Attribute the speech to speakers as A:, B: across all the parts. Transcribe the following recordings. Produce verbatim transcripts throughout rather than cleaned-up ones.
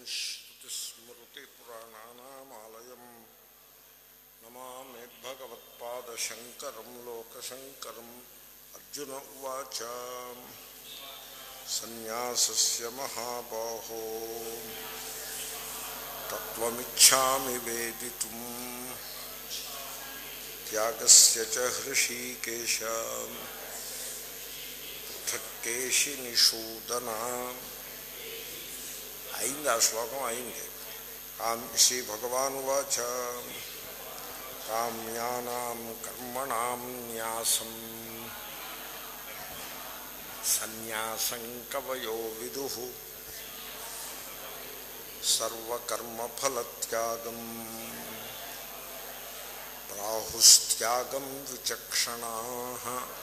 A: శ్రుతిస్మృతిపురాణానామాలయం నమామి భగవత్పాదశంకరం లోకశంకరం. అర్జున ఉవాచ సన్యాసస్య మహాబాహో తత్వమిచ్ఛామి వేదితుం త్యాగస్య చ హృషీకేశ పృథక్కేశి నిషూదన. అయింది, ఆ శ్లోకం అయింది. కామ్ శ్రీ భగవానువాచ కామ్యానాం కర్మణాం న్యాసం సన్యాసం కవయో విదుః సర్వకర్మఫలత్యాగం ప్రాహుస్త్యాగం విచక్షణాః.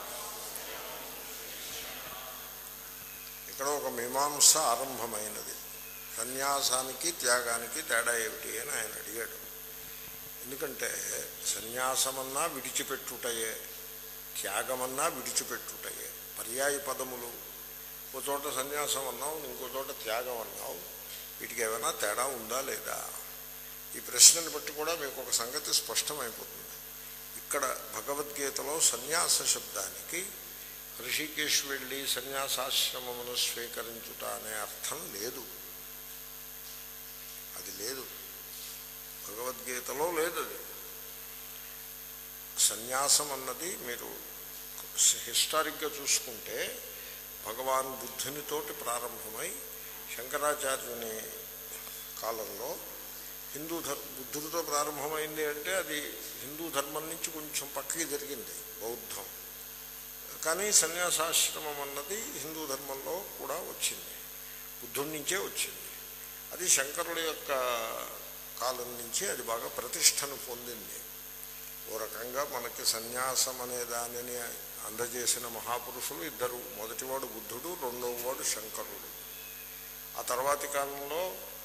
A: ఇక్కడ ఒక మీమాంస ఆరంభమైనది. సన్యాసానికి త్యాగానికి తేడా ఏమిటి అని ఆయన అడిగాడు. ఎందుకంటే సన్యాసమన్నా విడిచిపెట్టుటయే, త్యాగమన్నా విడిచిపెట్టుటయే పర్యాయ పదములు. ఒక చోట సన్యాసం అన్నావు, ఇంకో చోట త్యాగం అన్నావు. వీటికి ఏమైనా తేడా ఉందా లేదా? ఈ ప్రశ్నను బట్టి కూడా మీకు ఒక సంగతి స్పష్టమైపోతుంది. ఇక్కడ భగవద్గీతలో సన్యాస శబ్దానికి ఋషికేశ్ వెళ్ళి సన్యాసాశ్రమమును స్వీకరించుట అనే అర్థం లేదు. అది లేదు, భగవద్గీతలో లేదు. అది సన్యాసం అన్నది మీరు హిస్టారిక్గా చూసుకుంటే భగవాన్ బుద్ధునితోటి ప్రారంభమై శంకరాచార్యుని కాలంలో హిందూ ధర్మ బుద్ధుడితో ప్రారంభమైంది. అంటే అది హిందూ ధర్మం నుంచి కొంచెం పక్కకి జరిగింది బౌద్ధం. కానీ సన్యాసాశ్రమం అన్నది హిందూ ధర్మంలో కూడా వచ్చింది, బుద్ధుడి నుంచే వచ్చింది. అది శంకరుల యొక్క కాలం నుంచి అది బాగా ప్రతిష్టను పొందింది. ఓ రకంగా మనకి సన్యాసం అనే దానిని అందజేసిన మహాపురుషులు ఇద్దరు. మొదటివాడు బుద్ధుడు, రెండవవాడు శంకరుడు. ఆ తర్వాతి కాలంలో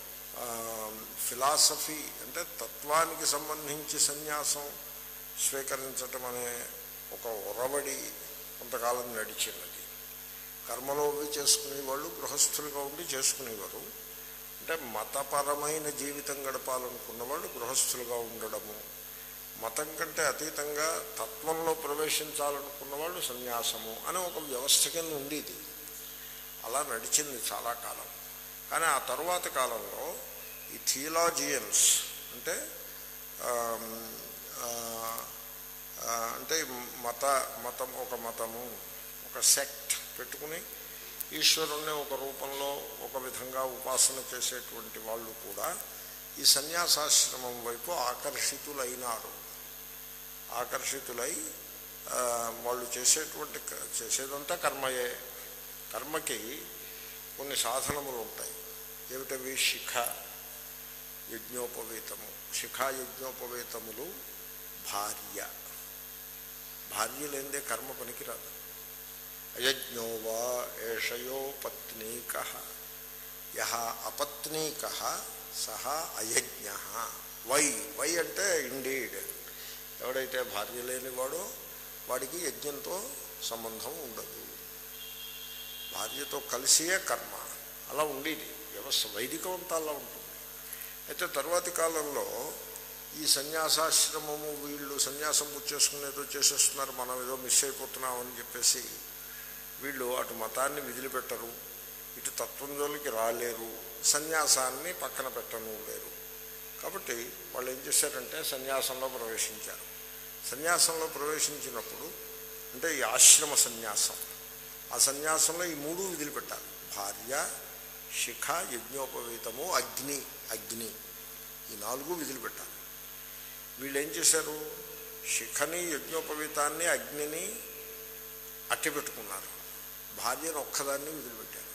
A: ఫిలాసఫీ అంటే తత్వానికి సంబంధించి సన్యాసం స్వీకరించటం అనే ఒక ఒరవడి కొంతకాలం నడిచినది. కర్మలో చేసుకునేవాళ్ళు గృహస్థులుగా ఉండి చేసుకునేవారు. అంటే మతపరమైన జీవితం గడపాలనుకున్న వాళ్ళు గృహస్థులుగా ఉండడము, మతం కంటే అతీతంగా తత్వంలో ప్రవేశించాలనుకున్న వాళ్ళు సన్యాసము అనే ఒక వ్యవస్థ కింద ఉండేది. అలా నడిచింది చాలా కాలం. కానీ ఆ తరువాత కాలంలో ఈ థియలాజియన్స్ అంటే అంటే మత మతం ఒక మతము ఒక సెక్ట్ పెట్టుకుని ఈశ్వరుణ్ణి ఒక రూపంలో ఒక విధంగా ఉపాసన చేసేటువంటి వాళ్ళు కూడా ఈ సన్యాసాశ్రమం వైపు ఆకర్షితులైనారు. ఆకర్షితులై వాళ్ళు చేసేటువంటి చేసేదంతా కర్మయే. కర్మకి కొన్ని సాధనములు ఉంటాయి. ఏమిటవి? శిఖ, యజ్ఞోపవీతము. శిఖా యజ్ఞోపవీతములు, భార్య. భార్య లేనిదే కర్మ పనికిరాదు. అయజ్ఞో వా ఏషయో పత్నీక యహ అపత్నీక సహ అయజ్ఞ. వై వై అంటే ఇండీడ్. ఎవడైతే భార్య లేనివాడో వాడికి యజ్ఞంతో సంబంధం ఉండదు. భార్యతో కలిసియే కర్మ. అలా ఉండేది వ్యవస్థ. వైదికం అంతా అలా ఉంటుంది. అయితే తరువాతి కాలంలో ఈ సన్యాసాశ్రమము వీళ్ళు సన్యాసం పుచ్చేసుకునేదో చేసేస్తున్నారు, మనం ఏదో మిస్ అయిపోతున్నామని చెప్పేసి వీళ్ళు అటు మతాన్ని విదిలిపెట్టరు, ఇటు తత్వం జోలికి రాలేరు, సన్యాసాన్ని పక్కన పెట్టను లేరు. కాబట్టి వాళ్ళు ఏం చేశారంటే సన్యాసంలో ప్రవేశించారు. సన్యాసంలో ప్రవేశించినప్పుడు అంటే ఈ ఆశ్రమ సన్యాసం, ఆ సన్యాసంలో ఈ మూడు విధులు పెట్టాలి. భార్య, శిఖ, యజ్ఞోపవీతము, అగ్ని. అగ్ని ఈ నాలుగు విధులు పెట్టాలి. వీళ్ళు ఏం చేశారు? శిఖని, యజ్ఞోపవీతాన్ని, అగ్నిని అట్టి పెట్టుకున్నారు. భార్యను ఒక్కదాన్ని విదిలిపెట్టారు.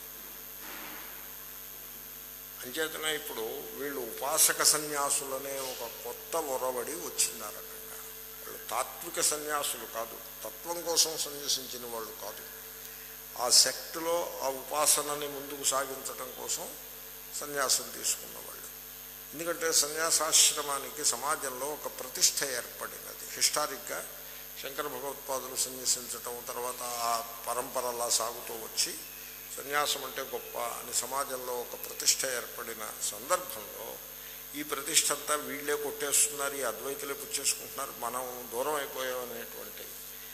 A: అంచేతనే ఇప్పుడు వీళ్ళు ఉపాసక సన్యాసులనే ఒక కొత్త ఒరవడి వచ్చింది. ఆ రకంగా వాళ్ళు తాత్విక సన్యాసులు కాదు, తత్వం కోసం సన్యసించిన వాళ్ళు కాదు. ఆ సెక్టులో ఆ ఉపాసనని ముందుకు సాగించడం కోసం సన్యాసం తీసుకున్నవాళ్ళు. ఎందుకంటే సన్యాసాశ్రమానికి సమాజంలో ఒక ప్రతిష్ట ఏర్పడినది. హిస్టారిక్గా శంకర భగవత్పాదులు సన్యసించటం, తర్వాత ఆ పరంపర అలా సాగుతూ వచ్చి సన్యాసం అంటే గొప్ప అని సమాజంలో ఒక ప్రతిష్ట ఏర్పడిన సందర్భంలో ఈ ప్రతిష్ట అంతా వీళ్ళే కొట్టేస్తున్నారు, ఈ అద్వైతులే పుచ్చేసుకుంటున్నారు, మనం దూరం అయిపోయామనేటువంటి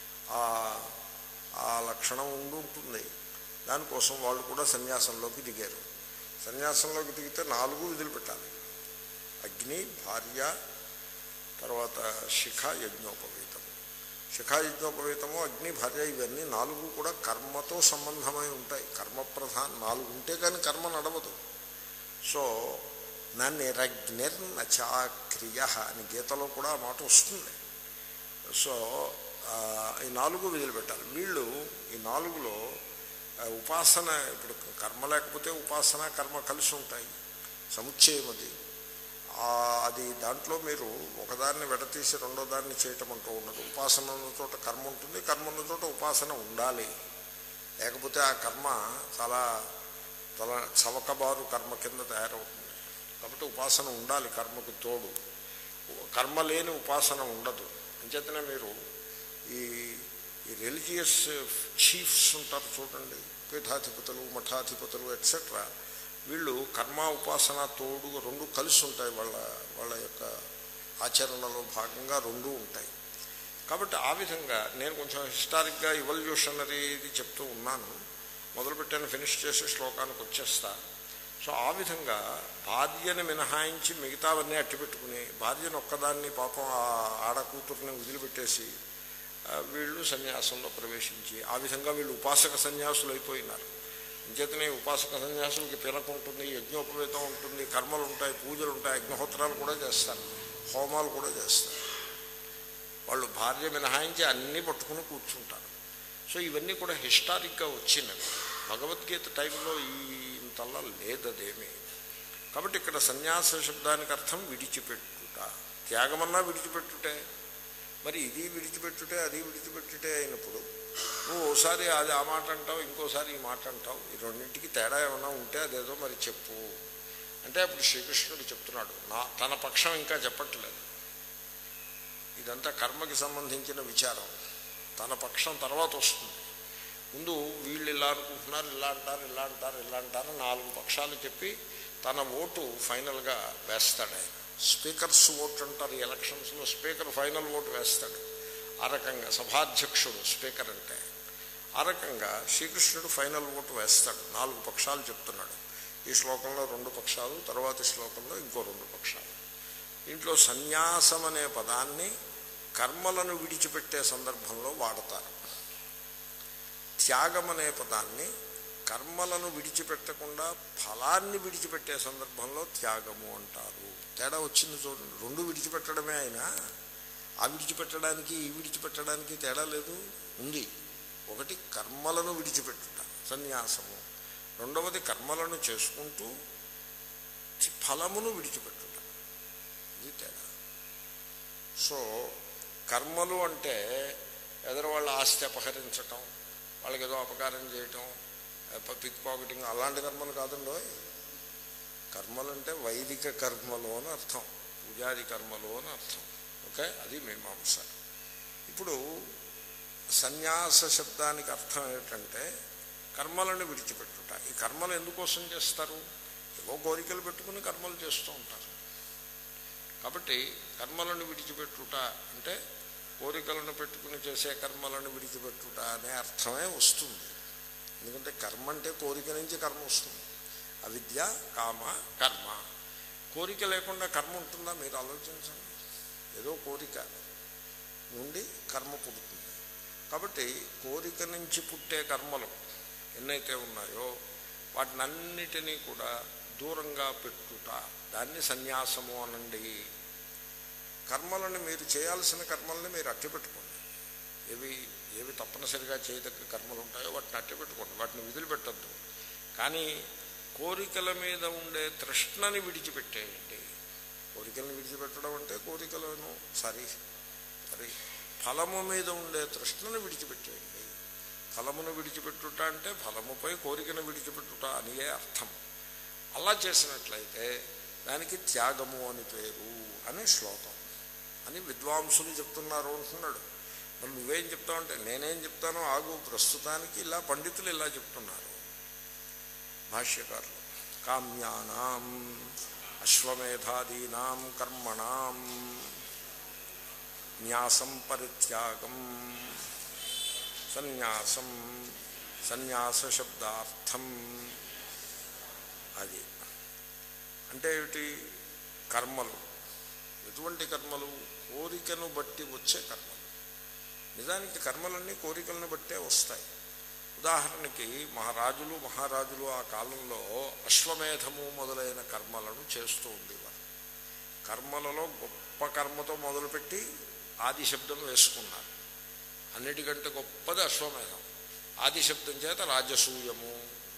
A: ఆ లక్షణం ఉండి ఉంటుంది. దానికోసం వాళ్ళు కూడా సన్యాసంలోకి దిగారు. సన్యాసంలోకి దిగితే నాలుగు విధులు పెట్టాలి: అగ్ని, భార్య, తర్వాత శిఖ, యజ్ఞోపవీతము. శిఖా, యజ్ఞోపవీతము, అగ్ని, భార్య ఇవన్నీ నాలుగు కూడా కర్మతో సంబంధమై ఉంటాయి. కర్మ ప్రధాన నాలుగు ఉంటే కానీ కర్మ నడవదు. సో నా నిరగ్నిర్నచాక్రియ అని గీతలో కూడా ఆ మాట వస్తుంది. సో ఈ నాలుగు విధులు పెట్టాలి. వీళ్ళు ఈ నాలుగులో ఉపాసన, ఇప్పుడు కర్మ లేకపోతే ఉపాసన కర్మ కలిసి ఉంటాయి, సముచ్చయం అది. అది దాంట్లో మీరు ఒకదాన్ని విడతీసి రెండో దాన్ని చేయటం అంటూ ఉండదు. ఉపాసన ఉన్న చోట కర్మ ఉంటుంది, కర్మ ఉన్న చోట ఉపాసన ఉండాలి. లేకపోతే ఆ కర్మ చాలా చాలా చవకబారు కర్మ కింద తయారవుతుంది. కాబట్టి ఉపాసన ఉండాలి కర్మకు తోడు. కర్మ లేని ఉపాసన ఉండదు. అంచేతనే మీరు ఈ ఈ రిలీజియస్ చీఫ్స్ ఉంటారు చూడండి, పీఠాధిపతులు, మఠాధిపతులు ఎట్సెట్రా, వీళ్ళు కర్మ ఉపాసన తోడు రెండు కలిసి ఉంటాయి. వాళ్ళ వాళ్ళ యొక్క ఆచరణలో భాగంగా రెండూ ఉంటాయి. కాబట్టి ఆ విధంగా నేను కొంచెం హిస్టారిక్గా ఇవల్యూషనరీ ఇది చెప్తూ ఉన్నాను. మొదలుపెట్టాను, ఫినిష్ చేసే శ్లోకానికి వచ్చేస్తా. సో ఆ విధంగా భార్యను మినహాయించి మిగతావన్నీ అట్టిపెట్టుకుని భార్యను ఒక్కదాన్ని పాపం ఆ ఆడ కూతుర్ని వదిలిపెట్టేసి వీళ్ళు సన్యాసంలో ప్రవేశించి ఆ విధంగా వీళ్ళు ఉపాసక సన్యాసులు అయిపోయినారు. అంచేతనే ఉపాసక సన్యాసులకి పిలక ఉంటుంది, యజ్ఞోపవేతం ఉంటుంది, కర్మలు ఉంటాయి, పూజలు ఉంటాయి, అగ్నిహోత్రాలు కూడా చేస్తారు, హోమాలు కూడా చేస్తారు. వాళ్ళు భార్య మినహాయించి అన్నీ పట్టుకుని కూర్చుంటారు. సో ఇవన్నీ కూడా హిస్టారిక్గా వచ్చినవి. భగవద్గీత టైంలో ఈ ఇంతల్లా లేదదేమీ. కాబట్టి ఇక్కడ సన్యాస శబ్దానికి అర్థం విడిచిపెట్టుట. త్యాగమన్నా విడిచిపెట్టుటే. మరి ఇది విడిచిపెట్టుటే అది విడిచిపెట్టుటే అయినప్పుడు నువ్వు ఓసారి అది ఆ మాట అంటావు, ఇంకోసారి ఈ మాట అంటావు, ఈ రెండింటికి తేడా ఏమైనా ఉంటే అదేదో మరి చెప్పు అంటే అప్పుడు శ్రీకృష్ణుడు చెప్తున్నాడు. నా తన పక్షం ఇంకా చెప్పట్లేదు. ఇదంతా కర్మకి సంబంధించిన విచారం. తన పక్షం తర్వాత వస్తుంది. ముందు వీళ్ళు ఇలా అనుకుంటున్నారు, ఇలా అంటారు, ఇలా అంటారు, ఇలా అంటారు, నాలుగు పక్షాలు చెప్పి తన ఓటు ఫైనల్గా వేస్తాడు ఆయన. స్పీకర్స్ ఓటు అంటారు ఈ ఎలక్షన్స్లో. స్పీకర్ ఫైనల్ ఓటు వేస్తాడు. ఆ రకంగా సభాధ్యక్షుడు స్పీకర్ అంటే. ఆ రకంగా శ్రీకృష్ణుడు ఫైనల్ ఓటు వేస్తాడు. నాలుగు పక్షాలు చెప్తున్నాడు. ఈ శ్లోకంలో రెండు పక్షాలు, తర్వాతి శ్లోకంలో ఇంకో రెండు పక్షాలు. దీంట్లో సన్యాసం అనే పదాన్ని కర్మలను విడిచిపెట్టే సందర్భంలో వాడతారు. త్యాగం అనే పదాన్ని కర్మలను విడిచిపెట్టకుండా ఫలాన్ని విడిచిపెట్టే సందర్భంలో త్యాగము అంటారు. తేడా వచ్చింది చూడండి. రెండు విడిచిపెట్టడమే అయినా ఆ విడిచిపెట్టడానికి ఈ విడిచిపెట్టడానికి తేడా లేదు, ఉంది. ఒకటి కర్మలను విడిచిపెట్టుట సన్యాసము, రెండవది కర్మలను చేసుకుంటూ ఫలమును విడిచిపెట్టుట, ఇది తేడా. సో కర్మలు అంటే ఎదరవాళ్ళ ఆస్తి అపహరించటం, వాళ్ళకి ఏదో అపకారం చేయటం, పిక్ పాకెటింగ్, అలాంటి కర్మలు కాదండో. కర్మలు అంటే వైదిక కర్మలు అని అర్థం, పూజాది కర్మలు అని అర్థం. ఓకే, అది మీమాంస. ఇప్పుడు సన్యాస శబ్దానికి అర్థం ఏమిటంటే కర్మలను విడిచిపెట్టుట. ఈ కర్మలు ఎందుకోసం చేస్తారు? ఏవో కోరికలు పెట్టుకుని కర్మలు చేస్తూ ఉంటారు. కాబట్టి కర్మలను విడిచిపెట్టుట అంటే కోరికలను పెట్టుకుని చేసే కర్మలను విడిచిపెట్టుట అనే అర్థమే వస్తుంది. ఎందుకంటే కర్మ అంటే కోరిక నుంచి కర్మ వస్తుంది. అవిద్య, కామ, కర్మ. కోరిక లేకుండా కర్మ ఉంటుందా? మీరు ఆలోచించండి. ఏదో కోరిక నుండి కర్మ పుడుతుంది. కాబట్టి కోరిక నుంచి పుట్టే కర్మలు ఎన్నైతే ఉన్నాయో వాటినన్నిటినీ కూడా దూరంగా పెట్టుట, దాన్ని సన్యాసము అనండి. కర్మలను మీరు చేయాల్సిన కర్మల్ని మీరు అట్టిపెట్టుకోండి. ఏవి ఏవి తప్పనిసరిగా చేయదగ్గ కర్మలు ఉంటాయో వాటిని అట్టిపెట్టుకోండి, వాటిని విదిలిపెట్టద్దు. కానీ కోరికల మీద ఉండే తృష్ణని విడిచిపెట్టేయండి. కోరికలను విడిచిపెట్టడం అంటే కోరికలను సారీ సరే ఫలము మీద ఉండే తృష్ణను విడిచిపెట్టేయండి. ఫలమును విడిచిపెట్టుట అంటే ఫలముపై కోరికను విడిచిపెట్టుట అనియే అర్థం. అలా చేసినట్లయితే దానికి త్యాగము అని పేరు అనే శ్లోకం అని విద్వాంసులు చెప్తున్నారు అంటున్నాడు. మరి నువ్వేం చెప్తావు అంటే నేనేం చెప్తానో ఆగు, ప్రస్తుతానికి ఇలా పండితులు ఇలా చెప్తున్నారు. భాష్యకారులు. కామ్యానాం అశ్వమేధాదీనాం కర్మణాం న్యాసం పరిత్యాగం సన్యాసం సన్యాస శబ్దార్థం. అది అంటే ఏమిటి? కర్మలు. ఎటువంటి కర్మలు? కోరికను బట్టి వచ్చే కర్మలు. నిజానికి కర్మలన్నీ కోరికలను బట్టే వస్తాయి. ఉదాహరణకి మహారాజులు మహారాజులు ఆ కాలంలో అశ్వమేధము మొదలైన కర్మలను చేస్తూ ఉండేవారు. కర్మలలో గొప్ప కర్మతో మొదలుపెట్టి ఆది శబ్దం వేసుకున్నారు. అన్నిటికంటే గొప్పది అశ్వమేధం. ఆది శబ్దం చేత రాజసూయము,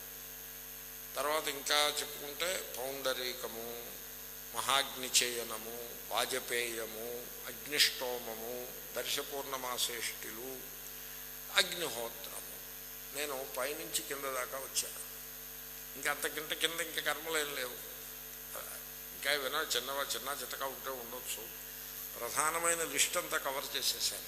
A: తర్వాత ఇంకా చెప్పుకుంటే పౌండరీకము, మహాగ్నిచేయనము, వాజపేయము, అగ్నిష్టోమము, దర్శపూర్ణమాసేష్టిలు, అగ్నిహోత్రము. నేను పైనుంచి కింద దాకా వచ్చాను. ఇంకా అంతకింత కింద ఇంకా కర్మలు ఏం లేవు. ఇంకా ఏమైనా చిన్నవా చిన్న చిత్తగా ఉంటే ఉండొచ్చు. ప్రధానమైన లిస్ట్ అంతా కవర్ చేసేసాను.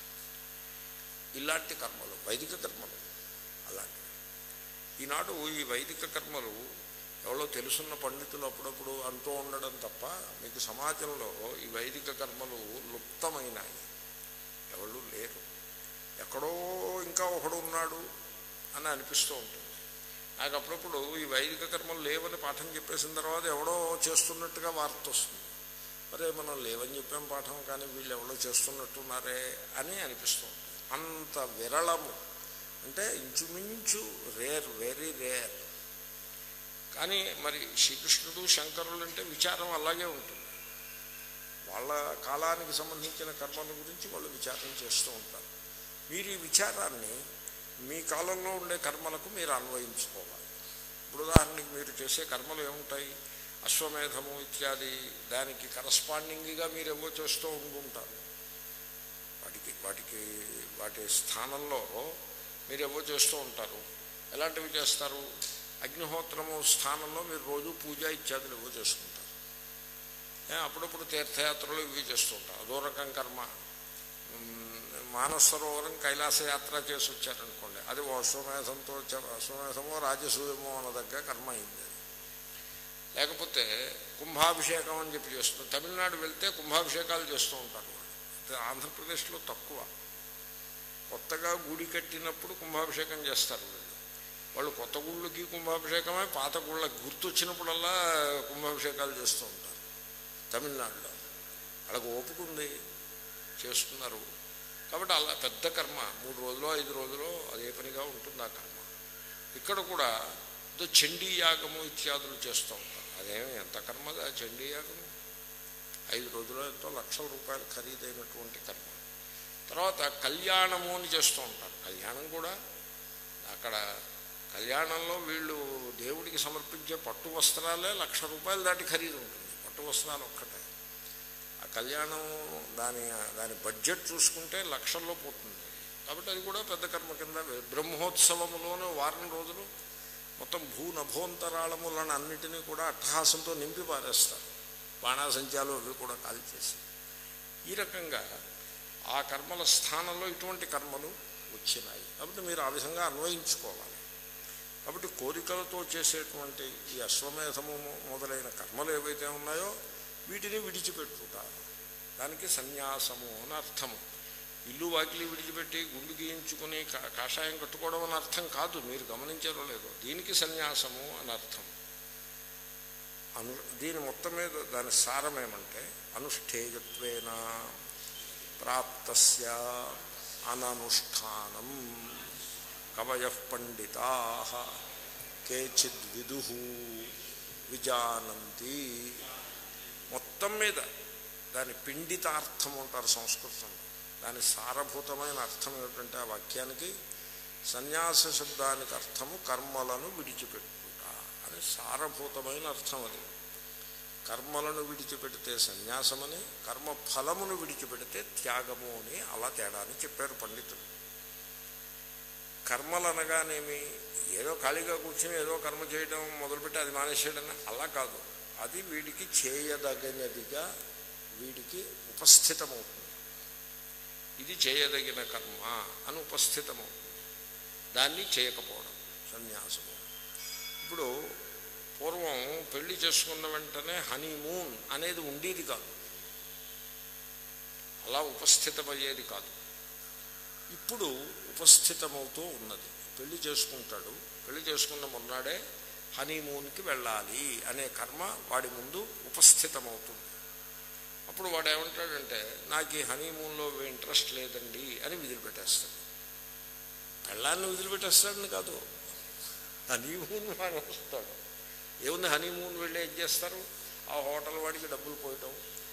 A: ఇలాంటి కర్మలు వైదిక కర్మలు అలాంటివి. ఈనాడు ఈ వైదిక కర్మలు ఎవరో తెలుసున్న పండితులు అప్పుడప్పుడు అంటూ ఉండడం తప్ప మీకు సమాజంలో ఈ వైదిక కర్మలు లుప్తమైనాయి. ఎవరు లేరు. ఎక్కడో ఇంకా ఒకడు ఉన్నాడు అని అనిపిస్తూ ఉంటుంది నాకు. అప్పుడప్పుడు ఈ వైదిక కర్మలు లేవని పాఠం చెప్పేసిన తర్వాత ఎవడో చేస్తున్నట్టుగా వార్త వస్తుంది. మరే మనం లేవని చెప్పాం పాఠం, కానీ వీళ్ళు ఎవరో చేస్తున్నట్టున్నారే అని అనిపిస్తూ ఉంటుంది. అంత విరళము అంటే ఇంచుమించు రేర్, వెరీ రేర్. కానీ మరి శ్రీకృష్ణుడు శంకరులు అంటే విచారం అలాగే ఉంటుంది. వాళ్ళ కాలానికి సంబంధించిన కర్మల గురించి వాళ్ళు విచారం చేస్తూ ఉంటారు. మీరు ఈ విచారాన్ని మీ కాలంలో ఉండే కర్మలకు మీరు అన్వయించుకోవాలి. ఇప్పుడు ఉదాహరణకి మీరు చేసే కర్మలు ఏముంటాయి? అశ్వమేధము ఇత్యాది దానికి కరస్పాండింగ్గా మీరు ఏవో చేస్తూ ఉంటుంటారు. వాటికి వాటికి వాటి స్థానంలో మీరు ఏవో చేస్తూ ఉంటారు. ఎలాంటివి చేస్తారు? అగ్నిహోత్రము స్థానంలో మీరు రోజు పూజ ఇత్యాదులు ఏవో చేసుకుంటారు. అప్పుడప్పుడు తీర్థయాత్రలు ఇవి చేస్తూ ఉంటారు. అదో రకం కర్మ. మానసరోవరం కైలాసయాత్ర చేసి వచ్చారనుకోండి, అది అశ్వమేధంతో అశ్వమేధమో రాజసూయమో అన్నదగ్గ కర్మ అయింది. లేకపోతే కుంభాభిషేకం అని చెప్పి చేస్తున్నారు. తమిళనాడు వెళ్తే కుంభాభిషేకాలు చేస్తూ ఉంటారు. ఆంధ్రప్రదేశ్లో తక్కువ. కొత్తగా గుడి కట్టినప్పుడు కుంభాభిషేకం చేస్తారు వీళ్ళు. వాళ్ళు కొత్త గుళ్ళకి కుంభాభిషేకమే, పాత గుళ్ళకి గుర్తొచ్చినప్పుడల్లా కుంభాభిషేకాలు చేస్తూ ఉంటారు తమిళనాడులో. వాళ్ళకు ఓపుకుంది, చేస్తున్నారు. కాబట్టి అలా పెద్ద కర్మ మూడు రోజులు ఐదు రోజులు అదే పనిగా ఉంటుంది ఆ కర్మ. ఇక్కడ కూడా ఏదో చండీ యాగము ఇత్యాదులు చేస్తూ ఉంటారు. అదేమి ఎంత కర్మది ఆ చండీ యాగము? ఐదు రోజులు ఎంతో లక్షల రూపాయలు ఖరీదైనటువంటి కర్మ. తర్వాత కళ్యాణము అని చేస్తూ ఉంటారు. కళ్యాణం కూడా అక్కడ కళ్యాణంలో వీళ్ళు దేవుడికి సమర్పించే పట్టు వస్త్రాలే లక్ష రూపాయలు దాటి ఖరీదు ఉంటుంది. పట్టు వస్త్రాలు ఒక్కటే. ఆ కళ్యాణం దాని దాని బడ్జెట్ చూసుకుంటే లక్షల్లో పోతుంది. కాబట్టి అది కూడా పెద్ద కర్మ కింద. బ్రహ్మోత్సవములోనే వారం రోజులు మొత్తం భూ నభోంతరాళములను అన్నిటినీ కూడా అట్టహాసంతో నింపి పారేస్తారు. బాణాసంచాలు అవి కూడా కాల్చేసి. ఈ రకంగా ఆ కర్మల స్థానంలో ఇటువంటి కర్మలు వచ్చినాయి. కాబట్టి మీరు ఆ విధంగా అన్వయించుకోవాలి. కాబట్టి కోరికలతో చేసేటువంటి ఈ అశ్వమేధము మొదలైన కర్మలు ఏవైతే ఉన్నాయో వీటిని విడిచిపెట్టుకుంటారు. దానికి సన్యాసము అని అర్థము. ఇల్లు వాకిలి విడిచిపెట్టి గుండు గీయించుకుని కాషాయం కట్టుకోవడం అని అర్థం కాదు. మీరు గమనించారో లేదో, దీనికి సన్యాసము అని అర్థం. అను దీని మొత్తం మీద దాని సారం ఏమంటే అనుష్ఠేయత్వేన ప్రాప్తస్య అననుష్ఠానం కవయః పండితాః కేచిద్ విదుః విజానంతి. మొత్తం మీద దాని పిండితార్థం అంటారు సంస్కృతంలో. దాని సారభూతమైన అర్థం ఏమిటంటే ఆ వాక్యానికి సన్యాస శబ్దానికి అర్థము కర్మలను విడిచిపెట్టుట అని సారభూతమైన అర్థం. అది కర్మలను విడిచిపెడితే సన్యాసమని, కర్మ ఫలమును విడిచిపెడితే త్యాగము అని అలా తేడా అని చెప్పారు పండితులు. కర్మలు అనగానేమి ఏదో ఖాళీగా కూర్చొని ఏదో కర్మ చేయడం మొదలుపెట్టి అది మానేసేయడం అలా కాదు. అది వీడికి చేయదగినదిగా వీడికి ఉపస్థితమవుతుంది. ఇది చేయదగిన కర్మ అని ఉపస్థితమవుతుంది. దాన్ని చేయకపోవడం సన్యాసము. ఇప్పుడు పూర్వం పెళ్లి చేసుకున్న వెంటనే హనీమూన్ అనేది ఉండేది కాదు, అలా ఉపస్థితమయ్యేది కాదు. ఇప్పుడు ఉపస్థితమవుతూ ఉన్నది. పెళ్లి చేసుకుంటాడు, పెళ్లి చేసుకున్న మొన్నాడే హనీమూన్కి వెళ్ళాలి అనే కర్మ వాడి ముందు ఉపస్థితమవుతుంది. అప్పుడు వాడు ఏమంటాడంటే నాకు ఈ హనీమూన్లో ఇంట్రెస్ట్ లేదండి అని వదిలిపెట్టేస్తాడు. పెళ్ళాన్ని వదిలిపెట్టేస్తాడని కాదు, హనీమూన్ వాడు వస్తాడు. ఏముంది, హనీమూన్ వెళ్ళి ఏం చేస్తారు, ఆ హోటల్ వాడికి డబ్బులు పోయటం.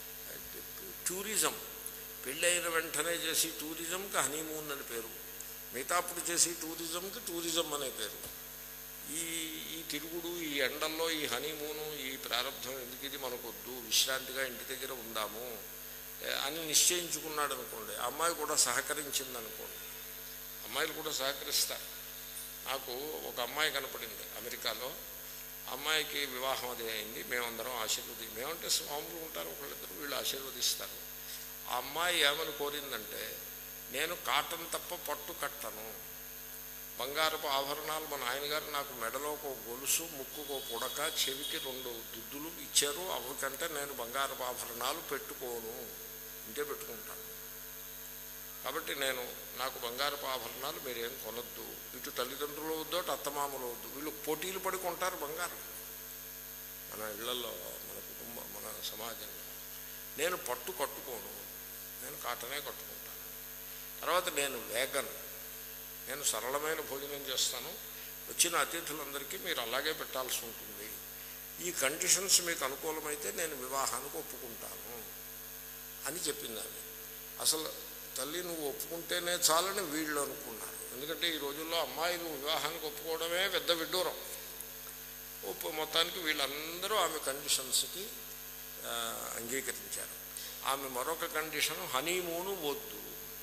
A: టూరిజం పెళ్ళి అయిన వెంటనే చేసి టూరిజంకి హనీమూన్ అని పేరు, మిగతా అప్పుడు చేసి టూరిజంకి టూరిజం అనే పేరు. ఈ ఈ తిరుగుడు, ఈ ఎండల్లో ఈ హనీమూను, ఈ ప్రారంభం ఎందుకు, ఇది మనకొద్దు, విశ్రాంతిగా ఇంటి దగ్గర ఉందాము అని నిశ్చయించుకున్నాడు అనుకోండి. ఆ అమ్మాయి కూడా సహకరించింది అనుకోండి, అమ్మాయిలు కూడా సహకరిస్తారు. నాకు ఒక అమ్మాయి కనపడింది అమెరికాలో. అమ్మాయికి వివాహం అది అయింది. మేమందరం ఆశీర్వది, మేమంటే స్వాములు ఉంటారు ఒకళ్ళిద్దరు, వీళ్ళు ఆశీర్వదిస్తారు. ఆ అమ్మాయి ఏమని కోరిందంటే, నేను కాటన్ తప్ప పట్టు కట్టను, బంగారపు ఆభరణాలు మా నాయనగారు నాకు మెడలో ఒక గొలుసు, ముక్కుకో పుడక, చెవికి రెండు దుద్దులు ఇచ్చారు, అవికంటే నేను బంగారపు ఆభరణాలు పెట్టుకోను, ఇంటే పెట్టుకుంటాను. కాబట్టి నేను నాకు బంగారపు ఆభరణాలు మీరేం కొనొద్దు, ఇటు తల్లిదండ్రులు వద్దు, అటు అత్తమామలు వద్దు, వీళ్ళు పోటీలు పడుకుంటారు బంగారం మన ఇళ్లలో, మన కుటుంబం, మన సమాజంలో. నేను పట్టు కట్టుకోను, నేను కాటనే కట్టుకుంటాను. తర్వాత నేను వేగన్, నేను సరళమైన భోజనం చేస్తాను, వచ్చిన అతిథులందరికీ మీరు అలాగే పెట్టాల్సి ఉంటుంది. ఈ కండిషన్స్ మీకు అనుకూలమైతే నేను వివాహానికి ఒప్పుకుంటాను అని చెప్పింది ఆమె. అసలు తల్లి నువ్వు ఒప్పుకుంటేనే చాలని వీళ్ళు అనుకున్నారు. ఎందుకంటే ఈ రోజుల్లో అమ్మాయిలు వివాహానికి ఒప్పుకోవడమే పెద్ద విడ్డూరం. ఒప్పు మొత్తానికి వీళ్ళందరూ ఆమె కండిషన్స్కి అంగీకరించారు. ఆమె మరొక కండిషన్ హనీమూను వద్దు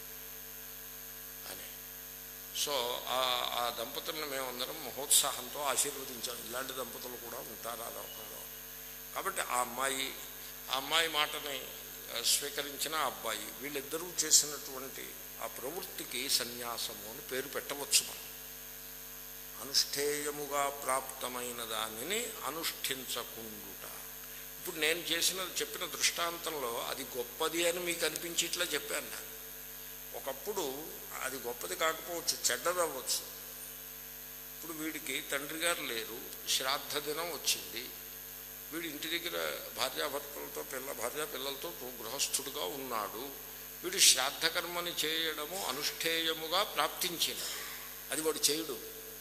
A: అని. సో ఆ దంపతులను మేమందరం మహోత్సాహంతో ఆశీర్వదించాం. ఇలాంటి దంపతులు కూడా ఉంటారు ఆ లోకంలో. కాబట్టి ఆ అమ్మాయి ఆ అమ్మాయి మాటని స్వీకరించిన అబ్బాయి, వీళ్ళిద్దరూ చేసినటువంటి ఆ ప్రవృత్తికి సన్యాసము అని పేరు పెట్టవచ్చు మనం. అనుష్ఠేయముగా ప్రాప్తమైన దానిని అనుష్ఠించకుండుట. ఇప్పుడు నేను చేసిన చెప్పిన దృష్టాంతంలో అది గొప్పది అని మీకు అనిపించి ఇట్లా చెప్పాను నేను. ఒకప్పుడు అది గొప్పది కాకపోవచ్చు, చెడ్డది అవ్వచ్చు. ఇప్పుడు వీడికి తండ్రి గారు లేరు, శ్రాద్ధ దినం వచ్చింది, వీడు ఇంటి దగ్గర భార్యాభర్తలతో పిల్ల భార్యా పిల్లలతో గృహస్థుడుగా ఉన్నాడు. వీడు శ్రాద్ధకర్మని చేయడము అనుష్ఠేయముగా ప్రాప్తించిన, అది వాడు చేయుడు,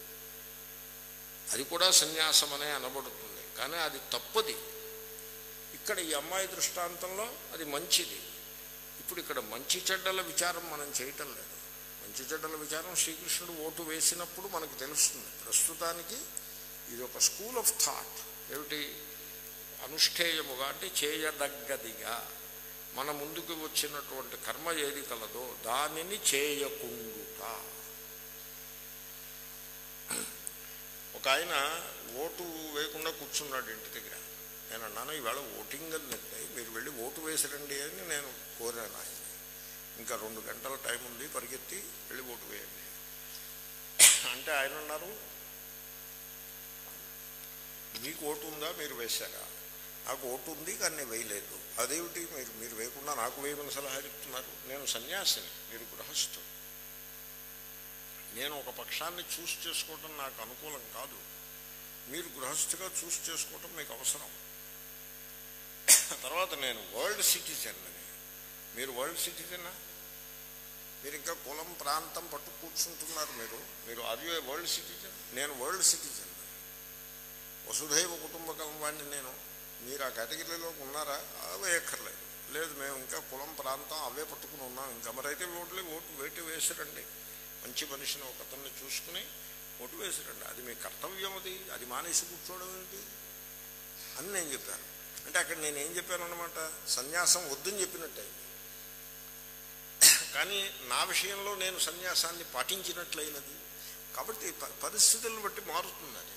A: అది కూడా సన్యాసం అనే అనబడుతుంది. కానీ అది తప్పది. ఇక్కడ ఈ అమ్మాయి దృష్టాంతంలో అది మంచిది. ఇప్పుడు ఇక్కడ మంచి చెడ్డల విచారం మనం చేయటం లేదు. మంచి చెడ్డల విచారం శ్రీకృష్ణుడు ఓటు వేసినప్పుడు మనకు తెలుస్తుంది. ప్రస్తుతానికి ఇది ఒక స్కూల్ ఆఫ్ థాట్. ఏమిటి, అనుష్ఠేయముగా అంటే చేయదగ్గదిగా మన ముందుకు వచ్చినటువంటి కర్మ ఏది కలదో దానిని చేయకుండుట. ఒక ఆయన ఓటు వేయకుండా కూర్చున్నాడు ఇంటి దగ్గర. నేను అన్నాను, ఈవేళ ఓటింగ్ అని అంటే మీరు వెళ్ళి ఓటు వేసిరండి అని నేను కోరాను ఆయన. ఇంకా రెండు గంటల టైం ఉంది, పరిగెత్తి వెళ్ళి ఓటు వేయండి అంటే ఆయన అన్నారు, మీకు ఓటు ఉందా, మీరు వేశారా? నాకు ఓటు ఉంది కానీ నేను వేయలేదు. అదేమిటి, మీరు మీరు వేయకుండా నాకు వేయమని సలహా చెప్తున్నారు? నేను సన్యాసిని, మీరు గృహస్థు. నేను ఒక పక్షాన్ని చూస్ చేసుకోవటం నాకు అనుకూలం కాదు. మీరు గృహస్థుగా చూస్ చేసుకోవటం మీకు అవసరం. తర్వాత నేను వరల్డ్ సిటిజన్ అని. మీరు వరల్డ్ సిటిజనా? మీరు ఇంకా కులం ప్రాంతం పట్టు కూర్చుంటున్నారు. మీరు మీరు are you a world citizen? నేను వరల్డ్ సిటిజన్, వసుధైవ కుటుంబకం వాడిని నేను. మీరు ఆ కేటగిరీలోకి ఉన్నారా? అవే ఎక్కర్లేదు. లేదు, మేము ఇంకా కులం ప్రాంతం అవే పట్టుకుని ఉన్నాం. ఇంకా మరైతే ఓట్లు ఓటు వేటు వేసిరండి, మంచి మనిషిని ఒక అతన్ని చూసుకుని ఓటు వేసిరండి, అది మీ కర్తవ్యం. అది అది మానేసి కూర్చోవడం ఏంటి అని నేను చెప్పాను. అంటే అక్కడ నేను ఏం చెప్పాను అన్నమాట, సన్యాసం వద్దని చెప్పినట్టే. కానీ నా విషయంలో నేను సన్యాసాన్ని పాటించినట్లయినది. కాబట్టి పరిస్థితులను బట్టి మారుతుంది. అది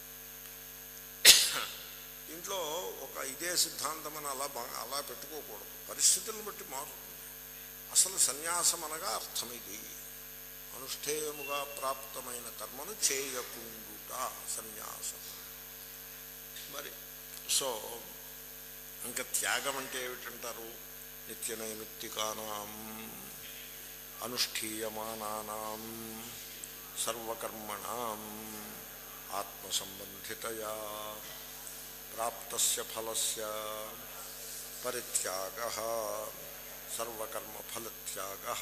A: ఇంట్లో ఒక ఇదే సిద్ధాంతం అని అలా అలా పెట్టుకోకూడదు. పరిస్థితులను బట్టి మారుతుంది. అసలు సన్యాసం అనగా అర్థం ఇది, అనుష్ఠేయముగా ప్రాప్తమైన కర్మను చేయకుండుట సన్యాసం. మరి సో ఇంకా త్యాగం అంటే ఏమిటంటారు? నిత్య నైమిత్తికానాం అనుష్ఠీయమానానాం సర్వకర్మణాం ఆత్మసంబంధితయా ప్రాప్తస్య ఫలస్య పరిత్యాగః సర్వకర్మఫలత్యాగః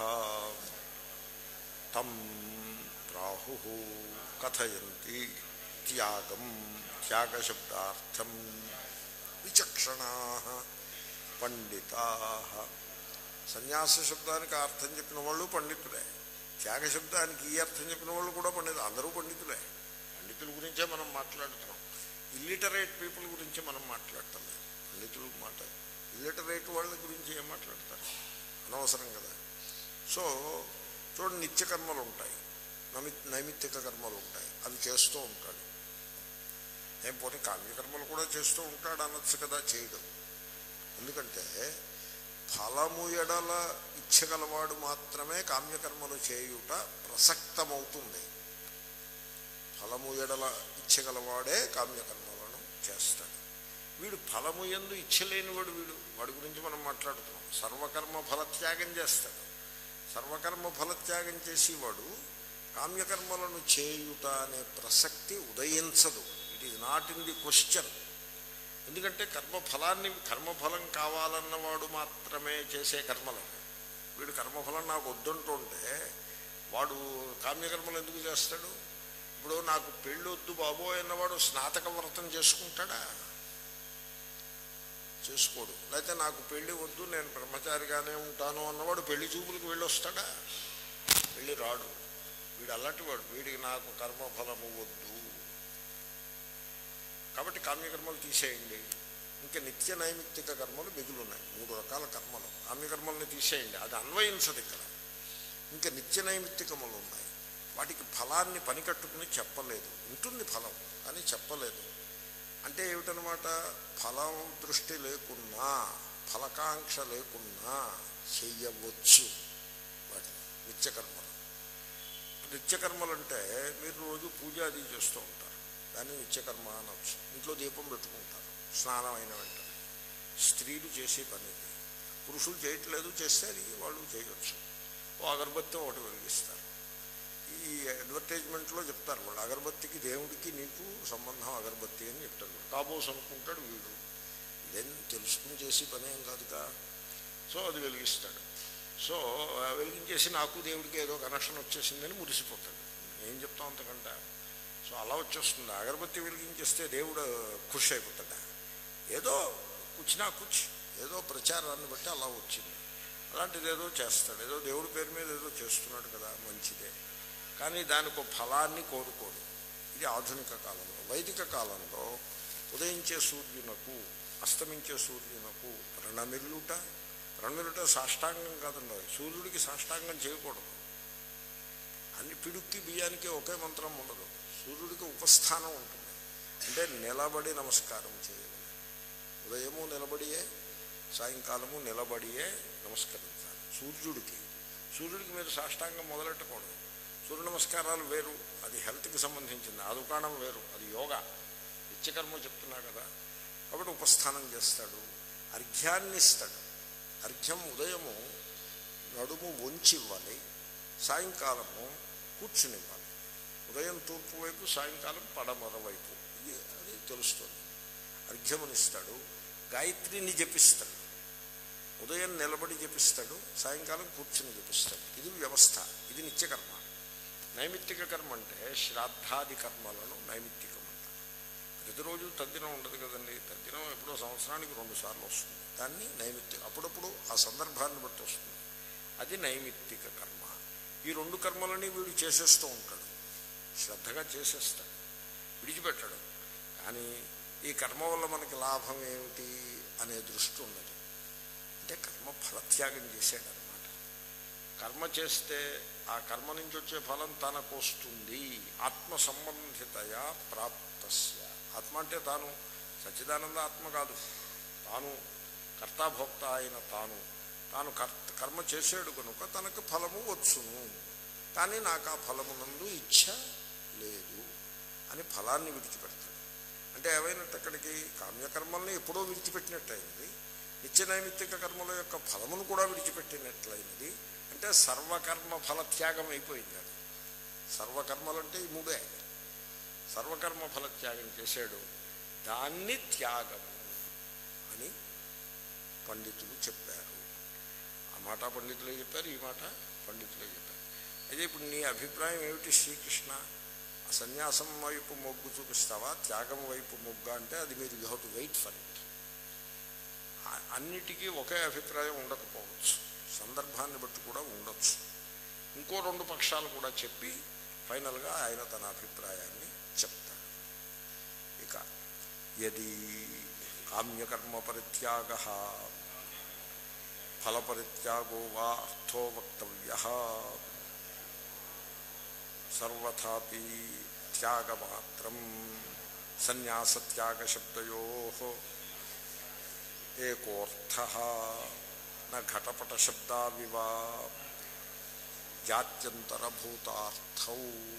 A: తం ప్రాహుః కథయంతి త్యాగం. త్యాగశబ్దార్థం విచక్షణాః పండితాః. సన్యాస శబ్దానికి అర్థం చెప్పిన వాళ్ళు పండితులే, త్యాగశబ్దానికి ఈ అర్థం చెప్పిన వాళ్ళు కూడా పండితులు. అందరూ పండితులే. పండితుల గురించే మనం మాట్లాడుతున్నాం. ఇల్లిటరేట్ పీపుల్ గురించి మనం మాట్లాడతాం. పండితులు మాట ఇల్లిటరేట్ వాళ్ళ గురించి ఏం మాట్లాడతారు? అనవసరం కదా. సో చూడండి, నిత్యకర్మలు ఉంటాయి, నమి నైమిత్తిక కర్మలు ఉంటాయి, అవి చేస్తూ ఉంటాడు. ఏం పోనీ కామ్యకర్మలు కూడా చేస్తూ ఉంటాడు అనొచ్చు కదా, చేయడం. ఎందుకంటే ఫలము ఎడల ఇచ్చగలవాడు మాత్రమే కామ్యకర్మలు చేయుట ప్రసక్తమవుతుంది. ఫలము ఎడల ఇచ్చగలవాడే కామ్యకర్మలను చేస్తాడు. వీడు ఫలము యందు ఇచ్చలేనివాడు, వీడు వాడి గురించి మనం మాట్లాడుతున్నాం. సర్వకర్మ ఫలత్యాగం చేస్తాడు. సర్వకర్మ ఫలత్యాగం చేసేవాడు కామ్యకర్మలను చేయుట అనే ప్రసక్తి ఉదయించదు. It is not in the question. ఎందుకంటే కర్మఫలాన్ని కర్మఫలం కావాలన్నవాడు మాత్రమే చేసే కర్మలు. వీడు కర్మఫలం నాకు వద్దంటుంటే వాడు కామ్యకర్మలు ఎందుకు చేస్తాడు? ఇప్పుడు నాకు పెళ్ళి వద్దు బాబోయ్ అన్నవాడు స్నాతక వ్రతం చేసుకుంటాడా? చేసుకోడు. లేకపోతే నాకు పెళ్ళి వద్దు నేను బ్రహ్మచారిగానే ఉంటాను అన్నవాడు పెళ్లి చూపులకు వెళ్ళి వస్తాడా? వెళ్ళి రాడు. వీడు అలాంటి వాడు. వీడికి నాకు కర్మఫలము వద్దు కాబట్టి కామ్యకర్మలు తీసేయండి. ఇంకా నిత్య నైమిత్తిక కర్మలు మిగులున్నాయి. మూడు రకాల కర్మలు. కామ్యకర్మల్ని తీసేయండి, అది అన్వయించదు ఇక్కడ. ఇంకా నిత్య నైమిత్తికములు ఉన్నాయి. వాటికి ఫలాన్ని పనికట్టుకుని చెప్పలేదు. ఉంటుంది ఫలం కానీ చెప్పలేదు. అంటే ఏమిటనమాట? ఫలం దృష్టి లేకున్నా, ఫలకాంక్ష లేకున్నా చెయ్యవచ్చు వాటి నిత్యకర్మలు. నిత్యకర్మలు అంటే మీరు రోజు పూజ అది చేస్తూ ఉంటారు, దాన్ని నిత్యకర్మ అనవచ్చు. ఇంట్లో దీపం పెట్టుకుంటారు స్నానం అయిన వెంటనే. స్త్రీలు చేసే పని ఇది. పురుషులు చేయట్లేదు, చేస్తే అది వాళ్ళు చేయవచ్చు. ఓ అగరబత్తి ఒకటి వెలిగిస్తారు. ఈ అడ్వర్టైజ్మెంట్లో చెప్తారు వాళ్ళు, అగరబత్తికి దేవుడికి నీకు సంబంధం అగరబత్తి అని చెప్తారు. కాబోస్ అనుకుంటాడు వీడు, ఇదేం తెలుసుకుని చేసి పని ఏం కాదుగా. సో అది వెలిగిస్తాడు. సో వెలిగించేసి నాకు దేవుడికి ఏదో కనెక్షన్ వచ్చేసిందని మురిసిపోతాడు. ఏం చెప్తాం అంతకంటే. సో అలా వచ్చేస్తుంది. అగరబత్తి వెలిగించేస్తే దేవుడు ఖుషి అయిపోతాడా? ఏదో కూర్చున్నా కూర్చి ఏదో ప్రచారాన్ని బట్టి అలా వచ్చింది. అలాంటిది ఏదో చేస్తాడు, ఏదో దేవుడి పేరు మీద ఏదో చేస్తున్నాడు కదా, మంచిదే. కానీ దానికి ఒక ఫలాన్ని కోరుకోడు. ఇది ఆధునిక కాలంలో. వైదిక కాలంలో ఉదయించే సూర్యునకు అస్తమించే సూర్యునకు ప్రణమిల్లుట. ప్రణమిల్లుట సాష్టాంగం కాదండి. సూర్యుడికి సాష్టాంగం చేయకూడదు. అన్ని పిడుక్కి బియ్యానికి ఒకే మంత్రం ఉండదు. సూర్యుడికి ఉపస్థానం ఉంటుంది. అంటే నిలబడి నమస్కారం చేయాలి. ఉదయము నిలబడియే, సాయంకాలము నిలబడియే నమస్కరించాలి సూర్యుడికి. సూర్యుడికి మీరు సాష్టాంగం మొదలెట్టకూడదు. సూర్య నమస్కారాలు వేరు, అది హెల్త్కి సంబంధించింది. ఆ దుకాణం వేరు, అది యోగా. నిత్యకర్మ చెప్తున్నా కదా. కాబట్టి ఉపస్థానం చేస్తాడు, అర్ఘ్యాన్ని ఇస్తాడు. అర్ఘ్యం ఉదయము నడుము వంచి ఇవ్వాలి, సాయంకాలము కూర్చుని ఇవ్వాలి. ఉదయం తూర్పు వైపు, సాయంకాలం పడమర వైపు. ఇది అది తెలుస్తుంది. అర్ఘ్యమునిస్తాడు. గాయత్రిని జపిస్తాడు. ఉదయం నిలబడి జపిస్తాడు, సాయంకాలం కూర్చుని జపిస్తాడు. ఇది వ్యవస్థ. ఇది నిత్యకర్మ. నైమిత్తిక కర్మ అంటే శ్రాద్ధాది కర్మలను నైమిత్తికం అంటారు. ప్రతిరోజు తద్దినం ఉండదు కదండి. తద్దినం ఎప్పుడో సంవత్సరానికి రెండు సార్లు వస్తుంది. దాన్ని నైమిత్తిక, అప్పుడప్పుడు ఆ సందర్భాన్ని బట్టి వస్తుంది. అది నైమిత్తిక కర్మ. ఈ రెండు కర్మలని వీడు చేసేస్తూ ఉంటాడు, శ్రద్ధగా చేసేస్తాడు, విడిచిపెట్టాడు. కానీ ఈ కర్మ వల్ల మనకి లాభం ఏమిటి అనే దృష్టి ఉండదు. అంటే కర్మ ఫలత్యాగం చేశాడు. కర్మ చేస్తే ఆ కర్మ నుంచి వచ్చే ఫలం తనకు వస్తుంది. ఆత్మ సంబంధితయా ప్రాప్తస్య. ఆత్మ అంటే తాను సచ్చిదానంద ఆత్మ కాదు, తాను కర్తాభోక్త అయిన తాను తాను కర్త కర్మ చేసాడు కనుక తనకు ఫలము వచ్చును. కానీ నాకు ఆ ఫలమునందు ఇచ్ఛ లేదు అని ఫలాన్ని విడిచిపెడతాడు. అంటే ఏమైనట్టు అక్కడికి కామ్యకర్మల్ని ఎప్పుడో విడిచిపెట్టినట్టయింది, నిత్య నైమిత్తిక కర్మల యొక్క ఫలమును కూడా విడిచిపెట్టినట్లయింది. అంటే సర్వకర్మ ఫలత్యాగం అయిపోయింది. అది సర్వకర్మలంటే ఈ మూడే. సర్వకర్మ ఫలత్యాగం చేశాడు, దాన్ని త్యాగము అని పండితులు చెప్పారు. ఆ మాట పండితులే చెప్పారు, ఈ మాట పండితులే చెప్పారు. అయితే ఇప్పుడు నీ అభిప్రాయం ఏమిటి శ్రీకృష్ణ? సన్యాసం వైపు మొగ్గు చూపిస్తావా, త్యాగం వైపు మొగ్గు అంటే అది మీరు you have to wait for it. అన్నిటికీ ఒకే అభిప్రాయం ఉండకపోవచ్చు, సందర్భాన్ని బట్టి కూడా ఉండొచ్చు. ఇంకో రెండు పక్షాలు కూడా చెప్పి ఫైనల్గా ఆయన తన అభిప్రాయాన్ని చెప్తాడు. ఇక యది కామ్యకర్మ పరిత్యాగ ఫలపరిత్యాగో వా అర్థో వక్తవ్య సర్వథాపి త్యాగమాత్రం సన్యాసత్యాగశబ్దయోః ఏకోర్థః న ఘటపటశబ్దావివ జాత్యంతరభూతార్థౌ.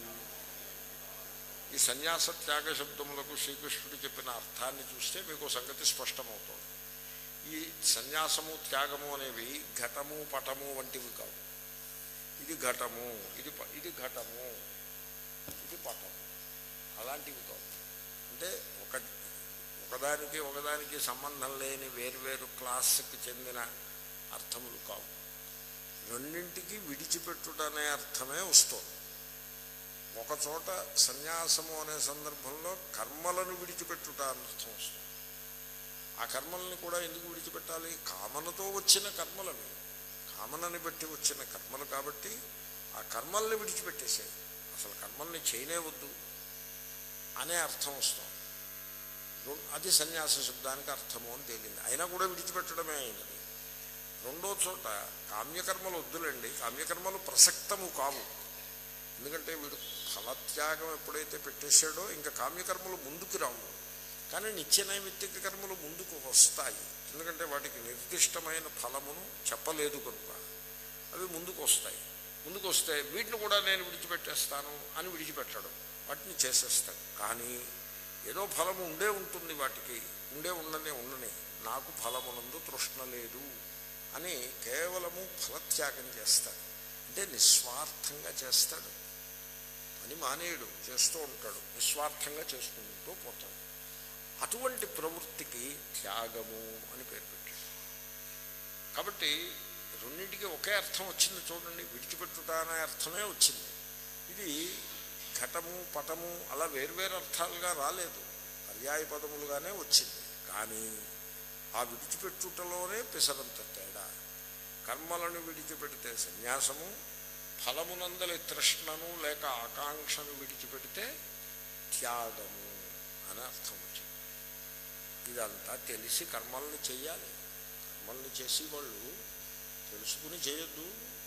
A: ఈ సన్యాస త్యాగ శబ్దములకు శ్రీకృష్ణుడు చెప్పిన అర్థాన్ని చూస్తే మీకు సంగతి స్పష్టమవుతుంది. ఈ సన్యాసము త్యాగము అనేవి ఘటము పటము వంటివి కావు. ఇది ఘటము, ఇది ఇది ఘటము, ఇది పటము, అలాంటివి కావు. అంటే ఒక ఒకదానికి ఒకదానికి సంబంధం లేని వేర్వేరు క్లాస్కి చెందిన అర్థములు కావు. రెండింటికి విడిచిపెట్టుట అనే అర్థమే వస్తుంది. ఒకచోట సన్యాసము అనే సందర్భంలో కర్మలను విడిచిపెట్టుట అని అర్థం వస్తుంది. ఆ కర్మల్ని కూడా ఎందుకు విడిచిపెట్టాలి? కామనతో వచ్చిన కర్మలవి, కామనని బట్టి వచ్చిన కర్మలు కాబట్టి ఆ కర్మల్ని విడిచిపెట్టేసేది, అసలు కర్మల్ని చేయనేవద్దు అనే అర్థం వస్తుంది. అది సన్యాస శబ్దానికి అర్థము అని తేలింది. అయినా కూడా విడిచిపెట్టడమే అయినది. రెండో చోట కామ్యకర్మలు వద్దులండి, కామ్యకర్మలు ప్రసక్తము కావు. ఎందుకంటే వీడు ఫలత్యాగం ఎప్పుడైతే పెట్టేశాడో ఇంకా కామ్యకర్మలు ముందుకు రావు. కానీ నిత్య నైమిత్తిక కర్మలు ముందుకు వస్తాయి, ఎందుకంటే వాటికి నిర్దిష్టమైన ఫలమును చెప్పలేదు కనుక అవి ముందుకు వస్తాయి. ముందుకు వస్తే వీటిని కూడా నేను విడిచిపెట్టేస్తాను అని విడిచిపెట్టాడు, వాటిని చేసేస్తాడు. కానీ ఏదో ఫలము ఉండే ఉంటుంది, వాటికి ఉండే ఉండనే ఉండని, నాకు ఫలమునందు తృష్ణ లేదు అని కేవలము ఫలత్యాగం చేస్తాడు. అంటే నిస్వార్థంగా చేస్తాడు, పని మానేయుడు, చేస్తూ ఉంటాడు, నిస్వార్థంగా చేసుకుంటూ పోతాడు. అటువంటి ప్రవృత్తికి త్యాగము అని పేరు పెట్టాడు. కాబట్టి రెండింటికి ఒకే అర్థం వచ్చింది చూడండి, విడిచిపెట్టుట అనే అర్థమే వచ్చింది. ఇది ఘటము పటము అలా వేర్వేరు అర్థాలుగా రాలేదు, పర్యాయ పదములుగానే వచ్చింది. కానీ ఆ విడిచిపెట్టుటలోనే పిసరంత తేడా. కర్మలను విడిచిపెడితే సన్యాసము, ఫలమునందలి తృష్ణను లేక ఆకాంక్షను విడిచిపెడితే త్యాగము అని అర్థం వచ్చింది. ఇదంతా తెలిసి కర్మల్ని చెయ్యాలి. కర్మల్ని చేసి వాళ్ళు తెలుసుకుని చేయొద్దు.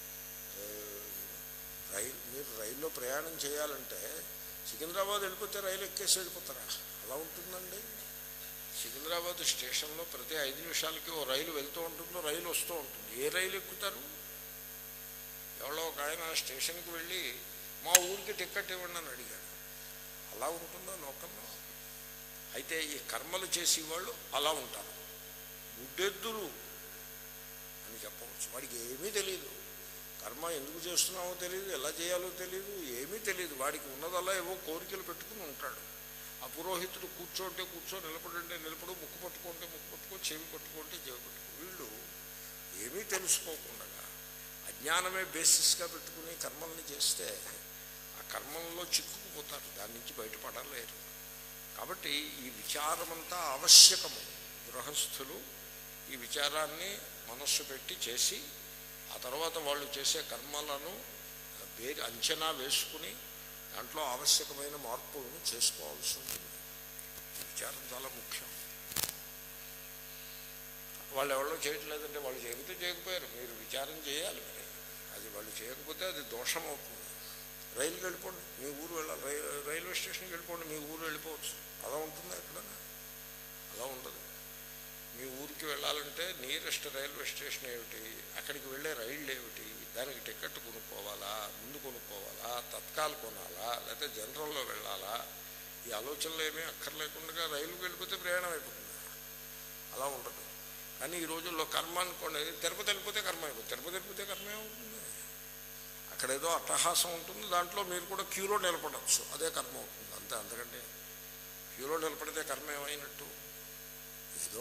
A: రైలు మీరు రైల్లో ప్రయాణం చేయాలంటే సికింద్రాబాద్ వెళ్ళిపోతే రైలు ఎక్కేసి వెళ్ళిపోతారా? అలా ఉంటుందండి. సికింద్రాబాద్ స్టేషన్లో ప్రతి ఐదు నిమిషాలకి ఓ రైలు వెళ్తూ ఉంటుందో రైలు వస్తూ ఉంటుంది. ఏ రైలు ఎక్కుతారు? ఎవరో ఒక ఆయన స్టేషన్కి వెళ్ళి మా ఊరికి టికెట్ ఇవ్వండి అని అడిగాడు. అలా ఉంటుందా లోకంలో? అయితే ఈ కర్మలు చేసేవాళ్ళు అలా ఉంటారు, గుడ్డెద్దులు అని చెప్పవచ్చు. వాడికి ఏమీ తెలియదు, కర్మ ఎందుకు చేస్తున్నామో తెలియదు, ఎలా చేయాలో తెలియదు, ఏమీ తెలియదు. వాడికి ఉన్నదల్లా ఏవో కోరికలు పెట్టుకుని ఉంటాడు. ఆ పురోహితుడు కూర్చోంటే కూర్చో, నిలబడంటే నిలబడు, ముక్కు పట్టుకుంటే ముక్కు పట్టుకో, చెవి పట్టుకుంటే చెవి పట్టుకో. వీళ్ళు ఏమీ తెలుసుకోకుండా అజ్ఞానమే బేసిస్గా పెట్టుకుని కర్మల్ని చేస్తే ఆ కర్మల్లో చిక్కుకుపోతారు, దాని నుంచి బయటపడలేరు. కాబట్టి ఈ విచారమంతా ఆవశ్యకము. గృహస్థులు ఈ విచారాన్ని మనస్సు పెట్టి చేసి ఆ తర్వాత వాళ్ళు చేసే కర్మలను వేరు అంచనా వేసుకుని దాంట్లో ఆవశ్యకమైన మార్పులను చేసుకోవాల్సి ఉంటుంది. విచారం చాలా ముఖ్యం. వాళ్ళు ఎవరో చేయట్లేదంటే వాళ్ళు చేయకపోతే చేయకపోయారు, మీరు విచారం చేయాలి. మరి అది వాళ్ళు చేయకపోతే అది దోషం అవుతుంది. రైలుకి వెళ్ళిపోండి, మీ ఊరు వెళ్ళాలి, రైలు రైల్వే స్టేషన్కి వెళ్ళిపోండి, మీ ఊరు వెళ్ళిపోవచ్చు. అలా ఉంటుందా ఎక్కడన్నా? అలా ఉండదు. మీ ఊరికి వెళ్ళాలంటే నియరెస్ట్ రైల్వే స్టేషన్ ఏమిటి, అక్కడికి వెళ్ళే రైళ్ళు ఏమిటి, దానికి టికెట్ కొనుక్కోవాలా, ముందు కొనుక్కోవాలా, తత్కాల్ కొనాలా, లేకపోతే జనరల్లో వెళ్ళాలా, ఈ ఆలోచనలు ఏమీ అక్కర్లేకుండా రైలుకి వెళ్ళిపోతే ప్రయాణం అయిపోతుంది. అలా ఉంటుంది. కానీ ఈ రోజుల్లో కర్మ అనుకోండి, తిరుపతి వెళ్ళిపోతే కర్మ అయిపోతుంది. తిరుపతి వెళ్ళిపోతే కర్మ ఏమవుతుంది? అక్కడ ఏదో అట్టహాసం ఉంటుంది, దాంట్లో మీరు కూడా క్యూలో నిలబడచ్చు, అదే కర్మ అవుతుంది అంతే. అంతకంటే క్యూలో నిలబడితే కర్మ ఏమైనట్టు? ఏదో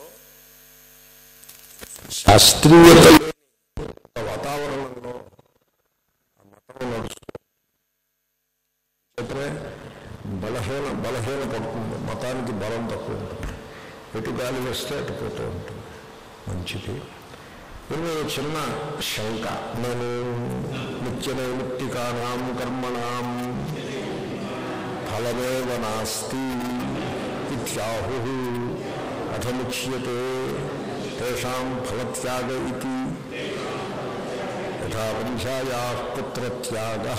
A: శాస్త్రీయత వాతావరణంలో ఆ మతం నడుస్తుంది. చెప్పే బలహీన బలహీన పడుతుంది, మతానికి బలం తక్కువ ఉంటుంది. ఎటు గాలి వేస్తే అటు పోతూ ఉంటుంది. మంచిది. నేను చిన్న శంక, నేను నిత్య నైమిత్తికానాం కర్మణాం ఫలమేవ నాస్తి ఇత్యాహు కథముచ్యతే తేషాం ఫలత్యాగ ఇతి యథా వంశాయాః పుత్రత్యాగః.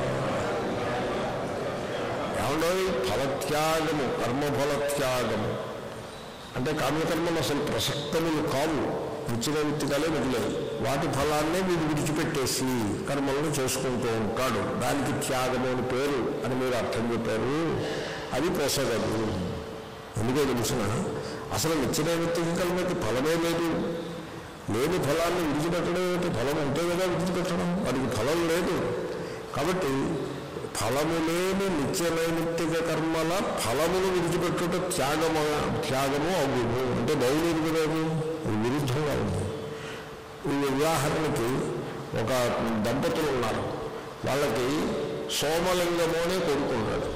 A: ఏమంటే ఫలత్యాగము, కర్మఫలత్యాగము అంటే కామ్యకర్మలు అసలు ప్రసక్తములు కావు, నిత్యనైమిత్తికాలే మిగిలేదు. వాటి ఫలాన్నే వీడు విడిచిపెట్టేసి కర్మలను చేసుకుంటూ ఉంటాడు. దానికి త్యాగము అని పేరు అని మీరు అర్థం చెప్పారు. అది పోసగదు. ఎందుకో తెలుసిన, అసలు నిత్యనైమిత్తిక కర్మకి ఫలమే లేదు. లేని ఫలాన్ని విడిచిపెట్టడం ఏంటి? ఫలం ఉంటే కదా విడిచిపెట్టడం. వాడికి ఫలం లేదు. కాబట్టి ఫలము లేని నిత్యనైమిత్తిక కర్మల ఫలమును విడిచిపెట్టుట త్యాగము త్యాగము అగును. అంటే బయలుదేరి లేదు, అది విరుద్ధంగా ఉంది. ఈ ఉదాహరణకి ఒక దంపతులు ఉన్నారు, వాళ్ళకి సోమలింగము అనే కొడుకున్నాడు.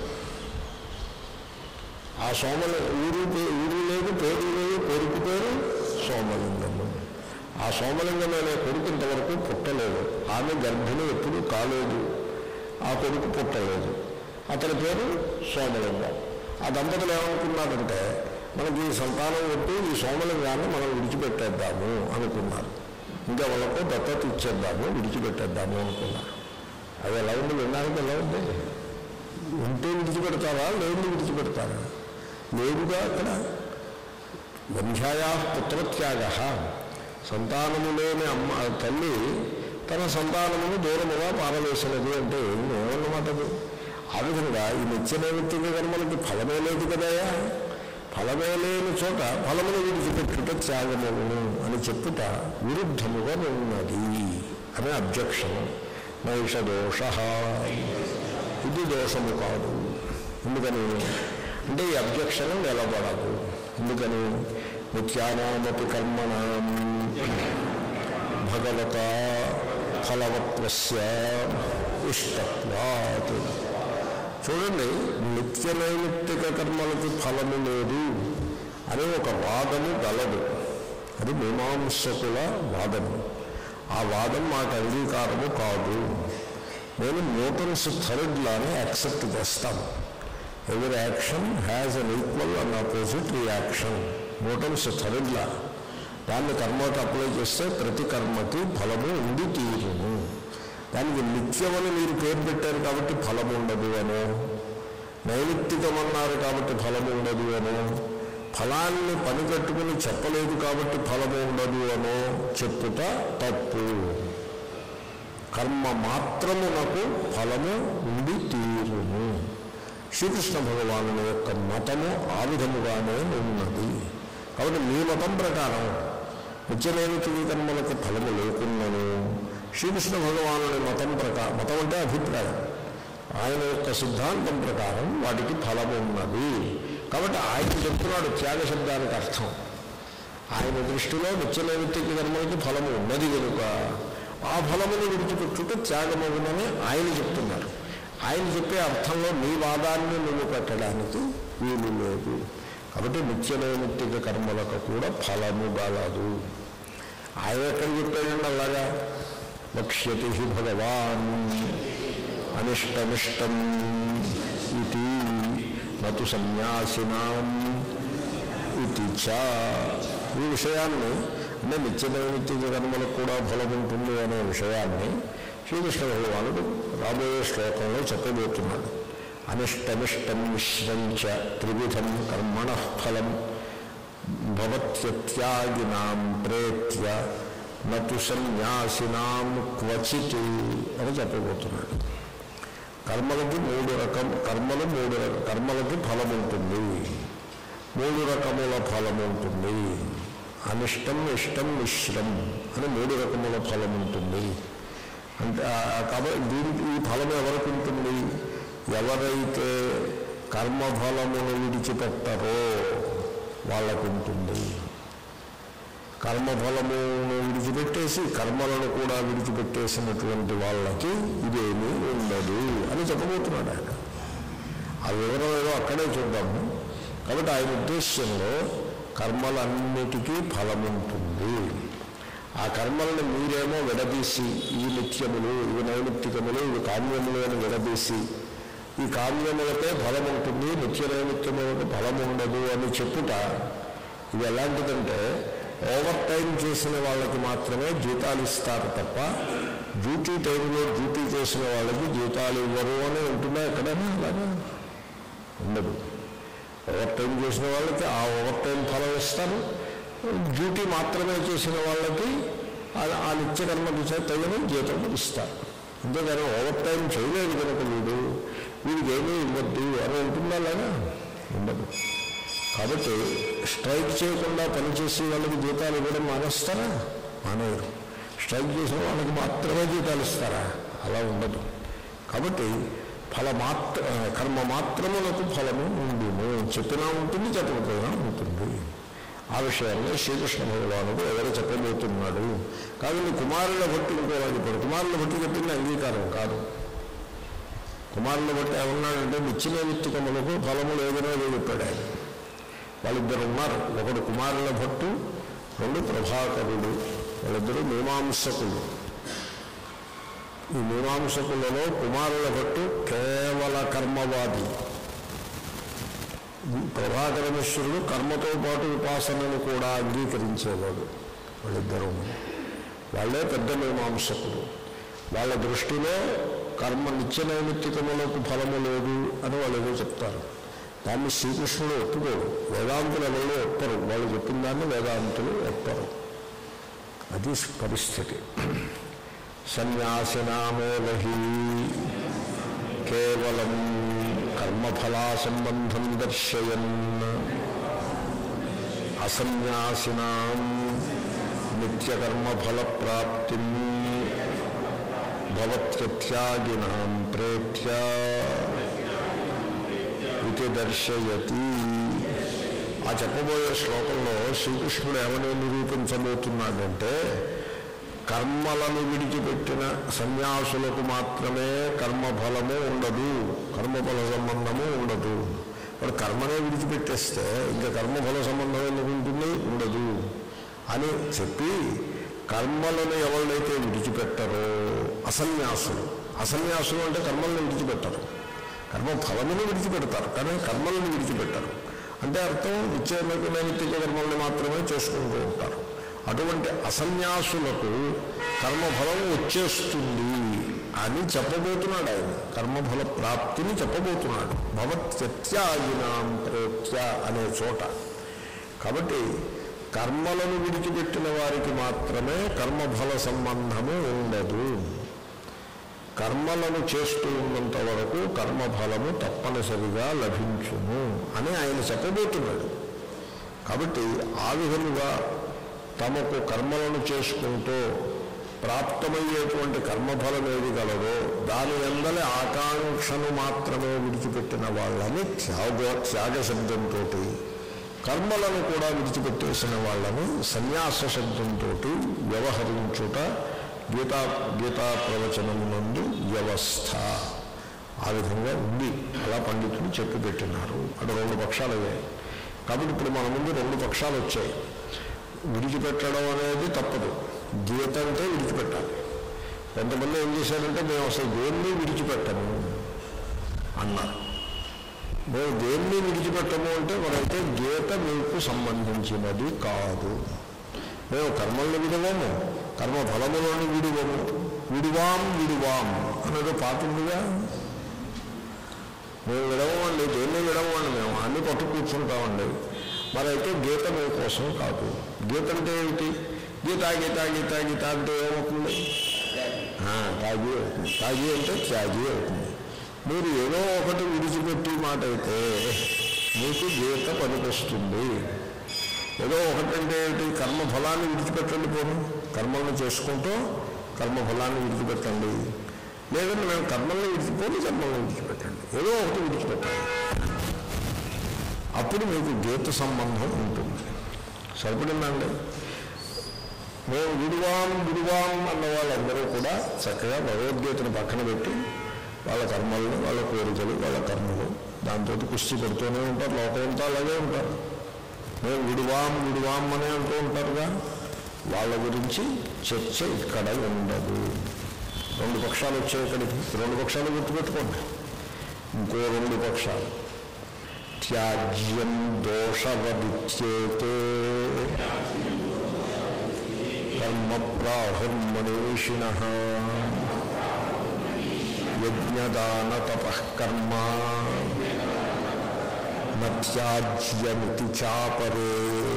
A: ఆ సోమలి ఊరు ఊరు లేదు, పేరు లేదు, కొడుకు పేరు సోమలింగము. ఆ సోమలింగం అనే కొడుకు ఇంతవరకు పుట్టలేదు. ఆమె గర్భిణి ఎప్పుడూ కాలేదు. ఆ కొడుకు పుట్టలేదు. అతని పేరు సోమలింగం. ఆ దంపతులు ఏమనుకున్నారంటే, మనకి సంతానం కొట్టి ఈ సోమలింగాన్ని మనం విడిచిపెట్టేద్దాము అనుకున్నారు. ఇంకా వాళ్ళకు దత్తత ఇచ్చేద్దాము, విడిచిపెట్టేద్దాము అనుకున్నారు. అది ఎలా ఉంది? వినడానికి ఎలా ఉంది? ఉంటే విడిచిపెడతారా, లేదు విడిచిపెడతారా? లేదుగా. అక్కడ వంశాయాః పుత్రత్యాగ, సంతానము లేని అమ్మ తల్లి తన సంతానమును దూరముగా పారవేసినది అంటే ఏమన్నమాట? ఆ విధంగా ఈ నిత్యనైమిత్తిక కర్మలకి ఫలమే లేదు కదయా. ఫలమే లేని చోట ఫలమును విడిచిపెట్టుట త్యాగమును అని చెప్పుట విరుద్ధముగా ఉన్నది అనే అబ్జెక్షన్. నైష దోష, ఇది దోషము కాదు. ఎందుకని అంటే ఈ అబ్జెక్షన్ నిలబడదు. ఎందుకని? నిత్యానామపి కర్మణాం భగవత ఫలవత్వస్య ఇష్టత్వాత్. చూడండి, నిత్య నైమిత్తిక కర్మలకి ఫలము లేదు అనే ఒక వాదము గలదు. అది మీమాంసకుల వాదము. ఆ వాదం మాకు అంగీకారము కాదు. నేను న్యూటన్స్ థర్డ్ లాని యాక్సెప్ట్ చేస్తాను. Every action has an equal and opposite reaction. Newton's third law, దాన్ని కర్మకి అప్లై చేస్తే ప్రతి కర్మకి ఫలము ఉండి తీరును. దానికి నిత్యమని మీరు పేరు పెట్టారు కాబట్టి ఫలం ఉండదు అనో, నైమిత్తికమన్నారు కాబట్టి ఫలం ఉండదు అనో, ఫలాన్ని పని కట్టుకుని చెప్పలేదు కాబట్టి ఫలము ఉండదు అనో చెప్పుట తప్పు. కర్మ మాత్రమునకు ఫలము ఉండి తీరును. శ్రీకృష్ణ భగవానుని యొక్క మతము ఆ విధముగానే ఉన్నది. కాబట్టి మీ మతం ప్రకారం నిత్యనైమిత్తిక కర్మలకు ఫలము లేకున్నను, శ్రీకృష్ణ భగవానుని మతం ప్రకారం, మతం అంటే అభిప్రాయం, ఆయన యొక్క సిద్ధాంతం ప్రకారం వాటికి ఫలము ఉన్నది. కాబట్టి ఆయన చెప్తున్నాడు త్యాగ శబ్దానికి అర్థం. ఆయన దృష్టిలో నిత్యనైమిత్తిక కర్మలకి ఫలము ఉన్నది కనుక ఆ ఫలమును విడిచిపెట్టుట త్యాగమవునని ఆయన చెప్తున్నారు. ఆయన చెప్పే అర్థంలో నీ వాదాన్ని నువ్వు పెట్టడానికి వీలు లేదు. కాబట్టి నిత్యనైమిత్తిక కర్మలకు కూడా ఫలము గలదు. ఆయన ఎక్కడ చెప్పాడండి అలాగా? వక్ష్యతి భగవాన్ అనిష్టమిష్టం ఇది నతు సన్యాసినాం ఇది చ. ఈ విషయాన్ని అంటే నిత్యనైమిత్తిక కర్మలకు కూడా ఫలం ఉంటుంది అనే విషయాన్ని శ్రీకృష్ణ భగవానుడు రాబోయే శ్లోకంలో చెప్పబోతున్నాడు. అనిష్టమిష్టం మిశ్రంచ త్రివిధం కర్మణ ఫలం భవత్యత్యాగినాం ప్రేత్య నతు సన్యాసినాం క్వచిత్ అని చెప్పబోతున్నాడు.
B: కర్మలకి మూడు రకం కర్మలు మూడు రకం కర్మలకి ఫలం ఉంటుంది. మూడు రకముల ఫలం ఉంటుంది. అనిష్టం, ఇష్టం, మిశ్రం అని మూడు రకముల ఫలం ఉంటుంది. అంటే కాబట్టి దీనికి ఈ ఫలం ఎవరికి ఉంటుంది? ఎవరైతే కర్మఫలమును విడిచిపెట్టరో వాళ్ళకు ఉంటుంది. కర్మఫలమును విడిచిపెట్టేసి కర్మలను కూడా విడిచిపెట్టేసినటువంటి వాళ్ళకి ఇదేమీ ఉండదు అని చెప్పబోతున్నాడు ఆయన. ఆ వివరం ఏదో అక్కడే చూద్దాము. కాబట్టి ఆయన ఉద్దేశ్యంలో కర్మలన్నిటికీ ఫలం ఉంటుంది. ఆ కర్మలను మీరేమో విడదీసి ఇవి నిత్యములు, ఇవి నైమిత్తికములు, ఇవి కామ్యములు అని విడదీసి ఈ కామ్యములకే ఫలం ఉంటుంది, నిత్య నైమిత్యములకు ఫలం ఉండదు అని చెప్పుట ఇది ఎలాంటిదంటే ఓవర్ టైం చేసిన వాళ్ళకి మాత్రమే జీతాలు ఇస్తారు తప్ప డ్యూటీ టైంలో డ్యూటీ చేసిన వాళ్ళకి జీతాలు ఇవ్వరు అని ఉంటుందా ఎక్కడైనా? అలాగే ఉండదు. ఓవర్ టైం చేసిన వాళ్ళకి ఆ ఓవర్ టైం ఫలం ఇస్తారు, డ్యూటీ మాత్రమే చేసిన వాళ్ళకి ఆ నిత్యకర్మకి తగిన జీతం ఇస్తారు. అంతేగాని ఓవర్ టైం చేయలేదు కనుక వీడు వీడికి ఏమీ ఇవ్వద్దు అని ఉంటుందా? అలాగా ఉండదు. కాబట్టి స్ట్రైక్ చేయకుండా పనిచేసే వాళ్ళకి జీతాలు ఇవ్వడం మానేస్తారా? మానేయరు. స్ట్రైక్ చేసిన వాళ్ళకి మాత్రమే జీతాలు ఇస్తారా? అలా ఉండదు. కాబట్టి ఫల మాత్ర కర్మ మాత్రములకు ఫలము ఉండును. చెప్పినా ఉంటుంది, చెప్పకపోయినా ఉంటుంది. ఆ విషయాన్ని శ్రీకృష్ణ భగవానుడు ఎవరు చెప్పబోతున్నాడు? కాబట్టి కుమారుల బట్టి ఇంకోలా చెప్పాడు. కుమారుల బట్టి చెప్పింది అంగీకారం కాదు. కుమారుల బట్టి ఏమన్నాడంటే నిత్యనైమిత్తికములకు ఫలము లేదనే చెప్పాడు ఆయన. వాళ్ళిద్దరు ఉన్నారు. ఒకడు కుమారుల భట్టు, రెండు ప్రభాకరుడు. వాళ్ళిద్దరూ మీమాంసకులు. ఈ మీమాంసకులలో కుమారుల భట్టు కేవల కర్మవాది, ప్రభాకర మిశ్రుడు కర్మతో పాటు ఉపాసనను కూడా అంగీకరించేవాడు. వాళ్ళిద్దరూ వాళ్ళే పెద్ద మీమాంసకులు. వాళ్ళ దృష్టిలో కర్మ నిత్య నైమిత్తికములకు ఫలము లేదు అని వాళ్ళు ఏదో చెప్తారు. దాన్ని శ్రీకృష్ణుడు ఒప్పుకోడు. వేదాంతులు ఎవరో ఒప్పరు. వాళ్ళు చెప్పిన దాన్ని వేదాంతులు ఒప్పరు. అది పరిస్థితి. సన్యాసినామేవహి కేవలం కర్మఫలా సంబంధం దర్శయన్ అసన్యాసినాం నిత్యకర్మఫల ప్రాప్తిం భవత్యత్యాగినాం ప్రేత్య ఇది దర్శయతి. ఆ చెప్పబోయే శ్లోకంలో శ్రీకృష్ణుడు ఏమని నిరూపించబోతున్నాడంటే కర్మలను విడిచిపెట్టిన సన్యాసులకు మాత్రమే కర్మఫలము ఉండదు, కర్మఫల సంబంధము ఉండదు. వాడు కర్మనే విడిచిపెట్టేస్తే ఇంకా కర్మఫల సంబంధం ఎందుకు ఉంటుంది? ఉండదు అని చెప్పి కర్మలను ఎవరైతే విడిచిపెట్టరో అసన్యాసులు. అసన్యాసులు అంటే కర్మలను విడిచిపెట్టరు, కర్మఫలమును విడిచిపెడతారు కానీ కర్మలను విడిచిపెట్టరు. అంటే అర్థం నిత్య నైమిత్తిక కర్మల్ని మాత్రమే చేసుకుంటూ ఉంటారు. అటువంటి అసన్యాసులకు కర్మఫలం వచ్చేస్తుంది అని చెప్పబోతున్నాడు ఆయన. కర్మఫల ప్రాప్తిని చెప్పబోతున్నాడు భవత్యత్యాగినాం ప్రేత్య అనే చోట. కాబట్టి కర్మలను విడిచిపెట్టిన వారికి మాత్రమే కర్మఫల సంబంధము ఉండదు. కర్మలను చేస్తూ ఉన్నంత వరకు కర్మఫలము తప్పనిసరిగా లభించును అని ఆయన చెప్పబోతున్నాడు. కాబట్టి ఆ విధముగా తమకు కర్మలను చేసుకుంటూ ప్రాప్తమయ్యేటువంటి కర్మఫలం ఏది గలదో దాని అందరి ఆకాంక్షను మాత్రమే విడిచిపెట్టిన వాళ్ళని త్యాగ త్యాగ శబ్దంతో, కర్మలను కూడా విడిచిపెట్టేసిన వాళ్ళని సన్యాస శబ్దంతో వ్యవహరించుట గీతా గీతా ప్రవచనమునందు వ్యవస్థ. ఆ విధంగా ఉంది. అలా పండితులు చెప్పి పెట్టినారు. అటు రెండు పక్షాలు అయ్యాయి. కాబట్టి ఇప్పుడు మన ముందు రెండు పక్షాలు వచ్చాయి. విడిచిపెట్టడం అనేది తప్పదు, గీత అంటే విడిచిపెట్టాలి. కొంతమంది ఏం చేశారంటే మేము అసలు దేన్ని విడిచిపెట్టము అన్నారు. మేము దేన్ని విడిచిపెట్టము అంటే మరైతే గీత మీకు సంబంధించినది కాదు. మేము కర్మల్ని విడవము, కర్మ ఫలములను విడువము. విడువాం విడువాం అనేది పాట ఉందిగా. మేము విడవండి, దేన్ని విడవండి, మేము అన్ని పట్టు కూర్చుంటామండి. మరైతే గీత మీ కోసం కాదు. గీత అంటే ఏమిటి? గీత గీత గీత గీత అంటే ఏమవుతుంది? తాగి అవుతుంది. తాగి అంటే త్యాగి అవుతుంది. మీరు ఏదో ఒకటి విడిచిపెట్టి మాట అయితే మీకు గీత పనికొస్తుంది. ఏదో ఒకటంటే ఏంటి? కర్మఫలాన్ని విడిచిపెట్టండి. పోను కర్మలను చేసుకుంటూ కర్మఫలాన్ని విడిచిపెట్టండి. లేదంటే మేము కర్మల్ని విడిచిపోయి కర్మల్ని విడిచిపెట్టండి. ఏదో ఒకటి విడిచిపెట్టండి. అప్పుడు మీకు గీత సంబంధం ఉంటుంది. సరిపడిందండి. మేము విడువాం విడువాం అన్న వాళ్ళందరూ కూడా చక్కగా భగవద్గీతను పక్కన పెట్టి వాళ్ళ కర్మలను, వాళ్ళ కోరికలు, వాళ్ళ కర్మలు దాంతో కుస్తీ పెడుతూనే ఉంటారు. లోకమంతా అలాగే ఉంటారు. మేము విడువాం విడువాం అని అంటూ ఉంటారుగా. వాళ్ళ గురించి చర్చ ఇక్కడ ఉండదు. రెండు పక్షాలు వచ్చాయి ఇక్కడికి. రెండు పక్షాలు గుర్తుపెట్టుకోండి. ఇంకో రెండు పక్షాలు. త్యాజ్యం దోషవదిత్యేతే కర్మ ప్రాహుర్మనీషిణః యజ్ఞదాన తపః కర్మ నత్యాజ్యమితి చాపరే.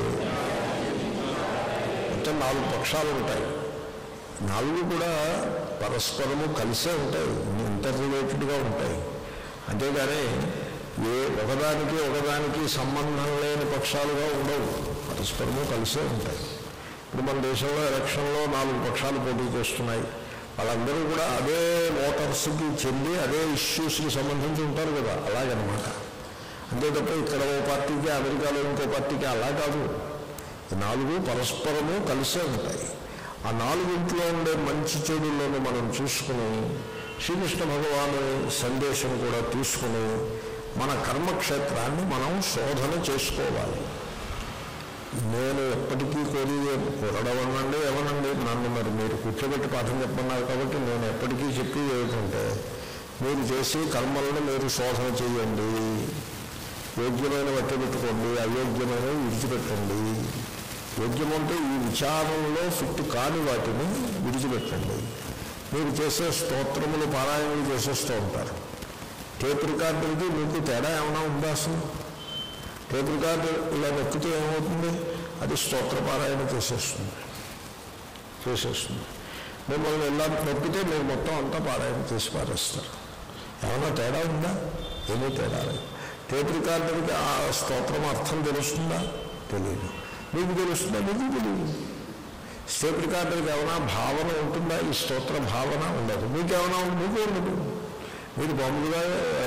B: మొత్తం నాలుగు పక్షాలు ఉంటాయి. నాలుగు కూడా పరస్పరము కలిసే ఉంటాయి, ఇంటర్ రిలేటెడ్గా ఉంటాయి. అంతేగాని ఏ ఒకదానికి ఒకదానికి సంబంధం లేని పక్షాలుగా ఉండవు, పరస్పరము కలిసే ఉంటాయి. ఇప్పుడు మన దేశంలో ఎలక్షన్లో నాలుగు పక్షాలు పోటీ చేస్తున్నాయి. వాళ్ళందరూ కూడా అదే ఓటర్స్కి చెంది అదే ఇష్యూస్కి సంబంధించి ఉంటారు కదా, అలాగనమాట. అంతే తప్ప ఇక్కడ ఓ పార్టీకి అమెరికాలో ఇంకో పార్టీకి అలా కాదు. ఈ నాలుగు పరస్పరము కలిసే ఉంటాయి. ఆ నాలుగింట్లో ఉండే మంచి చెడులను మనం చూసుకుని శ్రీకృష్ణ భగవాను సందేశం కూడా తీసుకుని మన కర్మక్షేత్రాన్ని మనం శోధన చేసుకోవాలి. నేను ఎప్పటికీ కోరి కోరడం అనండి ఏమనండి, నన్ను మరి మీరు కూర్చోబెట్టి పాఠం చెప్పన్నారు కాబట్టి నేను ఎప్పటికీ చెప్పేది ఏమిటంటే, మీరు చేసి కర్మలను మీరు శోధన చేయండి. యోగ్యమైన బట్టి పెట్టుకోండి, అయోగ్యమైన విడిచిపెట్టండి. యోగ్యమంటే ఈ విచారంలో ఫిట్ కాని వాటిని విడిచిపెట్టండి. మీరు చేసే స్తోత్రములు పారాయణలు చేసేస్తూ ఉంటారు. టేప్ రికార్డులకి మీకు తేడా ఏమైనా ఉందా? అసలు టేప్ రికార్డు ఇలా నొక్కితే ఏమవుతుంది? అది స్తోత్ర పారాయణ చేసేస్తుంది చేసేస్తుంది మిమ్మల్ని ఇలా నొక్కితే మీరు మొత్తం అంతా పారాయణ చేసి పారేస్తారు. ఏమైనా తేడా ఉందా? ఏమీ తేడా లేదు. టేప్ రికార్డులకి ఆ స్తోత్రం అర్థం తెలుస్తుందా? తెలియదు. మీకు తెలుస్తుందా? మీకు తెలియదు. టేప్ రికార్డులకి ఏమైనా భావన ఉంటుందా? ఈ స్తోత్ర భావన ఉండదు. మీకేమైనా మీకు ఉండదు. మీరు మామూలుగా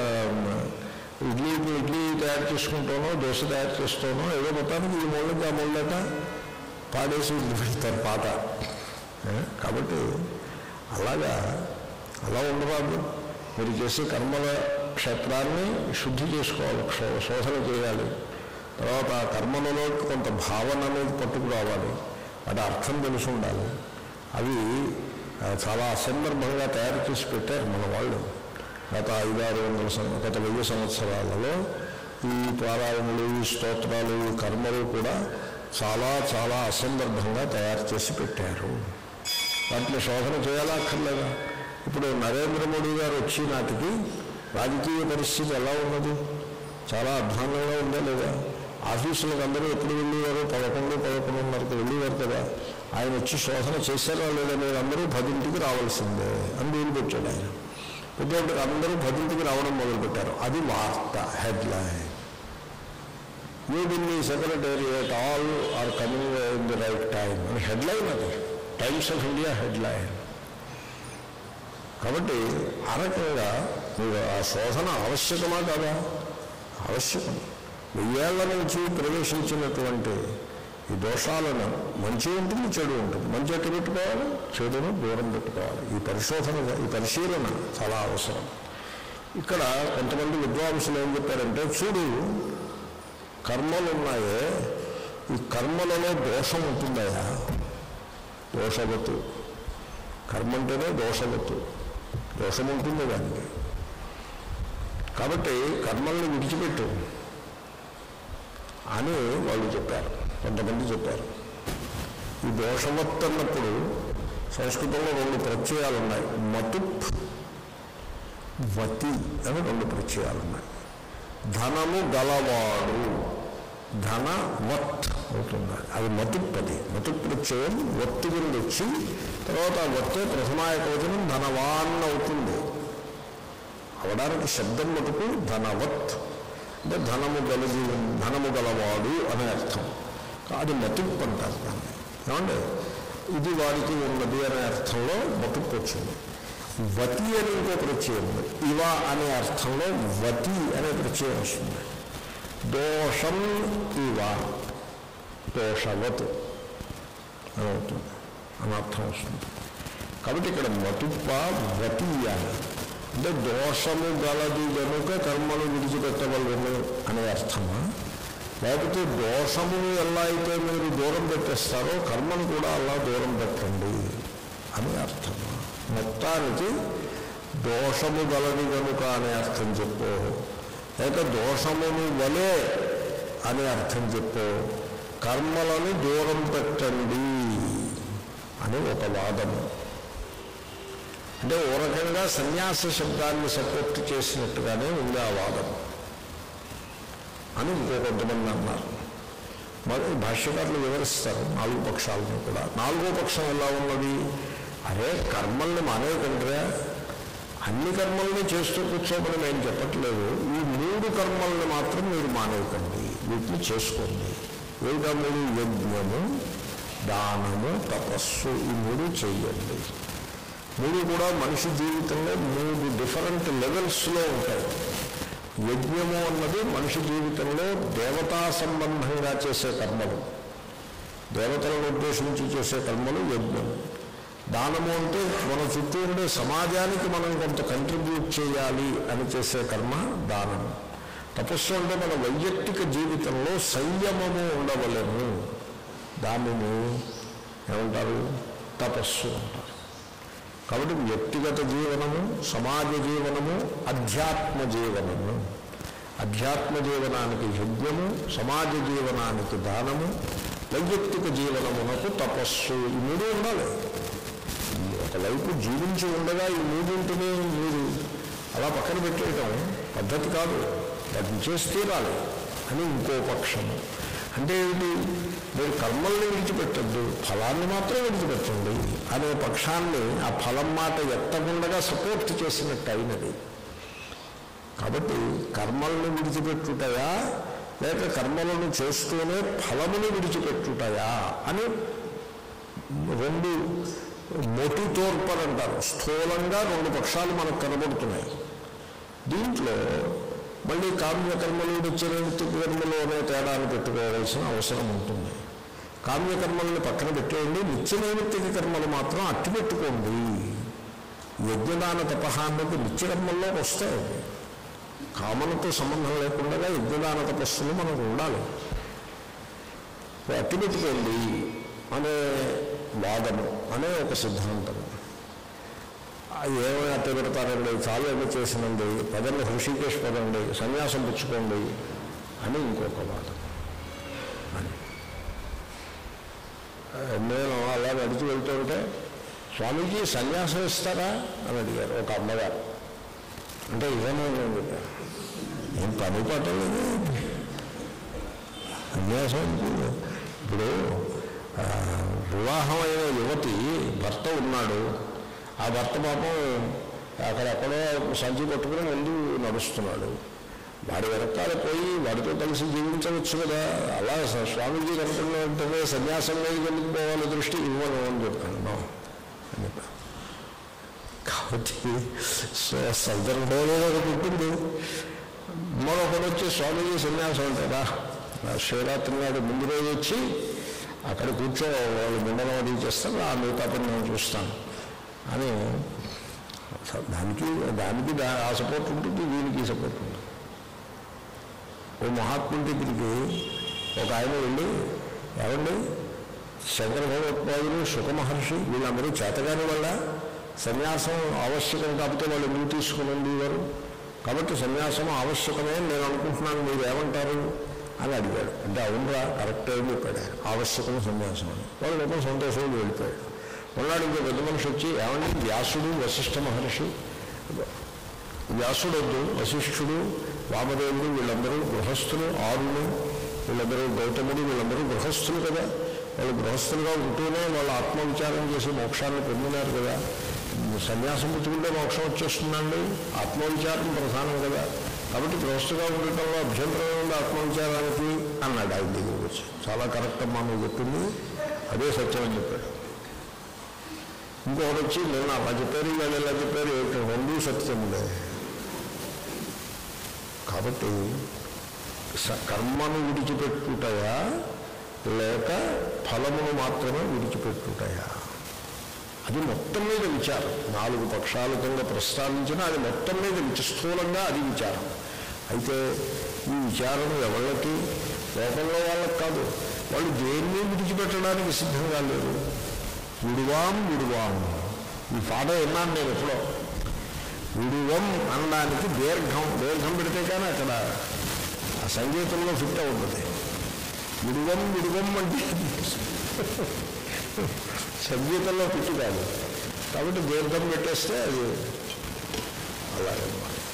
B: ఇడ్లీ ఇడ్లీ తయారు చేసుకుంటానో దోశ తయారు చేస్తానో ఏదో మొత్తానికి ఈ మూలకి ఆ మూలక పాడేసి ఇడ్లీ పెడతారు పాట. కాబట్టి అలాగా అలా ఉండరాదు. మీరు చేసే కర్మల క్షేత్రాన్ని శుద్ధి చేసుకోవాలి, శోధన చేయాలి. తర్వాత ఆ కర్మలలో కొంత భావన అనేది పట్టుకురావాలి, వాటి అర్థం తెలిసి ఉండాలి. అవి చాలా అసందర్భంగా తయారు చేసి పెట్టారు మన వాళ్ళు. గత ఐదారు వందల గత వెయ్యి సంవత్సరాలలో ఈ పారాయణలు, ఈ స్తోత్రాలు, ఈ కర్మలు కూడా చాలా చాలా అసందర్భంగా తయారు చేసి పెట్టారు. వాటిని శోధన చేయాలా అక్కర్లేదా? ఇప్పుడు నరేంద్ర మోడీ గారు వచ్చే నాటికి రాజకీయ పరిస్థితి ఎలా ఉన్నది? చాలా అధ్వానంగా ఉందా లేదా? ఆఫీసులకు అందరూ ఎప్పుడు వెళ్ళేవారు? పదకొండు పదకొండున్నరకు వెళ్ళేవారు కదా. ఆయన వచ్చి శోధన చేశారా లేదా? మీరు అందరూ పదింటికి రావాల్సిందే అని వీలు పెట్టాడు ఆయన. పెద్దవాళ్ళు అందరూ పదింటికి రావడం మొదలుపెట్టారు. అది వార్త, headline. New Delhi secretariat all are coming in the right time అని హెడ్లైన్. అది టైమ్స్ ఆఫ్ ఇండియా హెడ్లైన్. కాబట్టి ఆ రకంగా మీరు ఆ శోధన ఆవశ్యకమా కాదా? ఆవశ్యకం. వెయ్యేళ్ల నుంచి ప్రవేశించినటువంటి ఈ దోషాలను, మంచి ఉంటుంది చెడు ఉంటుంది, మంచి ఎట్టు పెట్టుకోవాలి, చెడును దూరం పెట్టుకోవాలి. ఈ పరిశోధన, ఈ పరిశీలన చాలా అవసరం. ఇక్కడ కొంతమంది విద్వాంసులు ఏం చెప్పారంటే, చూడు కర్మలు ఉన్నాయే, ఈ కర్మలలో దోషం ఉంటుందయా. దోషవత్తు కర్మ అంటేనే దోషవత్తు, దోషం ఉంటుంది దానికి. కాబట్టి కర్మల్ని విడిచిపెట్టు అని వాళ్ళు చెప్పారు, కొంతమంది చెప్పారు. ఈ దోషవత్తు అన్నప్పుడు సంస్కృతంలో రెండు ప్రత్యయాలు ఉన్నాయి. మతుప్, వతి అని రెండు ప్రత్యయాలు ఉన్నాయి. ధనము గలవాడు, ధన వత్ అవుతుంది. అది మతుప్పది. మతు ప్రత్యయం వత్తు కింద వచ్చి తర్వాత ఆ వత్తే ప్రథమాయక వచనం ధనవాన్ అవుతుంది. అవడానికి శబ్దం మటుకు ధనవత్ అంటే ధనము గలది ధనము గలవాడు అనే అర్థం. అది మతుప్పు అంటారు దాన్ని. ఏమంటే ఇది వాడికి ఉన్నది అనే అర్థంలో మతుప్పు వచ్చింది. వతి అని ఇంకో ప్రత్యయం ఉంది. ఇవ అనే అర్థంలో వతి అనే ప్రత్యయం వస్తుంది. దోషం ఇవ దోషవత్ అని అవుతుంది అని అర్థం వస్తుంది. కాబట్టి ఇక్కడ మతుప్ప వతి అని అంటే దోషము గలది కనుక కర్మలు విడిచిపెట్టవలను అనే అర్థమా, లేకపోతే దోషమును ఎలా అయితే మీరు దూరం పెట్టేస్తారో కర్మను కూడా అలా దూరం పెట్టండి అని అర్థమా? మొత్తానికి దోషము గలది కనుక అనే అర్థం చెప్పో, లేక దోషమును వలే అనే అర్థం చెప్పో, కర్మలను దూరం పెట్టండి అని ఒక వాదము. అంటే ఓ రకంగా సన్యాస శబ్దాన్ని సపోర్ట్ చేసినట్టుగానే ఉంది ఆ వాదం అని ఇంకో కొంతమంది అన్నారు. మరి భాష్యకారులు వివరిస్తారు నాలుగు పక్షాలను కూడా. నాలుగో పక్షం ఎలా ఉన్నది? అరే కర్మల్ని మానేయకండిరా, అన్ని కర్మల్ని చేస్తూ కూర్చోమని నేను చెప్పట్లేదు, ఈ మూడు కర్మల్ని మాత్రం మీరు మానేయకండి, వీటిని చేసుకోండి. ఏమిటా మూడు? యజ్ఞము, దానము, తపస్సు, ఈ మూడు చెయ్యండి. మూడు కూడా మనిషి జీవితంలో మూడు డిఫరెంట్ లెవెల్స్లో ఉంటాయి. యజ్ఞము అన్నది మనిషి జీవితంలో దేవతా సంబంధంగా చేసే కర్మలు, దేవతలను ఉద్దేశించి చేసే కర్మలు యజ్ఞం. దానము అంటే మన చుట్టూ ఉండే సమాజానికి మనం కొంత కంట్రిబ్యూట్ చేయాలి అని చేసే కర్మ దానము. తపస్సు అంటే మన వైయక్తిక జీవితంలో సంయమము ఉండవలేము, దానిని ఏమంటారు? తపస్సు అంటారు. కాబట్టి వ్యక్తిగత జీవనము, సమాజ జీవనము, అధ్యాత్మ జీవనము. అధ్యాత్మ జీవనానికి యజ్ఞము, సమాజ జీవనానికి దానము, వైయక్తిక జీవనమునకు తపస్సు, ఈ మూడు ఉండాలి. ఒకవైపు జీవించి ఉండగా ఈ మూడింటిని మీరు అలా పక్కన పెట్టేయటం పద్ధతి కాదు, వాటిని చేసి తీరాలి అని ఇంకో పక్షము. అంటే ఏంటి? మీరు కర్మల్ని విడిచిపెట్టద్దు, ఫలాన్ని మాత్రం విడిచిపెట్టండి అనే పక్షాన్ని ఆ ఫలం మాట ఎత్తకుండా సపోర్ట్ చేసినట్టు అయినది. కాబట్టి కర్మల్ని విడిచిపెట్టుటయా లేక కర్మలను చేస్తూనే ఫలముని విడిచిపెట్టుటయా అని రెండు మొటి తోర్పలు అంటారు. స్థూలంగా రెండు పక్షాలు మనకు కనబడుతున్నాయి. దీంట్లో మళ్ళీ కామ్యకర్మలు నిత్యనైమిత్తిక కర్మలు అనే తేడాన్ని పెట్టుకోవాల్సిన అవసరం ఉంటుంది. కామ్యకర్మల్ని పక్కన పెట్టేయండి, నిత్యనైమిత్తిక కర్మలు మాత్రం అట్టి పెట్టుకోండి. యజ్ఞదాన తపహ అన్నది నిత్యకర్మల్లోకి వస్తాయి. కామనతో సంబంధం లేకుండా యజ్ఞదాన తపస్సులు మనకు ఉండాలి. అట్టి పెట్టుకోండి అనే వాదము అనే ఒక సిద్ధాంతం. ఏమైనా అట్ట పెడతారండి, చాలా ఏమో చేసినండి, పదండి హృషికేశ్ పదండి, సన్యాసం పుచ్చుకోండి అని ఇంకొక వాదం. అని నేను అలా నడిచి వెళ్తూ ఉంటే స్వామీజీ సన్యాసం ఇస్తారా అని అడిగారు ఒక అమ్మగారు. అంటే ఇదేమో నేను చెప్పాను, ఏం పని పట్టలేదు సన్యాసం. ఇప్పుడు వివాహమైన యువతి భర్త ఉన్నాడు, ఆ భర్త పాపం అక్కడెక్కడో సంచి పట్టుకుని ముందు నడుస్తున్నాడు. వాడి వెనకాల పోయి వాడితో కలిసి జీవించవచ్చు కదా. అలా స్వామీజీ కనుకున్నట్టే సన్యాసం మీద ఎందుకు పోవాలి, దృష్టి ఇవ్వను అని చెప్పాను అని చెప్పాను. కాబట్టి సందర్భంలో ఒకటి ఉంటుంది. మరొకటి వచ్చి స్వామీజీ సన్యాసం అంటారా, శివరాత్రి నాడు ముందు రోజు వచ్చి అక్కడ కూర్చో, వాళ్ళు ముండలం అది చేస్తారు, ఆ మిగతా పని నేను చూస్తాను అని. దానికి దానికి ఆ సపోర్ట్ ఉంటుంది, దీనికి సపోర్ట్ ఉంటుంది. ఓ మహాత్ముడి దగ్గరికి ఒక ఆయన వెళ్ళి, ఏమండి శంకర భగవత్పాదులు, సుఖమహర్షి వీళ్ళందరూ చేతగాని వల్ల సన్యాసం ఆవశ్యకం కాకపోతే వాళ్ళు ఎందుకు తీసుకుని ఉండేవారు, కాబట్టి సన్యాసం ఆవశ్యకమే నేను అనుకుంటున్నాను, మీరు ఏమంటారు అని అడిగాడు. అంటే అవునరా కరెక్టే అని చెప్పాడు, ఆవశ్యకం సన్యాసం అని. వాళ్ళు మొత్తం సంతోషంగా వెళ్ళిపోయాడు. ఉన్నాడు ఇంకో పెద్ద మనిషి వచ్చి, ఏమండి వ్యాసుడు, వశిష్ఠ మహర్షి, వ్యాసుడొద్దు, వశిష్ఠుడు, వామదేవుడు వీళ్ళందరూ గృహస్థులు, ఆరులు వీళ్ళందరూ, గౌతముడు వీళ్ళందరూ గృహస్థులు కదా. వాళ్ళు గృహస్థులుగా ఉంటూనే వాళ్ళు ఆత్మవిచారం చేసి మోక్షాన్ని పొందినారు కదా. సన్యాసం పుచ్చుకుంటే మోక్షం వచ్చేస్తుందండి, ఆత్మవిచారం ప్రధానం కదా, కాబట్టి గృహస్థుగా ఉండటంలో అభ్యంతరం ఉంది ఆత్మవిచారానికి అన్నాడు ఆయన దగ్గరికి వచ్చి. చాలా కరెక్ట్ అమ్మా నువ్వు చెప్పింది, అదే సత్యం అని చెప్పాడు. ఇంకొకటి వచ్చి నేను అలా చెప్పారు వీళ్ళు ఇలా చెప్పారు, రెండు సత్యములే. కాబట్టి కర్మను విడిచిపెట్టుటయా లేక ఫలమును మాత్రమే విడిచిపెట్టుటయా, అది మొత్తం మీద విచారం. నాలుగు పక్షాల కింద ప్రస్తావించిన అది మొత్తం మీద విచ స్థూలంగా అది విచారం. అయితే ఈ విచారం ఎవరికి, లోకంలో వాళ్ళకి కాదు, వాళ్ళు దేన్ని విడిచిపెట్టడానికి సిద్ధంగా లేరు. విడువాం విడువాం, ఈ పాట విన్నాను నేను ఎప్పుడో. విడువం అనడానికి దీర్ఘం దీర్ఘం పెడితే కానీ అక్కడ ఆ సంగీతంలో ఫిట్ అవుతుంది. విడువం విడువం అంటే సంగీతంలో ఫిట్ కాదు, కాబట్టి దీర్ఘం పెట్టేస్తే అది అలాగే.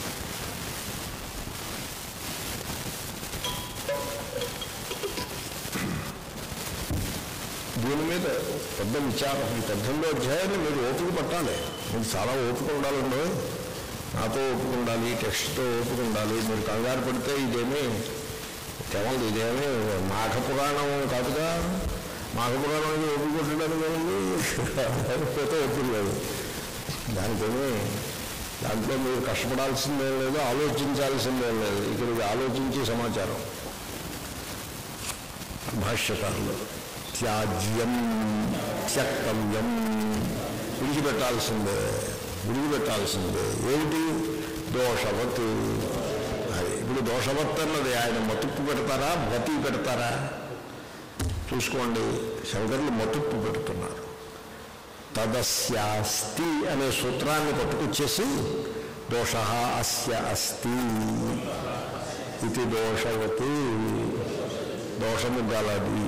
B: దీని మీద పెద్ద విచారం. ఈ పద్దెనిమిదో అధ్యాయాన్ని మీరు ఓపిక పట్టాలి, మీరు చాలా ఓపిక ఉండాలండి, నాతో ఓపిక ఉండాలి, టెక్స్ట్తో ఓపిక ఉండాలి. మీరు కంగారు పడితే ఇదేమీ కేవలం ఇదేమీ మాఘ పురాణం కాదుగా, మాఘ పురాణానికి ఓపిక కొట్టడానికి ఏముంది, పోతే ఓపిక లేదు. దానికేమీ దాంట్లో మీరు కష్టపడాల్సిందేం లేదు, ఆలోచించాల్సిందేం లేదు. ఇక్కడికి ఆలోచించే సమాచారం. భాష్యకారులు త్యాజ్యం త్యక్తవ్యం, విడిచిపెట్టాల్సిందే విడిచిపెట్టాల్సిందే. ఏమిటి? దోషవత్. అది ఇప్పుడు దోషవత్ అన్నది ఆయన మతుప్పు పెడతారా మతి పెడతారా చూసుకోండి. శంకరులు మతుప్పు పెడుతున్నారు. తదస్యాస్తి అనే సూత్రాన్ని పట్టుకొచ్చేసి దోష అస్య అస్తి ఇది దోషవత్, దోషము గలది.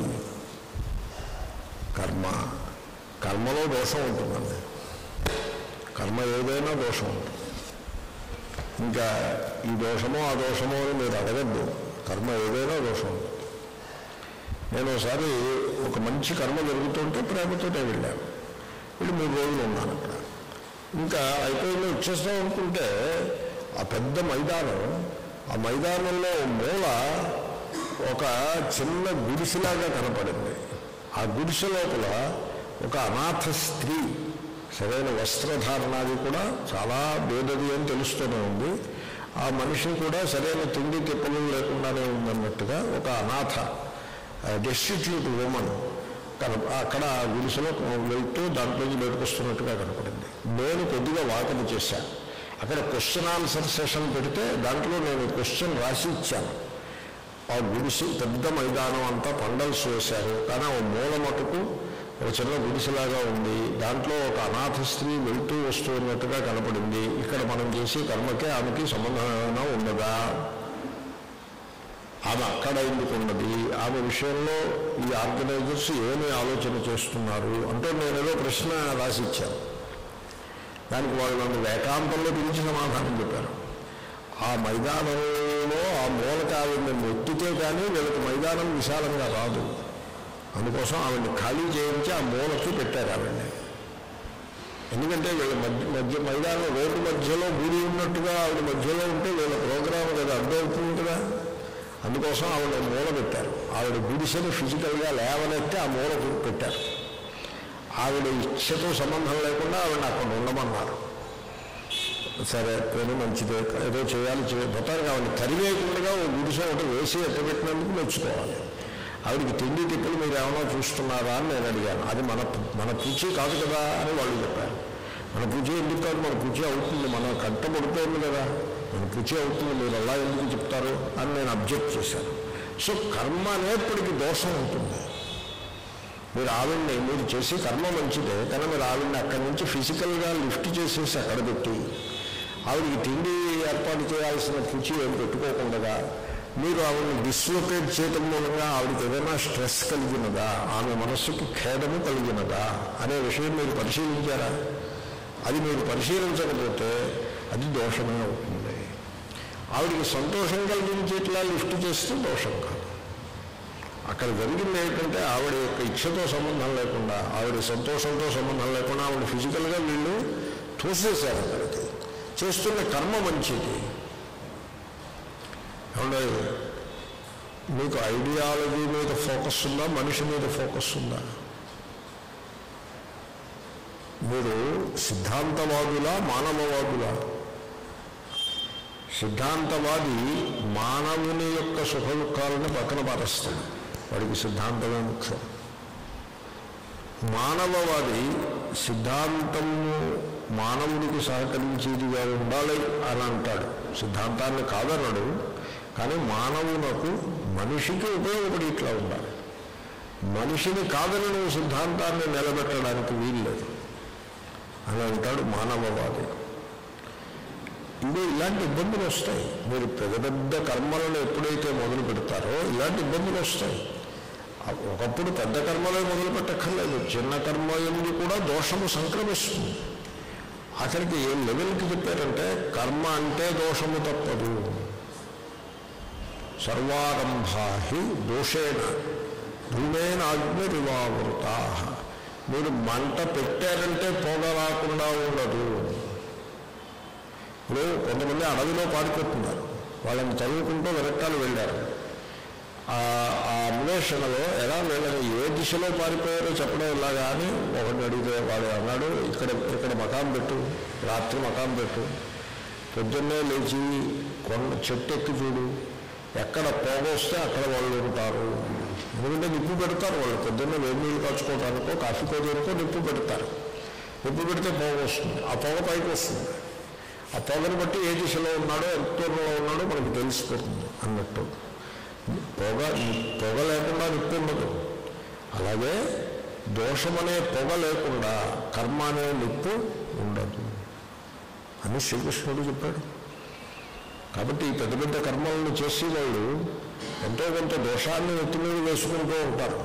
B: కర్మ కర్మలో దోషం ఉంటుందండి, కర్మ ఏదైనా దోషం ఉంటుంది. ఇంకా ఈ దోషమో ఆ దోషమో అని మీరు అడగద్దు, కర్మ ఏదైనా దోషం ఉంటుంది. నేను ఒకసారి ఒక మంచి కర్మ జరుగుతుంటే ప్రేమతోనే వెళ్ళాను. వీళ్ళు మూడు రోజులు ఉన్నాను అక్కడ. ఇంకా అయిపోయింది వచ్చేస్తాం అనుకుంటే ఆ పెద్ద మైదానం, ఆ మైదానంలో మూల ఒక చిన్న గుడిసెలాగా కనపడింది. ఆ గుడిసె లోపల ఒక అనాథ స్త్రీ, సరైన వస్త్రధారణాది కూడా చాలా భేదది అని తెలుస్తూనే ఉంది. ఆ మనిషి కూడా సరైన తిండి తిప్పలు లేకుండానే ఉందన్నట్టుగా ఒక అనాథ డెస్టిట్యూట్ ఉమెన్ కన అక్కడ ఆ గుడిసెలో వెళ్తూ దాంట్లోంచి బయటకు వస్తున్నట్టుగా కనపడింది. నేను కొద్దిగా వాకపు చేశాను. అక్కడ క్వశ్చన్ ఆన్సర్ సెషన్ పెడితే దాంట్లో నేను క్వశ్చన్ రాసి ఇచ్చాను. ఆ గుడిసె పెద్ద మైదానం అంతా పండల్స్ వేశారు, కానీ ఆ మూల మటుకు ఒక చిన్న గుడిసెలాగా ఉంది. దాంట్లో ఒక అనాథ స్త్రీ వెళ్తూ వస్తూ ఉన్నట్టుగా కనపడింది. ఇక్కడ మనం చేసే కర్మకే ఆమెకి సంబంధం ఏమైనా ఉన్నదా? ఆమె అక్కడ ఎందుకు ఉన్నది? ఆమె విషయంలో ఈ ఆర్గనైజర్స్ ఏమి ఆలోచన చేస్తున్నారు అంటే నేను ఏదో ప్రశ్న రాసి ఇచ్చాను. దానికి వాళ్ళు నన్ను ఏకాంతంలో పిలిచి సమాధానం చెప్పారు. ఆ మైదానంలో ఆ మూలకి ఆవిడని నెట్టితే కానీ వీళ్ళకి మైదానం విశాలంగా రాదు. అందుకోసం ఆవిడని ఖాళీ చేయించి ఆ మూలకి పెట్టారు ఆవిడని. ఎందుకంటే వీళ్ళ మధ్య మధ్య మైదానం రోడ్డు మధ్యలో గుడి ఉన్నట్టుగా ఆవిడ మధ్యలో ఉంటే వీళ్ళ ప్రోగ్రాం కదా అర్థమవుతుంది కదా. అందుకోసం ఆవిడ మూల పెట్టారు. ఆవిడ గుడిసెని ఫిజికల్గా లేవనెత్తి ఆ మూలకు పెట్టారు. ఆవిడ ఇచ్చతో సంబంధం లేకుండా ఆవిడని అక్కడ ఉండమన్నారు. సరే పోనీ మంచిదే, ఏదో చేయాలి చేయబోతారు. ఆవిడ తరివేయకుండా ఓ గుడిసె ఒకటి వేసి ఎట్టబెట్టినందుకు మెచ్చుకోవాలి. ఆవిడికి తిండి తిప్పులు మీరు ఏమైనా చూస్తున్నారా అని నేను అడిగాను. అది మన మన పూచి కాదు కదా అని వాళ్ళు చెప్పారు. మన పూచి ఎందుకు కాదు, మన పూచి అవుతుంది, మన కట్టబడుతోంది కదా, మన పూచి అవుతుంది, మీరు అలా ఎందుకు చెప్తారు అని నేను అబ్జెక్ట్ చేశాను. సో కర్మ అనేప్పటికీ దోషం ఉంటుంది. మీరు ఆవిడ్ని మీరు చేసే కర్మ మంచిదే, కానీ మీరు ఆవిడ్ని అక్కడి నుంచి ఫిజికల్గా లిఫ్ట్ చేసేసి అక్కడ పెట్టి ఆవిడికి తిండి ఏర్పాటు చేయాల్సిన పూచి ఏం పెట్టుకోకుండా మీరు ఆవిడని డిస్లొకేట్ చేయడం మూలంగా ఆవిడకి ఏదైనా స్ట్రెస్ కలిగినదా, ఆమె మనస్సుకి ఖేదము కలిగినదా అనే విషయం మీరు పరిశీలించారా? అది మీరు పరిశీలించకపోతే అది దోషమే అవుతుంది. ఆవిడికి సంతోషం కలిగించేట్లా లిఫ్ట్ చేస్తే దోషం కాదు. అక్కడ జరిగింది ఏంటంటే ఆవిడ యొక్క ఇచ్చతో సంబంధం లేకుండా, ఆవిడ సంతోషంతో సంబంధం లేకుండా ఆవిడ ఫిజికల్గా వీళ్ళు తోసేశారు అక్కడికి. చేస్తున్న కర్మ మంచిది. ఏమంటే మీకు ఐడియాలజీ మీద ఫోకస్ ఉందా, మనిషి మీద ఫోకస్ ఉందా? మీరు సిద్ధాంతవాదులా మానవవాదులా? సిద్ధాంతవాది మానవుని యొక్క సుఖ దుఃఖాలను పక్కన పారేస్తాడు, వాడికి సిద్ధాంతమే ముఖ్యం. మానవవాది సిద్ధాంతము మానవుడికి సహకరించేదిగా ఉండాలి అని అంటాడు. సిద్ధాంతాన్ని కాదన్నాడు, కానీ మానవునకు మనిషికి ఉపయోగపడి ఇట్లా ఉండాలి. మనిషిని కాదని నువ్వు సిద్ధాంతాన్ని నిలబెట్టడానికి వీల్లేదు అని అంటాడు మానవవాది. ఇది ఇలాంటి ఇబ్బందులు వస్తాయి. మీరు పెద్ద పెద్ద కర్మలను ఎప్పుడైతే మొదలు పెడతారో ఇలాంటి ఇబ్బందులు వస్తాయి. ఒకప్పుడు పెద్ద కర్మలే మొదలు పెట్టక్కర్లేదు, చిన్న కర్మ ఎందు కూడా దోషము సంక్రమిస్తుంది. అక్కడికి ఏ లెవెల్కి చెప్పారంటే కర్మ అంటే దోషము తప్పదు. సర్వారంభా హి దోషేణ ధూమేన అగ్నిరివావృతా. మీరు మంట పెట్టారంటే పొగ రాకుండా ఉండదు. ఇప్పుడు కొంతమంది అడవిలో పారిపోతున్నారు, వాళ్ళని చదువుకుంటూ వెనకాల వెళ్ళారు. ఆ అన్వేషణలో ఎలా వీళ్ళని ఏ దిశలో పారిపోయారో చెప్పడం ఇలా కానీ ఒకటి అడిగితే వాడు అన్నాడు, ఇక్కడ ఇక్కడ మకాం పెట్టు, రాత్రి మకాం పెట్టు, పొద్దున్నే లేచి కొండ చెట్టు ఎక్కి చూడు, ఎక్కడ పొగ వస్తే అక్కడ వాళ్ళు ఉంటారు. ఎందుకంటే నిప్పు పెడతారు వాళ్ళు, పొద్దున్నే వేడి నీళ్ళు కాచుకోవడానికో కాఫీకో దేనికో నిప్పు పెడతారు. నిప్పు పెడితే పొగ వస్తుంది, ఆ పొగ పైకి వస్తుంది. ఆ పొగను బట్టి ఏ దిశలో ఉన్నాడో ఎంత దూరంలో ఉన్నాడో మనకు తెలిసిపోతుంది అన్నట్టు. పొగ పొగ లేకుండా నిప్పు ఉండదు. అలాగే దోషమనే పొగ లేకుండా కర్మ అనే నిప్పు ఉండదు అని శ్రీకృష్ణుడు చెప్పాడు. కాబట్టి ఈ పెద్ద పెద్ద కర్మలను చేసేవాళ్ళు ఎంతో కొంత దోషాన్ని ఎత్తి మీద వేసుకుంటూ ఉంటారు.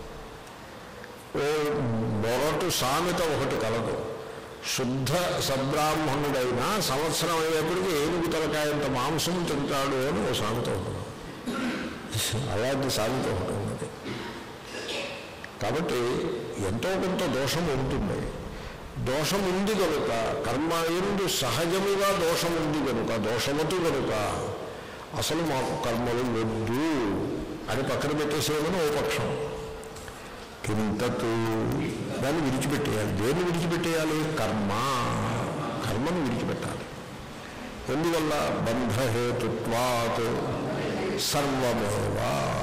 B: ఓ మొరటు సామెత ఒకటి కలదు, శుద్ధ సద్బ్రాహ్మణుడైనా సంవత్సరం అయ్యేప్పటికీ ఏనుగు తలకాయంత మాంసం తింటాడు అని ఓ సామెత ఉంటుంది. అలాంటి సామెత ఒకటి ఉన్నది. కాబట్టి ఎంతో కొంత దోషం ఉంటుంది. దోషం ఉంది కనుక కర్మ ఎందు సహజముగా దోషం ఉంది కనుక, దోషమతి కనుక అసలు మాకు కర్మలు వద్దు అని పక్కన పెట్టేసేమని ఓ పక్షం. కింతకు దాన్ని విడిచిపెట్టేయాలి. దేన్ని విడిచిపెట్టేయాలి? కర్మ. కర్మను విడిచిపెట్టాలి. ఎందువల్ల? బంధహేతుత్వాత్ సర్వమేవ.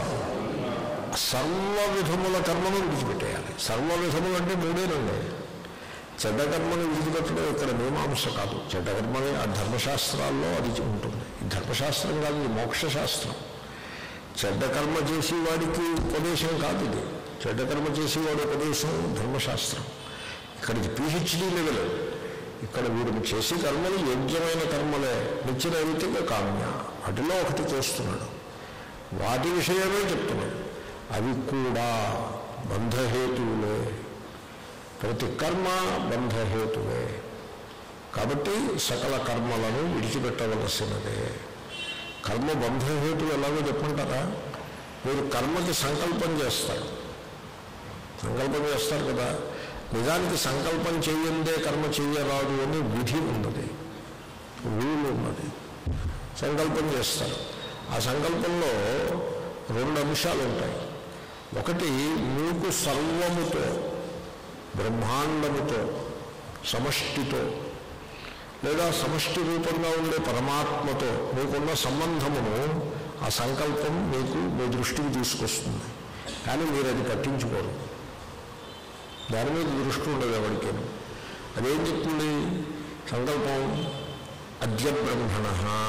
B: సర్వ విధముల కర్మను విడిచిపెట్టేయాలి. సర్వ విధములు అంటే మూడేనండి. చెడ్డ కర్మను విడిచిపెట్టడం ఇక్కడ మీమాంస కాదు. చెడ్డ కర్మని ఆ ధర్మశాస్త్రాల్లో అది ఉంటుంది. ఈ ధర్మశాస్త్రం కాదు, ఇది మోక్షశాస్త్రం. చెడ్డ కర్మ చేసేవాడికి ఉపదేశం కాదు ఇది. చెడ్డ కర్మ చేసేవాడి ఉపదేశం ధర్మశాస్త్రం. ఇక్కడికి పిహెచ్డీ లెవెల్. ఇక్కడ వీడు చేసే కర్మలు యోగ్యమైన కర్మలే, నిత్యనైమిత్తిక కామ్య, వాటిలో ఒకటి చేస్తున్నాడు. వాటి విషయమే చెప్తున్నాడు. అవి కూడా బంధహేతువులే. ప్రతి కర్మ బంధహేతువే. కాబట్టి సకల కర్మలను విడిచిపెట్టవలసినదే. కర్మ బంధహేతువు ఎలాగో చెప్పంటారా? మీరు కర్మకి సంకల్పం చేస్తారు, సంకల్పం చేస్తారు కదా. నిజానికి సంకల్పం చేయందే కర్మ చెయ్యరాదు అని విధి ఉన్నది, రూల్ ఉన్నది. సంకల్పం చేస్తారు. ఆ సంకల్పంలో రెండు అంశాలు ఉంటాయి. ఒకటి, మీకు సర్వముతో, బ్రహ్మాండముతో, సమష్టితో లేదా సమష్టి రూపంగా ఉండే పరమాత్మతో మీకున్న సంబంధమును ఆ సంకల్పం మీకు మీ దృష్టికి తీసుకొస్తుంది. కానీ మీరు అది పట్టించుకోరు, దాని మీద దృష్టి ఉండదు ఎవరికి. అదేం చెప్తుంది సంకల్పం? అద్య బ్రహ్మణ.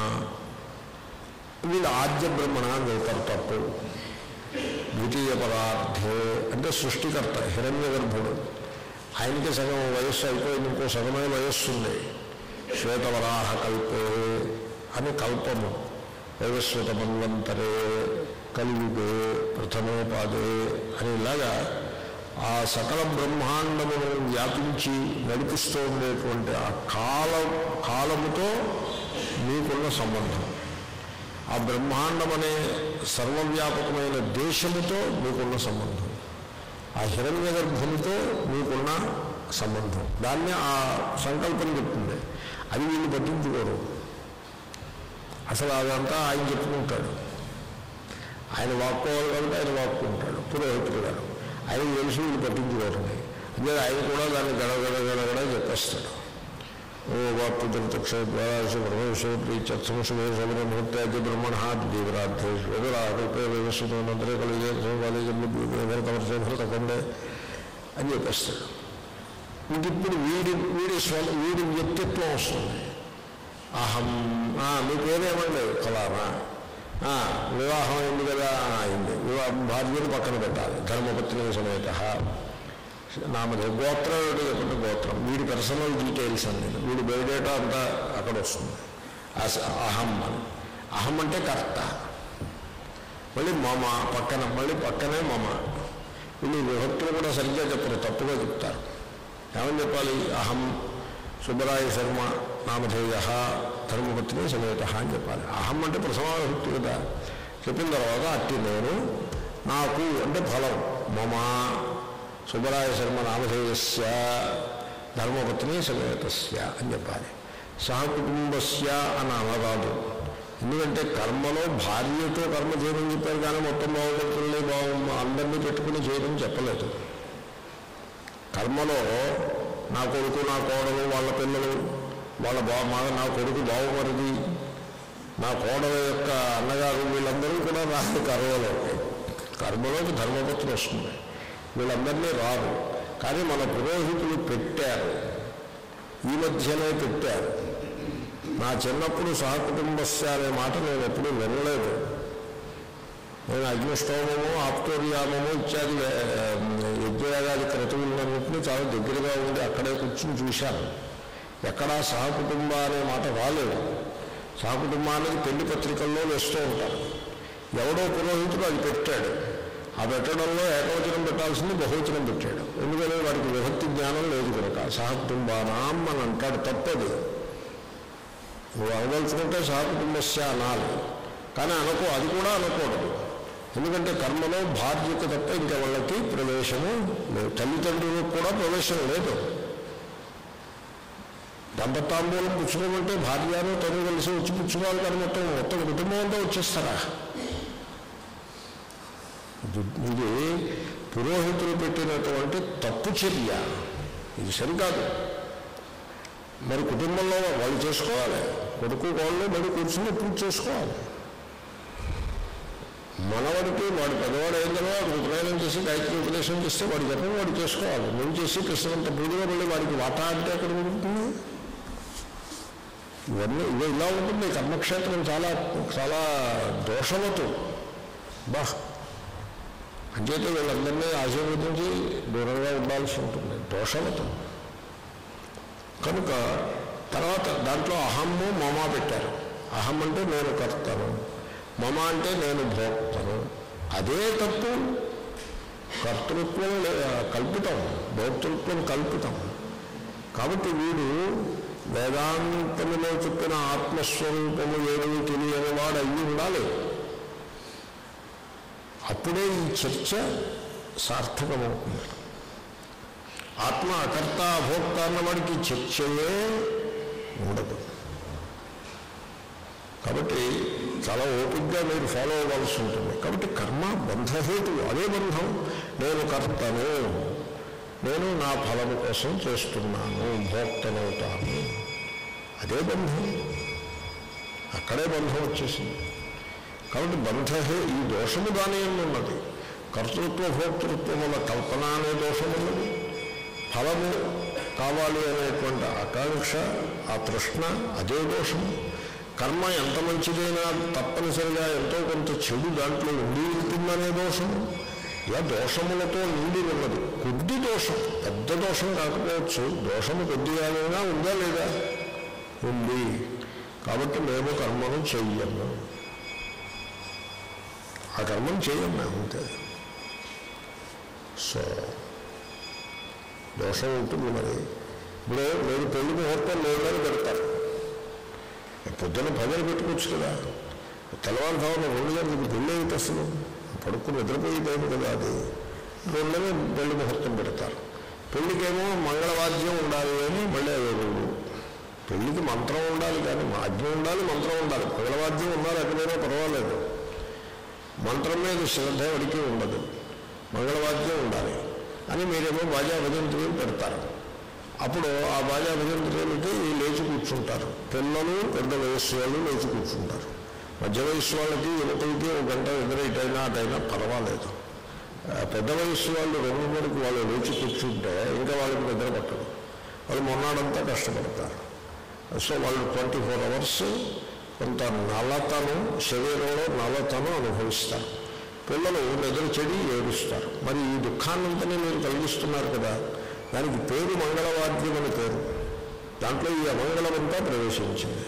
B: వీళ్ళు ఆద్య బ్రహ్మణ అని చెప్తారు, తప్పు. ద్వితీయ పదార్థే అంటే సృష్టికర్త హిరణ్య గర్భుడు, ఆయనకి సగం వయస్సు అయిపోయింది, ఇంకో సగమే వయస్సు ఉంది. శ్వేతవరాహ కల్పే అని కల్పము, వైవస్వత మన్వంతరే, కలియుగే, ప్రథమే పాదే అని ఇలాగా ఆ సకల బ్రహ్మాండమును వ్యాపించి నడిపిస్తూ ఉండేటువంటి ఆ కాల కాలముతో మీకున్న సంబంధం, ఆ బ్రహ్మాండం అనే సర్వవ్యాపకమైన దేశముతో మీకున్న సంబంధం, ఆ హిరణ్య గర్భముతో మీకున్న సంబంధం. దాన్ని ఆ సంకల్పం చెప్తుంది. అది వీళ్ళు పట్టించుకోరు. అసలు అదంతా ఆయన చెప్పుకుంటాడు. ఆయన వాక్కోవాలి కాబట్టి ఆయన వాక్కుంటాడు పురోహితుడు గారు. ఆయనకు తెలిసి వీళ్ళు పట్టించుకోరండి. అంటే ఆయన కూడా దాన్ని గడగడ గడగడ చెప్పేస్తాడు. ఓ వాపుద్రతక్షేష బ్రహ్మేశ్వరీత్యత్సంశుభేషముహూర్త్యాద్య బ్రహ్మణ ద్వీపరాధ్యేశ్వరాహృపేసునందరే కలిగేభరతకండే అని చెప్పేస్తాడు. ఇంక ఇప్పుడు వీడి వీడి స్వ వీడి వ్యక్తిత్వం వస్తుంది. అహం మీ పేరేమండి ఫలానా, వివాహం అయింది కదా, అయింది. వివాహం భార్యను పక్కన పెట్టాలి. ధర్మపత్ని సమేత నామదే గోత్రం ఏంటో చెప్పండి. గోత్రం వీడి పర్సనల్ డీటెయిల్స్ అండి. వీడి బయోడేటా అంతా అక్కడ వస్తుంది. అహం అని. అహం అంటే కర్త. మళ్ళీ మమ పక్కన, మళ్ళీ పక్కనే మమ. వీళ్ళు విభక్తులు కూడా సరిగ్గా చెప్పరు, తప్పుగా చెప్తారు. ఏమని చెప్పాలి? అహం సుబ్బరాయ శర్మ నామధేయ ధర్మపత్ని సమేత అని చెప్పాలి. అహం అంటే ప్రథమావిభక్తి కదా. చెప్పిన తర్వాత అట్టి నేను, నాకు అంటే ఫలం, మమ సుబ్బరాయ శర్మ నామధేయస్య ధర్మపత్ని సమేతస్య అని చెప్పాలి. సహకుటుంబస్య అని అనరాదు. ఎందుకంటే కర్మలో భార్యతో కర్మ చేయడం చెప్పారు కానీ మొత్తం బాగుపడుతుంది బాగు అందరినీ పెట్టుకుని చేయడం చెప్పలేదు. కర్మలో నా కొడుకు, నా కోడలు, వాళ్ళ పిల్లలు, వాళ్ళ బా మా నా కొడుకు బావమరిది, నా కోడల యొక్క అన్నగారు, వీళ్ళందరూ కూడా రాదు కర్మలో. కర్మలోకి ధర్మపత్ని వస్తుంది. వీళ్ళందరినీ రాదు. కానీ మన పురోహితులు పెట్టారు, ఈ మధ్యనే పెట్టారు. నా చిన్నప్పుడు సహకుటుంబస్య అనే మాట నేను ఎప్పుడూ వినలేదు. నేను అగ్నిష్టోమము, ఆప్తోర్యామము ఇత్యాది యజ్ఞయాగాది క్రతువులన్నింటినీ చాలా దగ్గరగా ఉండి అక్కడే కూర్చుని చూశాను. ఎక్కడా సహకుటుంబ అనే మాట రాలేదు. సహకుటుంబానికి పెళ్లి పత్రికల్లో వేస్తూ ఉంటారు. ఎవడో పురోహితుడు అది పెట్టాడు. ఆ పెట్టడంలో ఏకవచనం పెట్టాల్సింది బహువచనం పెట్టాడు. ఎందుకంటే వాడికి విభక్తి జ్ఞానం లేదు కనుక. సహకుటుంబానాం అని అంటాడు, తప్పదు. నువ్వు అనదలుచుకుంటే సహకుటుంబస్య అనాలి, కానీ అనుకో, అది కూడా అనకూడదు. ఎందుకంటే కర్మలో భార్యకు తప్ప ఇంకా వాళ్ళకి ప్రవేశము లేదు. తల్లిదండ్రులకు కూడా ప్రవేశం లేదు. దంపతాంబూలం పుచ్చుకోమంటే భార్యను తను కలిసి వచ్చి పుచ్చుకోవాలి కానీ మొత్తం మొత్తం కుటుంబం అంతా వచ్చేస్తారా? ఇది పురోహితులు పెట్టినటువంటి తప్పు చర్య. ఇది సరికాదు. మరి కుటుంబంలో వాళ్ళు చేసుకోవాలి. కొడుకు కోళ్ళు బడి కూర్చుని పూజ చేసుకోవాలి. మనవాడికి వాడు పెద్దవాడు అయిన తర్వాత ఉపనయనం చేసి గాయత్రి ఉపదేశం చేస్తే వాడి జపం వాడు చేసుకోవాలి. నేను చేసి కృష్ణంత పూజగా మళ్ళీ వాడికి వాటా అంటే ఎక్కడ ఉంటుంది? ఇవన్నీ ఇవి ఇలా ఉంటుంది. కర్మక్షేత్రం చాలా చాలా దోషవతు. బా అంచేతే వీళ్ళందరినీ ఆశీర్వదించి దూరంగా ఉండాల్సి ఉంటుంది. దోషవతు. కనుక తర్వాత దాంట్లో అహమ్ము మమ పెట్టారు. అహం అంటే నేను కర్తను, మమ అంటే నేను భోక్తను. అదే తప్పు. కర్తృత్వం కల్పితం, భోక్తృత్వం కల్పితం. కాబట్టి వీడు వేదాంతములో చెప్పిన ఆత్మస్వరూపము ఏమీ తెలియని వాడు అయ్యి ఉండాలి. అప్పుడే ఈ చర్చ సార్థకమవుతుంది. ఆత్మ అకర్త అభోక్త అన్నవాడికి చర్చయే ఉండదు. కాబట్టి చాలా ఓపికగా మీరు ఫాలో అవ్వాల్సి ఉంటుంది. కాబట్టి కర్మ బంధహేతువు. అదే బంధం. నేను కర్తను, నేను నా ఫలము కోసం చేస్తున్నాను, భోక్తనవుతాను. అదే బంధం. అక్కడే బంధం వచ్చేసింది. కాబట్టి బంధహే ఈ దోషము దాని ఉన్నది. కర్తృత్వ భోక్తృత్వముల కల్పన అనే దోషం ఉన్నది. ఫలము కావాలి అనేటువంటి ఆకాంక్ష, ఆ తృష్ణ, అదే దోషము. కర్మ ఎంత మంచిదైనా తప్పనిసరిగా ఎంతో కొంత చెడు దాంట్లో ఉండి ఉంటుందనే దోషము. ఇలా దోషములతో నిండి ఉన్నది. కొద్ది దోషం, పెద్ద దోషం కాకపోవచ్చు. దోషము కొద్దిగానైనా ఉందా లేదా? ఉంది. కాబట్టి మేము కర్మను చెయ్యము. ఆ కర్మను చెయ్యం మేము, అంతే. సో దోషం ఉంటుంది. మరి ఇప్పుడు మీరు పెళ్లి ముహూర్తం లేదని పెడతారు. పొద్దున్న పదవి పెట్టుకోవచ్చు కదా. తెల్లవారుజామున రెండు గంటలకు పెళ్ళి అయితే అసలు పడుకుని నిద్రపోయి టైం కదా. అది రెండునే పెళ్లి ముహూర్తం పెడతారు. పెళ్ళికేమో మంగళవాద్యం ఉండాలి అని మళ్ళీ అదే రూలు. పెళ్ళికి మంత్రం ఉండాలి కానీ వాద్యం ఉండాలి, మంత్రం ఉండాలి. మంగళవాద్యం ఉండాలి, ఎక్కడైనా పర్వాలేదు. మంత్రం మీద శ్రద్ధ ఎవరికి ఉండదు, మంగళవాద్యం ఉండాలి అని మీరేమో బాజా భజంత్రులు పెడతారు. అప్పుడు ఆ బాజా భజంత్రులకి లేచి కూర్చుంటారు. పిల్లలు పెద్ద వయస్సు వాళ్ళు లేచి కూర్చుంటారు. మధ్య వయస్సు వాళ్ళకి యువకులకి ఒక గంట ఇద్దరు ఇటైనా అటైనా పర్వాలేదు. పెద్ద వయస్సు వాళ్ళు రెండు మూడుకి వాళ్ళు లేచి కూర్చుంటే ఇంకా వాళ్ళకి నిద్ర పట్టదు. వాళ్ళు మొన్నాడంతా కష్టపడతారు. సో వాళ్ళు ట్వంటీ ఫోర్ అవర్స్ కొంత నల్లతను, శరీరంలో నల్లతను అనుభవిస్తారు. పిల్లలు నిద్ర చెడి ఏడుస్తారు. మరి ఈ దుఃఖాన్నంతనే మీరు కలిగిస్తున్నారు కదా, దానికి పేరు మంగళవాద్యం అని పేరు. దాంట్లో ఈ అమంగళమంతా ప్రవేశించింది.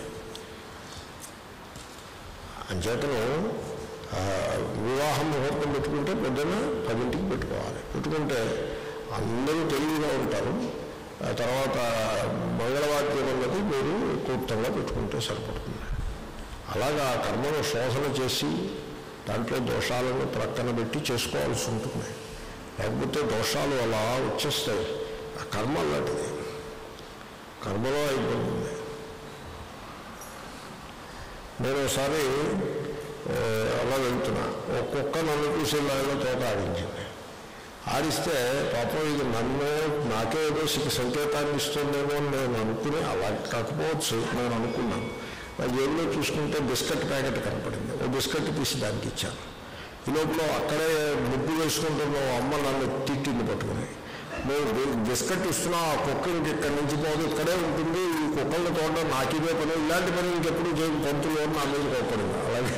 B: అంచేతను వివాహం ముహూర్తం పెట్టుకుంటే పొద్దున్న పదింటికి పెట్టుకోవాలి. పెట్టుకుంటే అందరూ తెలివిగా ఉంటారు. తర్వాత మంగళవాద్యం అన్నది మీరు క్లుప్తంగా పెట్టుకుంటే సరిపడుతుంది. అలాగా కర్మను శోధన చేసి దాంట్లో దోషాలను ప్రక్కన పెట్టి చేసుకోవాల్సి ఉంటుంది. లేకపోతే దోషాలు అలా వచ్చేస్తాయి. ఆ కర్మ అలాంటిది, కర్మలో అయిపోతుంది. నేను ఒకసారి అలా వెళ్తున్నా, ఒక కుక్క నన్ను చూసి ఇలాగో తోట ఆడించింది. ఆడిస్తే పాపం ఇది నన్ను నాకే ఏదో సంకేతాన్ని ఇస్తుందేమో అని నేను అనుకుని, అలా కాకపోవచ్చు నేను అనుకున్నాను. నా జైల్లో చూసుకుంటే బిస్కెట్ ప్యాకెట్ కనపడింది. ఓ బిస్కెట్ తీసి దానికి ఇచ్చాను. ఈ లోపల అక్కడే ముగ్గు వేసుకుంటున్న అమ్మ నన్ను తిట్టింది పట్టుకుని, నేను బిస్కెట్ ఇస్తున్నా, ఆ కుక్క ఇంక ఇక్కడి నుంచి పోదు, ఇక్కడే ఉంటుంది, ఈ కుక్కలను తోట నాకిదే పని, ఇలాంటి పని ఇంకెప్పుడు చేయి పంతులు నా మీద కోపడింది. అలాగే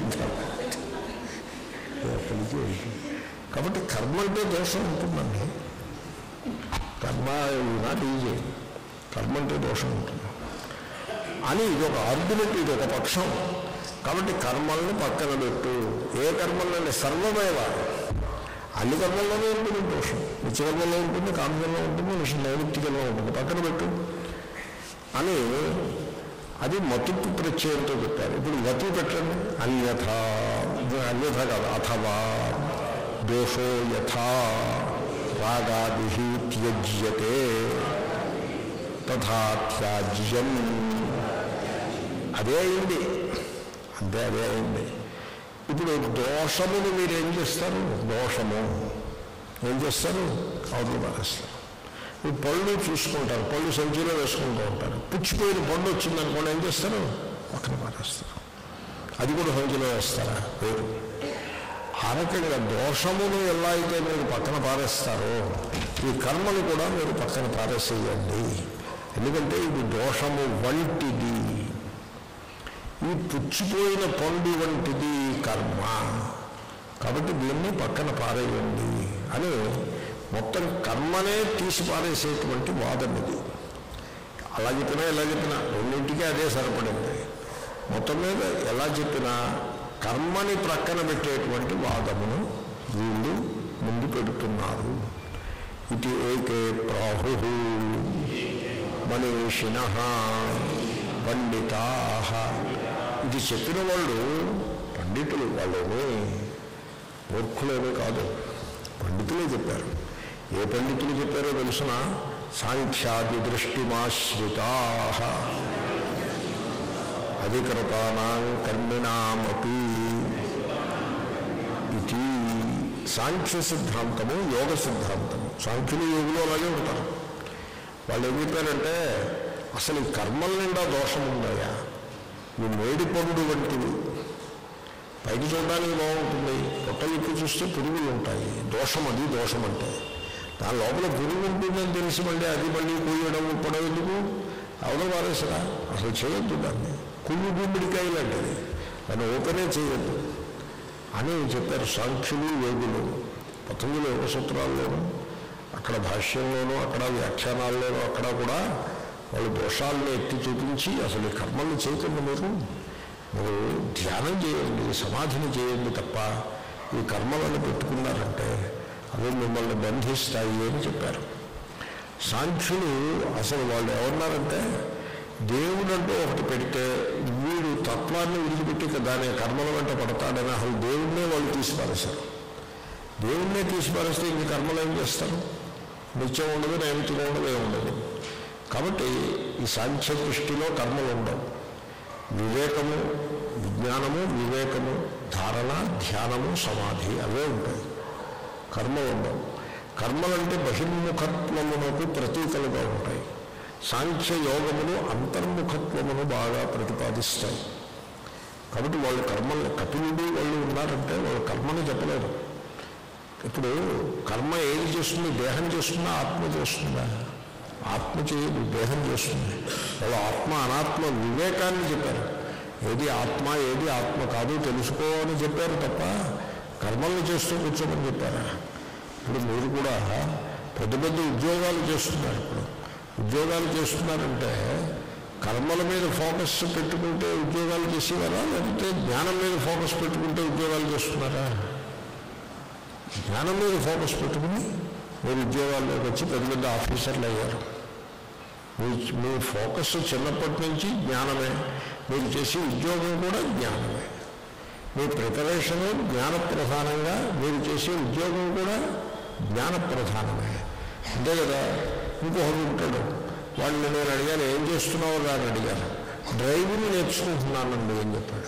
B: కాబట్టి కర్మ అంటే దోషం ఉంటుందండి. కర్మ నాట్ ఈజీ, కర్మ అంటే దోషం ఉంటుంది అని ఇది ఒక ఆర్గ్యుమెంట్, ఇది ఒక పక్షం. కాబట్టి కర్మల్ని పక్కన పెట్టు. ఏ కర్మల్ని సర్వమేవ, అన్ని కర్మల్లోనే ఉంటుంది దోషం. నిత్యకర్మలో ఉంటుంది, కామ్యంలో ఉంటుంది, నైమిత్తికంలో ఉంటుంది, పక్కన పెట్టు అని అది మతుపు ప్రత్యయంతో పెట్టారు. ఇప్పుడు గతి పెట్టండి. అన్యథ, అన్యథ కాదు, అథవా దోషో యథా రాగాది త్యజ్యతే తథా త్యాజ్యం. అదే అయింది, అంతే అదే అయింది. ఇప్పుడు దోషమును మీరు ఏం చేస్తారు? దోషము ఏం చేస్తారు? అవతల పారేస్తారు. ఇప్పుడు పళ్ళు చూసుకుంటారు, పళ్ళు సంచిలో వేసుకుంటూ ఉంటారు. పుచ్చిపోయిన పండు వచ్చిందనుకోండి, ఏం చేస్తారు? పక్కన పారేస్తారు. అది కూడా సంచిలో వేస్తారా? వేరు. ఆ రకంగా దోషమును ఎలా అయితే మీరు పక్కన పారేస్తారో ఈ కర్మను కూడా మీరు పక్కన పారేసేయండి. ఎందుకంటే ఇది దోషము వంటిది, ఈ పుచ్చిపోయిన పండు వంటిది కర్మ. కాబట్టి దీన్ని పక్కన పారేయండి అని మొత్తం కర్మనే తీసి పారేసేటువంటి వాదం ఇది. అలా చెప్పినా ఎలా చెప్పినా రెండింటికి అదే సరిపడింది. మొత్తం మీద ఎలా చెప్పినా కర్మని ప్రక్కన పెట్టేటువంటి వాదమును వీళ్ళు ముందు పెడుతున్నారు. ఇది ఏకే ప్రాహు మనీషిణః పండితాః. ఇది చెప్పిన వాళ్ళు పండితులు, వాళ్ళేమీ మూర్ఖులేమీ కాదు, పండితులే చెప్పారు. ఏ పండితులు చెప్పారో తెలుసిన? సాంఖ్యాది దృష్టిమాశ్రితాః అధికృతానాం కర్మిణామపి. ఇది సాంఖ్య సిద్ధాంతము, యోగ సిద్ధాంతము. సాంఖ్యులు యోగులు అలాగే ఉంటారు. వాళ్ళు ఏం చెప్పారంటే, అసలు ఈ కర్మల నిండా దోషం ఉందాయా, ఈ మేడి పండు వంటివి. పైకి చూడడానికి బాగుంటుంది, పొట్ట ఎక్కి చూస్తే పురుగులు ఉంటాయి. దోషం, అది దోషం అంటే. దాని లోపల పురుగు ఉంటుందని తెలిసి మళ్ళీ అది మళ్ళీ కూయడం ఉప్పడం ఎందుకు? అవడం వారేసరా, అసలు చేయొద్దు దాన్ని. కుళ్ళు గుమ్మిడికాయ లాంటిది, దాన్ని ఓపెనే చేయొద్దు అని చెప్పారు సాంఖ్యులు యోగులు. పతంజలి యోగ సూత్రాల్లోనూ, అక్కడ భాష్యంలోనూ, అక్కడ వ్యాఖ్యానాల్లోనూ, అక్కడ కూడా వాళ్ళు దోషాలను ఎత్తి చూపించి అసలు ఈ కర్మల్ని చేయకుండా మీరు మీరు ధ్యానం చేయండి, సమాధిని చేయండి తప్ప ఈ కర్మలను పెట్టుకున్నారంటే అవి మిమ్మల్ని బంధిస్తాయి అని చెప్పారు. సాంఖ్యులు అసలు వాళ్ళు ఏమన్నారంటే, దేవుడంటూ ఒకటి పెడితే వీడు తత్వాన్ని విడిచిపెట్టి దాని కర్మల వెంట పడతాడని అసలు దేవుడినే వాళ్ళు తీసిపారేశారు. దేవుడినే తీసిపారేస్తే ఇంక కర్మలు ఏం చేస్తారు? నిత్యం ఉండదు, నైమిత్తిగా ఉండదు, ఏముండదు. కాబట్టి ఈ సాంఖ్య దృష్టిలో కర్మలు ఉండవు. వివేకము, విజ్ఞానము, వివేకము, ధారణ, ధ్యానము, సమాధి అవే ఉంటాయి. కర్మలు ఉండవు. కర్మలంటే బహిర్ముఖత్వమునకు ప్రతీకలుగా ఉంటాయి. సాంఖ్య యోగములు అంతర్ముఖత్వమును బాగా ప్రతిపాదిస్తాయి. కాబట్టి వాళ్ళు కర్మల్ని, కపిలుడు వాళ్ళు ఉన్నారంటే వాళ్ళు కర్మని చెప్పలేరు. ఇప్పుడు కర్మ ఏది చేస్తుంది? దేహం చేస్తుందా, ఆత్మ చేస్తుందా? ఆత్మ చేయదు, దేహం చేస్తుంది. వాళ్ళు ఆత్మ అనాత్మ వివేకాన్ని చెప్పారు. ఏది ఆత్మ, ఏది ఆత్మ కాదు తెలుసుకో అని చెప్పారు తప్ప కర్మల్ని చేస్తూ కూర్చోమని చెప్పారా? ఇప్పుడు మీరు కూడా పెద్ద పెద్ద ఉద్యోగాలు చేస్తున్నారు. ఇప్పుడు ఉద్యోగాలు చేస్తున్నారంటే కర్మల మీద ఫోకస్ పెట్టుకుంటే ఉద్యోగాలు చేసేవారా, లేకపోతే జ్ఞానం మీద ఫోకస్ పెట్టుకుంటే ఉద్యోగాలు చేస్తున్నారా? జ్ఞానం మీద ఫోకస్ పెట్టుకుని మీరు ఉద్యోగాల్లోకి వచ్చి పెద్ద పెద్ద ఆఫీసర్లు అయ్యారు. మీ మీ ఫోకస్ చిన్నప్పటి నుంచి జ్ఞానమే. మీరు చేసే ఉద్యోగం కూడా జ్ఞానమే. మీ ప్రిపరేషను జ్ఞాన ప్రధానంగా, మీరు చేసే ఉద్యోగం కూడా జ్ఞాన ప్రధానమే. అంతే కదా. ఇంకొకరు ఉంటాడు, వాడిని నేను అడిగాను ఏం చేస్తున్నావు అని అడిగాను. డ్రైవింగ్ నేర్చుకుంటున్నానండి అని చెప్పాడు.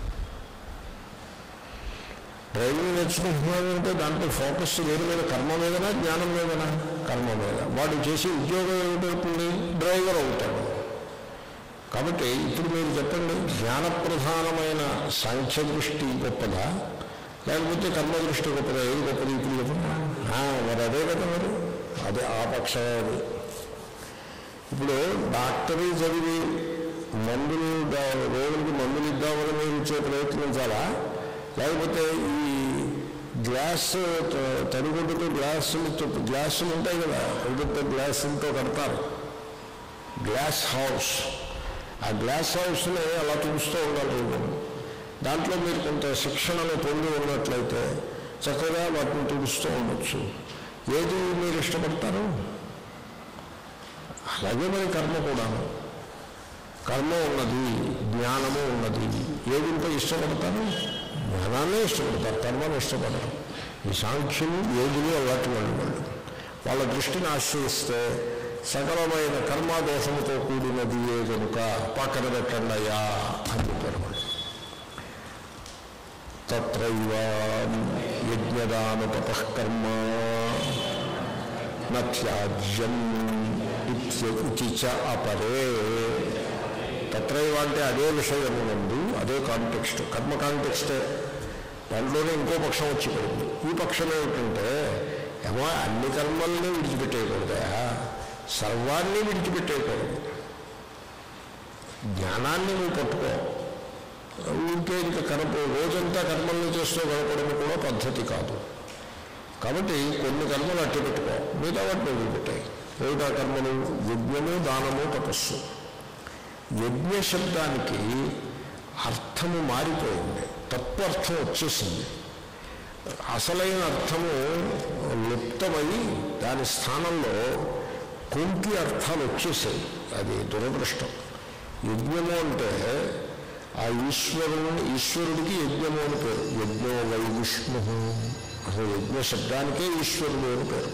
B: డ్రైవింగ్ నేర్చుకుంటున్నాను అంటే దాంట్లో ఫోకస్ వేరు మీద, కర్మ మీదనా జ్ఞానం మీదనా? కర్మ మీద. వాడు చేసే ఉద్యోగం ఏమిటవుతుంది? డ్రైవర్ అవుతాడు. కాబట్టి ఇప్పుడు మీరు చెప్పండి, జ్ఞాన ప్రధానమైన సాంఖ్య దృష్టి గొప్పదా లేకపోతే కర్మ దృష్టి గొప్పదా? ఏది గొప్పది ఇప్పుడు చెప్పండి. మరి అదే కదా, మరి అదే ఆ పక్షమే అది. ఇప్పుడు డాక్టరీ చదివి మందులు రోగులకి మందులు ఇద్దామని మీరు ఇచ్చే ప్రయత్నించాలా, లేకపోతే ఈ గ్లాస్ తడిగుడ్డుతో గ్లాసులు గ్లాసులు ఉంటాయి కదా, తడిగుడ్డ గ్లాసులతో కడతారు గ్లాస్ హౌస్. ఆ గ్లాస్ హౌస్ని అలా చూస్తూ ఉండాలి. దాంట్లో మీరు కొంత శిక్షణను పొంది ఉన్నట్లయితే చక్కగా వాటిని తుడుస్తూ ఉండొచ్చు. ఏది మీరు ఇష్టపడతారు? అలాగే మరి కర్మ కూడాను. కర్మ ఉన్నది, జ్ఞానము ఉన్నది. ఏదింటే ఇష్టపడతారు? జ్ఞానాన్నే ఇష్టపడతారు, కర్మను ఇష్టపడరు. ఈ సాంఖ్యులు, యోగులు అలాంటి వాళ్ళు వాళ్ళు వాళ్ళ దృష్టిని ఆశ్రయిస్తే సకలమైన కర్మాదోషముతో కూడినది ఏ కనుక పక్కన పెట్టండియా అని చెప్పారు వాళ్ళు. తత్రైవ యజ్ఞదానతపఃకర్మ నత్యాజ్యం ఇతి చ అపరే. తత్రైవ అంటే అదే విషయం ఉంది, అదే కాంటెక్స్ట్, కర్మ కాంటెక్స్టే. దాంట్లోనే ఇంకో పక్షం వచ్చి పడింది. ఈ పక్షం ఏమిటంటే, ఏమో అన్ని కర్మల్ని విడిచిపెట్టేయకూడదా, సర్వాన్ని విడిచిపెట్టేయకూడదు. జ్ఞానాన్ని నువ్వు పట్టుకో, ఉంటే ఇంకా కర్మ రోజంతా కర్మల్ని చేస్తూ గడపడం కూడా పద్ధతి కాదు. కాబట్టి కొన్ని కర్మలు అట్టి పెట్టుకో, మిగతా వాటిని వదిలిపెట్టాయి. ఏమిటా కర్మలు? యజ్ఞము, దానము, తపస్సు. యజ్ఞ శబ్దానికి అర్థము మారిపోయింది, తప్పు అర్థం వచ్చేసింది. అసలైన అర్థము లుప్తమై దాని స్థానంలో కొంటి అర్థాలు వచ్చేసాయి. అది దురదృష్టం. యజ్ఞము అంటే ఆ ఈశ్వరుడు, ఈశ్వరుడికి యజ్ఞము అని పేరు. యజ్ఞో వై విష్ణు. అసలు యజ్ఞ శబ్దానికే ఈశ్వరుడు అని పేరు.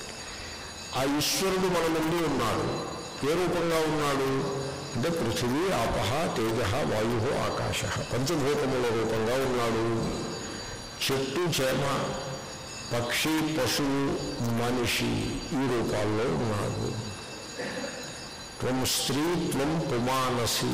B: ఆ ఈశ్వరుడు మన ముందు ఉన్నాడు. ఏ రూపంగా ఉన్నాడు అంటే పృథివీ, ఆపహ, తేజ, వాయు, ఆకాశ పంచభూతముల రూపంగా ఉన్నాడు. చెట్టు, చేమ, పక్షి, పశువు, మనిషి ఈ రూపాల్లో ఉన్నాడు. త్వం స్త్రీ, త్వం పుమానసి,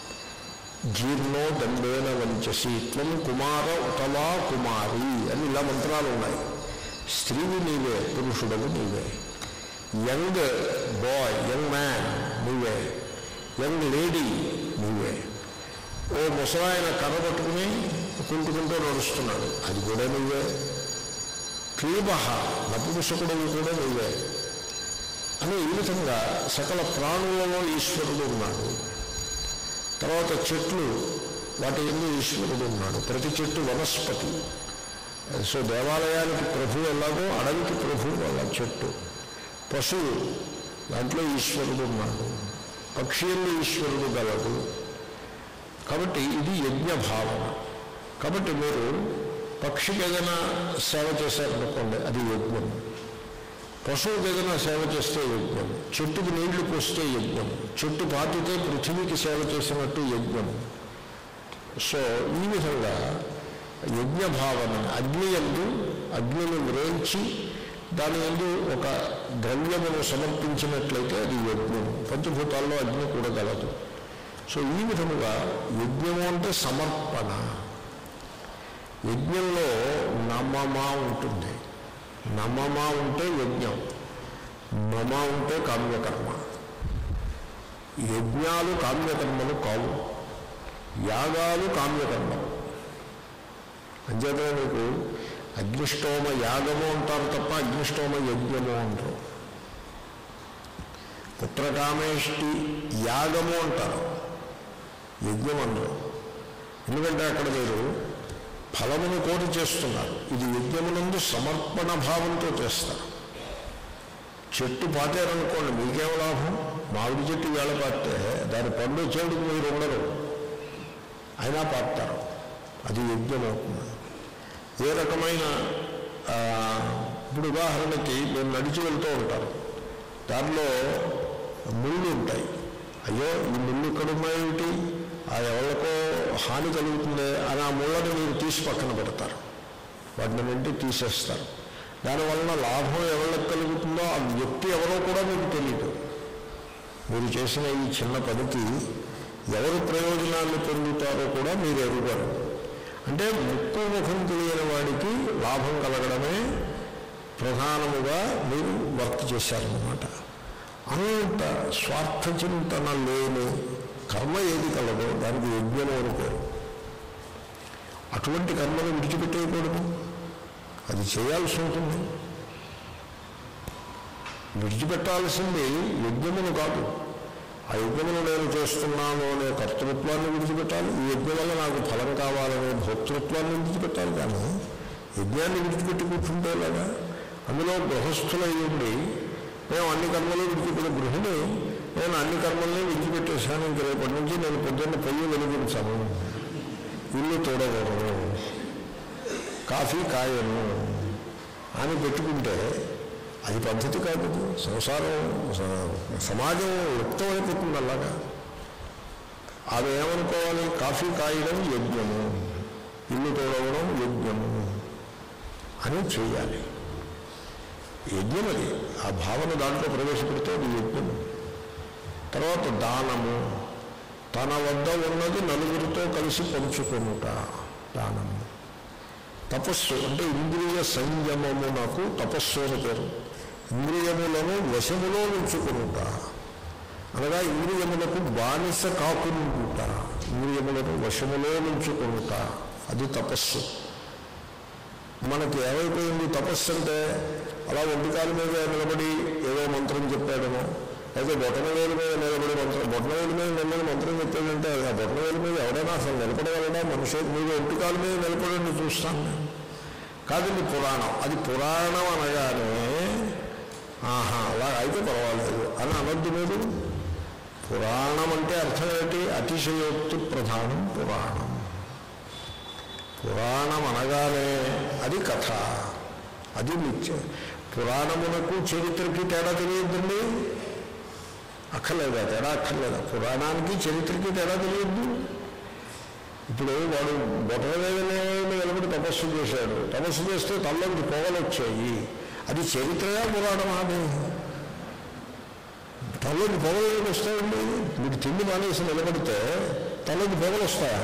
B: జీర్ణో దండేన వంచసి, త్వం కుమార ఉతవా కుమారి అని ఇలా మంత్రాలు ఉన్నాయి. స్త్రీవి నీవే, పురుషుడవు నీవే. యంగ్ బాయ్, యంగ్ మ్యాన్ నీవే, యంగ్ లేడీ నీవే. ఓ ముసలాయన కర్ర పట్టుకుని కుంటుకుంటూ నడుస్తున్నాడు, అది కూడా నువ్వే. క్లీబ, నపుంసకుడు కూడా నువ్వే అని ఈ విధంగా సకల ప్రాణులలో ఈశ్వరుడు ఉన్నాడు. తర్వాత చెట్లు, వాటి ఎందు ఈశ్వరుడు ఉన్నాడు. ప్రతి చెట్టు వనస్పతి. సో దేవాలయానికి ప్రభువు ఎలాగో అడవికి ప్రభువు అలా చెట్టు. పశువు, దాంట్లో ఈశ్వరుడు ఉన్నాడు. పక్షి ఎందు ఈశ్వరుడు గలడు. కాబట్టి ఇది యజ్ఞ భావన. కాబట్టి మీరు పక్షికి ఏదైనా సేవ చేశారనుకోండి, అది యజ్ఞం. పశువుకి ఏదైనా సేవ చేస్తే యజ్ఞం, చెట్టుకి నీళ్లు పోస్తే యజ్ఞం, చెట్టు పాతితే పృథివీకి సేవ చేసినట్టు యజ్ఞం. సో ఈ విధంగా యజ్ఞ భావన, అగ్ని యందు అగ్నిని వ్రేల్చి దాని యందు ఒక ద్రవ్యమును సమర్పించినట్లయితే అది యజ్ఞం. పంచభూతాల్లో అగ్ని కూడా గలదు. సో ఈ విధముగా యజ్ఞము అంటే సమర్పణ. యజ్ఞంలో నమమా ఉంటుంది. నమమా ఉంటే యజ్ఞం, మమ ఉంటే కామ్యకర్మ. యజ్ఞాలు కామ్యకర్మలు కావు, యాగాలు కామ్యకర్మలు. అంచేతనే మీకు అగ్నిష్టోమ యాగము అంటారు తప్ప అగ్నిష్టోమ యజ్ఞము అంటారు. పుత్రకామేష్టి యాగము అంటారు, యజ్ఞం అంటారు. ఎందుకంటే అక్కడ మీరు ఫలమును కోరి చేస్తున్నారు. ఇది యజ్ఞమునందు సమర్పణ భావంతో చేస్తారు. చెట్టు పాతారనుకోండి, మీకేం లాభం? మామిడి చెట్టు వేళ పాతే దాని పండు చెడుకు మీరు ఉండరు, అయినా పాతారు. అది యజ్ఞం అవుతుంది. ఏ రకమైన ఇప్పుడు ఉదాహరణకి మేము నడిచి వెళ్తూ ఉంటారు, దానిలో ముళ్ళు ఉంటాయి. అయ్యో ఈ ముళ్ళు ఇక్కడ ఉన్నాయేమిటి, ఆ ఎవరికో హాని కలుగుతుంది అని ఆ ముళ్ళని మీరు తీసి పక్కన పెడతారు, వాటిని వెంటి తీసేస్తారు. దానివలన లాభం ఎవరికి కలుగుతుందో ఆ వ్యక్తి ఎవరో కూడా మీకు తెలియదు. మీరు చేసిన ఈ చిన్న పనికి ఎవరు ప్రయోజనాన్ని పొందుతారో కూడా మీరు ఎరుగరు. అంటే ముక్కు ముఖం తెలియని వాడికి లాభం కలగడమే ప్రధానముగా మీరు వర్క్ చేశారన్నమాట. అంత స్వార్థ చింతన లేని కర్మ ఏది కలదో దానికి యజ్ఞం అనుకోరు. అటువంటి కర్మను విడిచిపెట్టేయకూడదు, అది చేయాల్సి ఉంటుంది. విడిచిపెట్టాల్సింది యజ్ఞమును కాదు. ఆ యజ్ఞమును నేను చేస్తున్నాను అనే కర్తృత్వాన్ని విడిచిపెట్టాలి. ఈ యజ్ఞం వల్ల నాకు ఫలం కావాలనే భోక్తృత్వాన్ని విడిచిపెట్టాలి. కానీ యజ్ఞాన్ని విడిచిపెట్టి కూర్చుంటే లేదా? అందులో గృహస్థులయ్యండి మేము అన్ని కర్మలు విడిచిపెట్టే గృహిణి, నేను అన్ని కర్మల్ని విడిచిపెట్టేశాను, ఇంక రేపటి నుంచి నేను పొద్దున్న పొయ్యి వెలిగించాను, ఇల్లు తోడగలను, కాఫీ కాయను అని పెట్టుకుంటే అది పద్ధతి కాదు. సంసారం సమాజం లుప్తమైపోతుంది. అలాగా అవి ఏమనుకోవాలి? కాఫీ కాయడం యజ్ఞము, ఇల్లు తోడవడం యజ్ఞము అని చేయాలి. యజ్ఞం అది. ఆ భావన దాంట్లో ప్రవేశపెడితే అది యజ్ఞము. తర్వాత దానము, తన వద్ద ఉన్నది నలుగురితో కలిసి పంచుకొనుట దానము. తపస్సు అంటే ఇంద్రియ సంయమమునకు తపస్సు అని పేరు. ఇంద్రియములను వశములో ఉంచుకొనుట అనగా ఇంద్రియములకు బానిస కాకుండా ఇంద్రియములను వశములో ఉంచుకొనుట, అది తపస్సు. మనకి ఏమైపోయింది తపస్సు అంటే? అలా ఒంటికాల మీద నిలబడి ఏదో మంత్రం చెప్పాడమో, అయితే బొటనవేలు మీద నిలబడి మంత్రం, బొటనవేలు మీద నిలబడి మంత్రం చెప్పాడంటే ఆ బొటనవేలు మీద ఎవరైనా అసలు నిలబడగలడా? మనిషి మీరు ఒంటికాల మీద నిలబడండి చూస్తాను నేను. కాదండి పురాణం, అది పురాణం అనగానే ఆహా అలా అయితే పర్వాలేదు అని అనద్దు. మీరు పురాణం అంటే అర్థం ఏంటి? అతిశయోక్తి ప్రధానం పురాణం. పురాణం అనగానే అది కథ, అది నిత్యం. పురాణమునకు చరిత్రకి తేడా తెలియద్దండి, అక్కర్లేదా? తేడా అక్కర్లేదా? పురాణానికి చరిత్రకి తేడా తెలియద్దు. ఇప్పుడు వాడు బొటనవేలునే నిలబడి తపస్సు చేశాడు, తపస్సు చేస్తే తల్లోకి పొగలు వచ్చాయి, అది చరిత్రగా పురాణం? అది తల్లోకి పొగలు వస్తాయండి. మీరు తిండి మానేసి నిలబడితే తల్లోకి పొగలు వస్తాయా?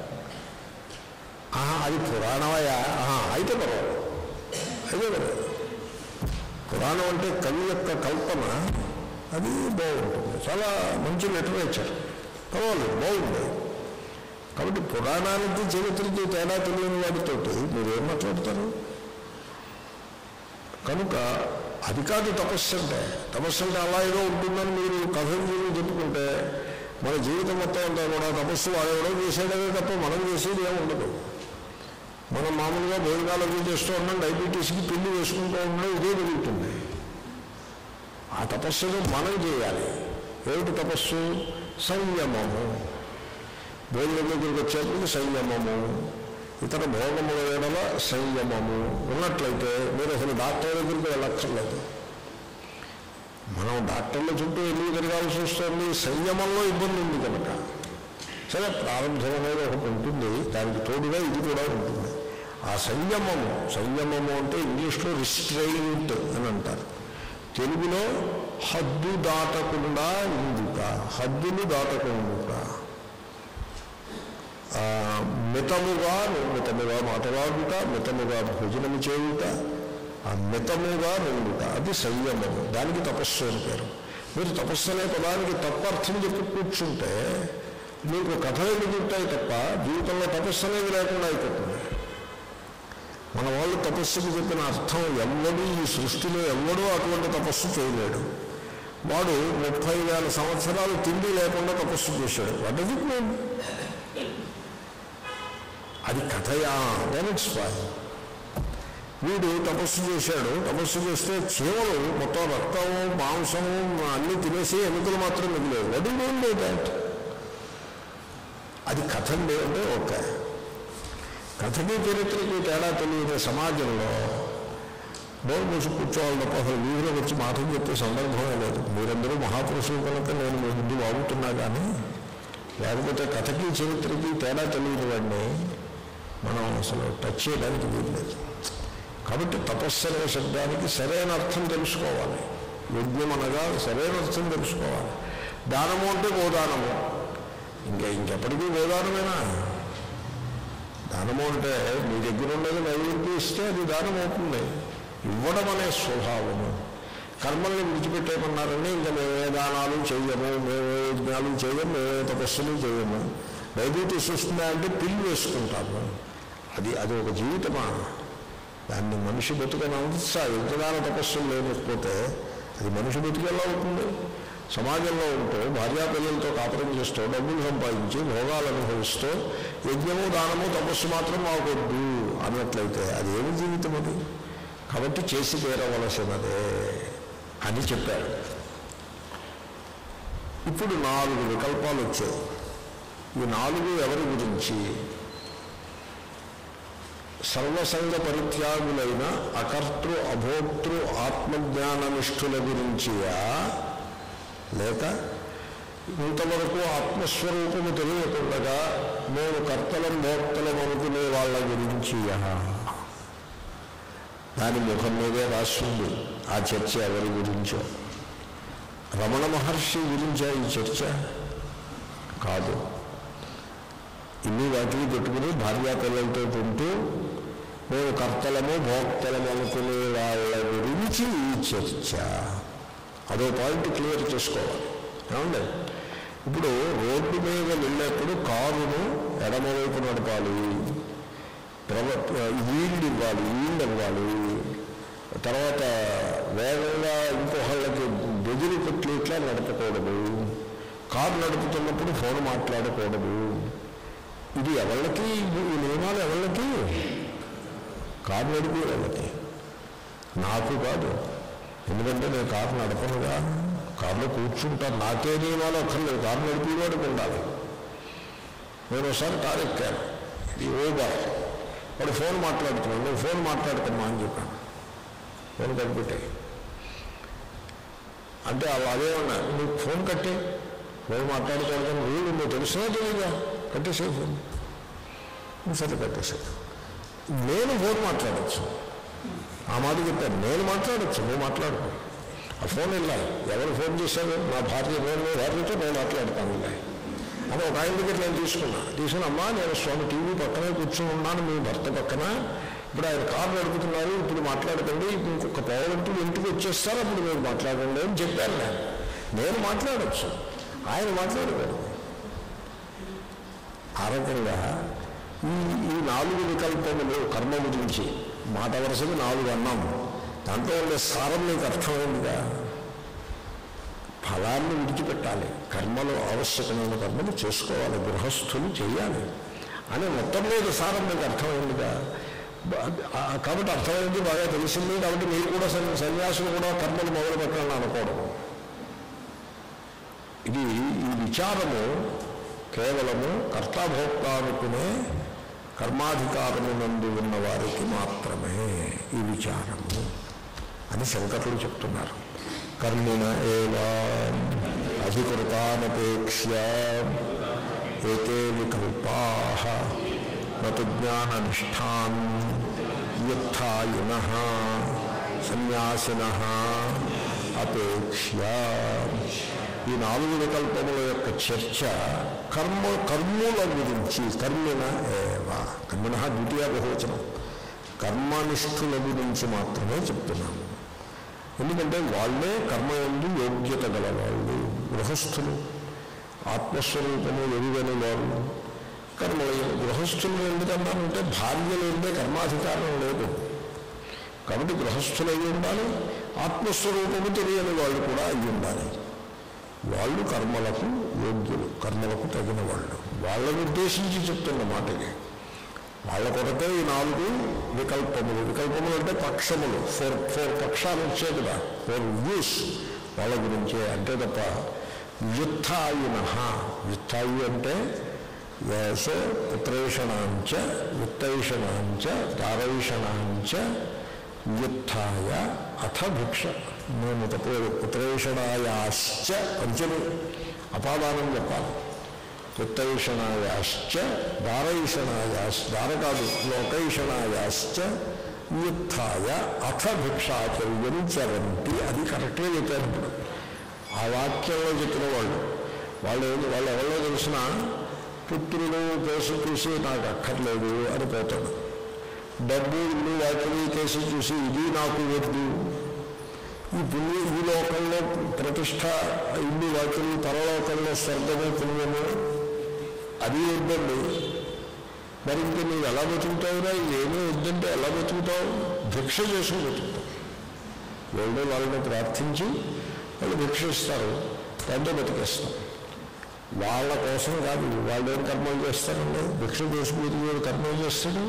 B: ఆహా అది పురాణమయ్యా? ఆహా అయితే పర్వాలేదు, అయితే పర్వాలేదు. పురాణం అంటే కవి యొక్క కల్పన, అది బాగుంటుంది, చాలా మంచి లిటరేచర్, పర్వాలేదు, బాగుంది. కాబట్టి పురాణానికి చరిత్రకి తేడా తెలియని వాటితో మీరేం మాట్లాడతారు? కనుక అది కాదు తపస్సు అంటే. తపస్సు అంటే అలా ఏదో ఉంటుందని మీరు కథలు చెప్పుకుంటే మన జీవితం మొత్తం అంతా కూడా తపస్సు వాడెవడో చేసేదే తప్ప మనం చేసేది ఏమి ఉండదు. మనం మామూలుగా భోజనాలు అవి చేస్తూ ఉన్నాం, డయాబెటీస్కి పిల్లి వేసుకుంటూ ఉండడం ఇదే జరుగుతుంది. ఆ తపస్సును మనం చేయాలి. ఏమిటి తపస్సు? సంయమము. భోజనం దగ్గరికి వచ్చేప్పటికి సంయమము, ఇతర భోగముల వేళ సంయమము ఉన్నట్లయితే మీరు అసలు డాక్టర్ దగ్గరికి వెళ్ళక్కర్లేదు. మనం డాక్టర్ల చుట్టూ ఎందుకు తిరగాల్సి వస్తుంది? సంయమంలో ఇబ్బంది ఉంది కనుక. సరే, ప్రారంభం అనేది ఒకటి ఉంటుంది, దానికి తోడుగా ఇది కూడా ఉంటుంది. ఆ సంయమము, సంయమము అంటే ఇంగ్లీష్లో రిస్ట్రెయింట్ అని అంటారు, తెలుగులో హద్దు దాటకుండా ఉండుట, హద్దులు దాటకుండా, మితముగా మితముగా మాట్లాడుట, మితముగా భోజనము చేయుట, ఆ మితముగా నిండుట, అది సంయమము. దానికి తపస్సు అని పేరు. మీరు తపస్సు అనే పదానికి తప్ప అర్థం చెప్పి కూర్చుంటే మీకు కథలు ఎదుగుతాయి తప్ప జీవితంలో తపస్సు అనేది లేకుండా అయిపోతుంది. మన వాళ్ళు తపస్సుకు చెప్పిన అర్థం ఎవ్వడూ ఈ సృష్టిలో ఎవ్వడూ అటువంటి తపస్సు చేయలేడు. వాడు ముప్పై వేల సంవత్సరాలు తిండి లేకుండా తపస్సు చేశాడు. What does it mean? అది కథయా? Then it's fine. వీడు తపస్సు చేశాడు, తపస్సు చేస్తే చీమలు మొత్తం రక్తము మాంసము అన్నీ తినేసి ఎముకలు మాత్రం మిగిలేదు. What do mean by that? అది కథ అండి అంటే ఓకే. కథకి చరిత్రకి తేడా తెలియని సమాజంలో బోర్డు మూసి కూర్చోవాలి తప్ప అసలు వీధిలోకి వచ్చి మాటలు చెప్పే సందర్భమే లేదు. మీరందరూ మహాపురుషులు కనుక నేను మీ ముందు బాగుతున్నా కానీ, లేకపోతే కథకి చరిత్రకి తేడా తెలియని వాడిని మనం అసలు టచ్ చేయడానికి వీల్లేదు. కాబట్టి తపస్సు అనే శబ్దానికి సరైన అర్థం తెలుసుకోవాలి. యజ్ఞం అనగా సరైన అర్థం తెలుసుకోవాలి. దానము అంటే గోదానము, ఇంకా ఇంకెప్పటికీ గోదానమేనా? దానము అంటే మీ దగ్గర ఉండేది నైవేద్యం ఇస్తే అది దానం అవుతుంది. ఇవ్వడం అనే స్వభావము. కర్మల్ని విడిచిపెట్టేమన్నారని ఇంకా మేమే దానాలు చేయము, మేమే యజ్ఞాలు చేయము, మేమే తపస్సులు చేయము. డయాబెటీస్ వస్తుందా అంటే పిల్లు వేసుకుంటాము. అది అది ఒక జీవితమా? దాన్ని మనిషి బతుకని అంతా యజ్ఞదాన తపస్సులు లేకపోతే అది మనిషి బతుకు ఎలా అవుతుంది? సమాజంలో ఉంటూ భార్యాపిల్లలతో కాపురం చేస్తూ డబ్బులు సంపాదించి భోగాలు అనుభవిస్తూ యజ్ఞము దానము తపస్సు మాత్రం మాకొద్దు అన్నట్లయితే అది ఏమి జీవితం అది? కాబట్టి చేసి తీరవలసినదే అని చెప్పారు. ఇప్పుడు నాలుగు వికల్పాలు వచ్చాయి. ఈ నాలుగు ఎవరి గురించి? సర్వసంగ పరిత్యాగులైన అకర్తృ అభోక్తృ ఆత్మజ్ఞాననిష్ఠుల గురించియా, లేక ఇంతవరకు ఆత్మస్వరూపము తెలియకుండా మేము కర్తలం భోక్తలం అనుకునే వాళ్ళ గురించియా? దాని ముఖం మీదే రాస్తుంది ఆ చర్చ ఎవరి గురించో. రమణ మహర్షి గురించా ఈ చర్చ? కాదు. ఇన్ని వాటిని పెట్టుకుని భార్యాపిల్లలతో ఉంటూ మేము కర్తలము భోక్తలము అనుకునే వాళ్ళ గురించి ఈ చర్చ. అదో పాయింట్ క్లియర్ చేసుకోవాలి. ఏమండి, ఇప్పుడు రోడ్డు మీద వెళ్ళేప్పుడు కారును ఎడమవైపు నడపాలి, ఈల్డ్ ఇవ్వాలి, ఈల్డ్ ఇవ్వాలి. తర్వాత వేగంగా ఇంకొకళ్ళకి బెదిరి పెట్టి ఇట్లా నడపకూడదు. కారు నడుపుతున్నప్పుడు ఫోన్ మాట్లాడకూడదు. ఇది ఎవరికి? ఈ నియమాలు ఎవరికి? కారు నడిపే వాళ్ళకి, నాకు కాదు. ఎందుకంటే నేను కారు నడపనుగా, కారులో కూర్చుంటాను. నాకే నియమాలు అక్కర్లేదు, కారు నడిపేవాడికి ఉండాలి. నేను ఒకసారి కారు ఎక్కాను, ఇది ఓబర్. వాడు ఫోన్ మాట్లాడుతున్నాడు, నువ్వు ఫోన్ మాట్లాడుతున్నా అని చెప్పాను. ఫోన్ కనిపెట్టాయి అంటే అదే ఉన్నా, నువ్వు ఫోన్ కట్టే, ఫోన్ మాట్లాడుకోవడం వీళ్ళు నువ్వు తెలిసినా తెలియదా, కట్టేసే ఫోన్. సరే కట్టేసాడు. నేను ఫోన్ మాట్లాడచ్చు, ఆ మాట చెప్పాను. నేను మాట్లాడచ్చు, నువ్వు మాట్లాడుకో. ఆ ఫోన్ వెళ్ళాలి. ఎవరు ఫోన్ చేశారు? నా భార్య. నేను భార్యతో నేను మాట్లాడతాను ఇలా అని ఒక ఆయన దగ్గర నేను తీసుకున్నా. తీసుకుని అమ్మా నేను స్వామి టీవీ పక్కనే కూర్చొని ఉన్నాను, మీ భర్త పక్కన. ఇప్పుడు ఆయన కారు నడుపుతున్నారు, ఇప్పుడు మాట్లాడకండి, ఇంకొక పౌరంతులు ఇంటికి వచ్చేస్తారు, అప్పుడు మీరు మాట్లాడండి అని చెప్పాను. నేను నేను మాట్లాడచ్చు, ఆయన మాట్లాడకూడదు. ఆ రకంగా ఈ ఈ నాలుగు వికల్పములు కర్మ గురించి మాట వరుసగా నాలుగు అన్నాము. దాంట్లో ఉండే సారం మీకు అర్థమైందిగా. ఫలాన్ని విడిచిపెట్టాలి, కర్మలు ఆవశ్యకమైన కర్మలు చేసుకోవాలి, గృహస్థులు చేయాలి అని మొత్తం మీద సారం మీకు అర్థమైందిగా. కాబట్టి అర్థమైంది, బాగా తెలిసింది. కాబట్టి మీరు కూడా సన్యాసులు కూడా కర్మలు మొదలు పెట్టాలని అనుకోవడం. ఇది ఈ విచారము కేవలము కర్తాభోక్త అనుకునే కర్మాధికారము నందు ఉన్న వారికి మాత్రమే ఈ విచారము అని శంకరులు చెప్తున్నారు. కర్మిణ ఏవ అధికృతానపేక్ష్య ఏతే వికల్పాః నతు జ్ఞాననిష్టాన్ యుత్థాయినః సన్యాసినః అపేక్ష్య. ఈ నాలుగు వికల్పముల యొక్క చర్చ కర్మ కర్ముల గురించి, కర్మిణ ఏవ, కర్మిణ ద్వితీయ బహువచనం, కర్మనిష్ఠుల గురించి మాత్రమే చెప్తున్నాము. ఎందుకంటే వాళ్ళే కర్మయందు యోగ్యత గలవాళ్ళు. గృహస్థులు ఆత్మస్వరూపము ఎరుగని వాళ్ళు కర్మలు. గృహస్థులు ఎందుకన్నారంటే భార్యలు ఉండే కర్మాధికారం లేదు కాబట్టి గృహస్థులు అయి ఉండాలి, ఆత్మస్వరూపము తెలియని వాళ్ళు కూడా అయి ఉండాలి. వాళ్ళు కర్మలకు యోగ్యులు, కర్మలకు తగిన వాళ్ళు. వాళ్ళని ఉద్దేశించి చెప్తున్న మాటకి వాళ్ళ కొరకే ఈ నాలుగు వికల్పములు. వికల్పములు అంటే పక్షములు, ఫోర్ ఫోర్ పక్షాలు వచ్చాయి కదా, ఫోర్ వ్యూస్, వాళ్ళ గురించే. అంటే తప్ప వ్యుత్థాయిన, వ్యుత్థాయి అంటే సో పుత్రేషణాంచ విత్తైషణాంచ దారైషణాంచ వ్యుత్థాయ అథ భిక్ష. మేము తప్పలేదు. పుత్రేషణాయాశ్చ పంచమి అపాదానం చెప్పాలి. విత్తైషణాయాశ్చ దారైషణాయాశ్చ, దార కాదు లోకైషణాయాశ్చ వ్యుత్థాయ అథ భిక్షాచర్యం చరంతి. అది కరెక్ట్గా చెప్పారు. ఇప్పుడు ఆ వాక్యంలో చెప్పిన వాళ్ళు వాళ్ళు వాళ్ళు ఎవరో తెలిసిన పుత్రులు కేసు చూసి నాకు అక్కర్లేదు అని పోతాడు. డబ్బు ఇల్లు వాటిని కేసు చూసి ఇది నాకు వద్దు. ఈ పుణ్య ఈ లోకంలో ప్రతిష్ట, ఇల్లు వాటిని, పరలోకంలో స్వర్గము పుణ్యము అది వద్దండి. మరి ఇంక నువ్వు ఎలా బతుకుతావురా? ఏమీ వద్దంటే ఎలా బతుకుతావు? భిక్ష చేసుకుని బతుకుతావు. ఎవరో వాళ్ళని ప్రార్థించి వాళ్ళు భిక్ష ఇస్తారు, దాంతో బతికేస్తాం. వాళ్ళ కోసం కాదు. వాళ్ళు ఏం కర్మలు చేస్తారండి? భిక్ష చేసుకుని వీడు కర్మలు చేస్తాడు.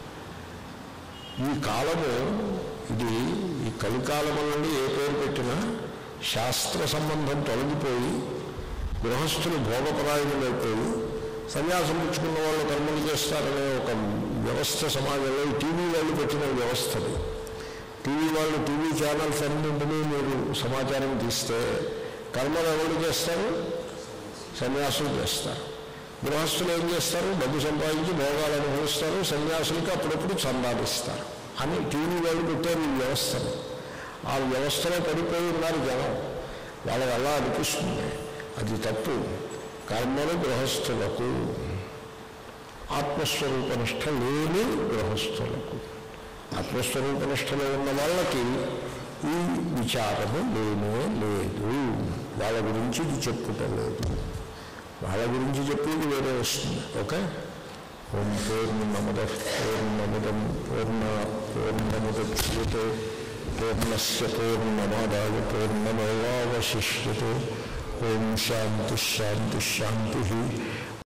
B: ఈ కాలము ఇది, ఈ కలికాలము నుండి ఏ పేరు పెట్టినా శాస్త్ర సంబంధం తొలగిపోయి గృహస్థులు భోగపరాయణమైపోయి సన్యాసం పుచ్చుకున్న వాళ్ళు కర్మలు చేస్తారనే ఒక వ్యవస్థ సమాజంలో ఈ టీవీ వాళ్ళు పెట్టిన వ్యవస్థది. టీవీ వాళ్ళు టీవీ ఛానల్స్ అన్నింటినీ మీరు సమాచారం తీస్తే కర్మలు ఎవరు చేస్తారు? సన్యాసులు చేస్తారు. గృహస్థులు ఏం చేస్తారు? డబ్బు సంపాదించి భోగాలు అనుభవిస్తారు, సన్యాసులకి అప్పుడప్పుడు చందాలిస్తారు అని టీవీ వాళ్ళు పెట్టారు ఈ వ్యవస్థను. ఆ వ్యవస్థలో పడిపోయి ఉన్నారు జనం. వాళ్ళ వల్ల అనిపిస్తుంది అది తప్పు. కర్మలు గృహస్థులకు, ఆత్మస్వరూపనిష్ట లేని గృహస్థులకు. ఆత్మస్వరూపనిష్టలో ఉన్న వాళ్ళకి ఈ విచారము లేనే లేదు. వాళ్ళ గురించి ఇది చెప్పుకోలేదు. వాళ్ళ గురించి చెప్పేది వేరే వస్తుంది. ఓకే. ఓం పూర్ణమద పూర్ణముదం పూర్ణ పూర్ణముద్యతే పూర్ణస్య పూర్ణమాదాయ పూర్ణమేవావశిష్యతే. ఓం శాంతి శాంతి శాంతి.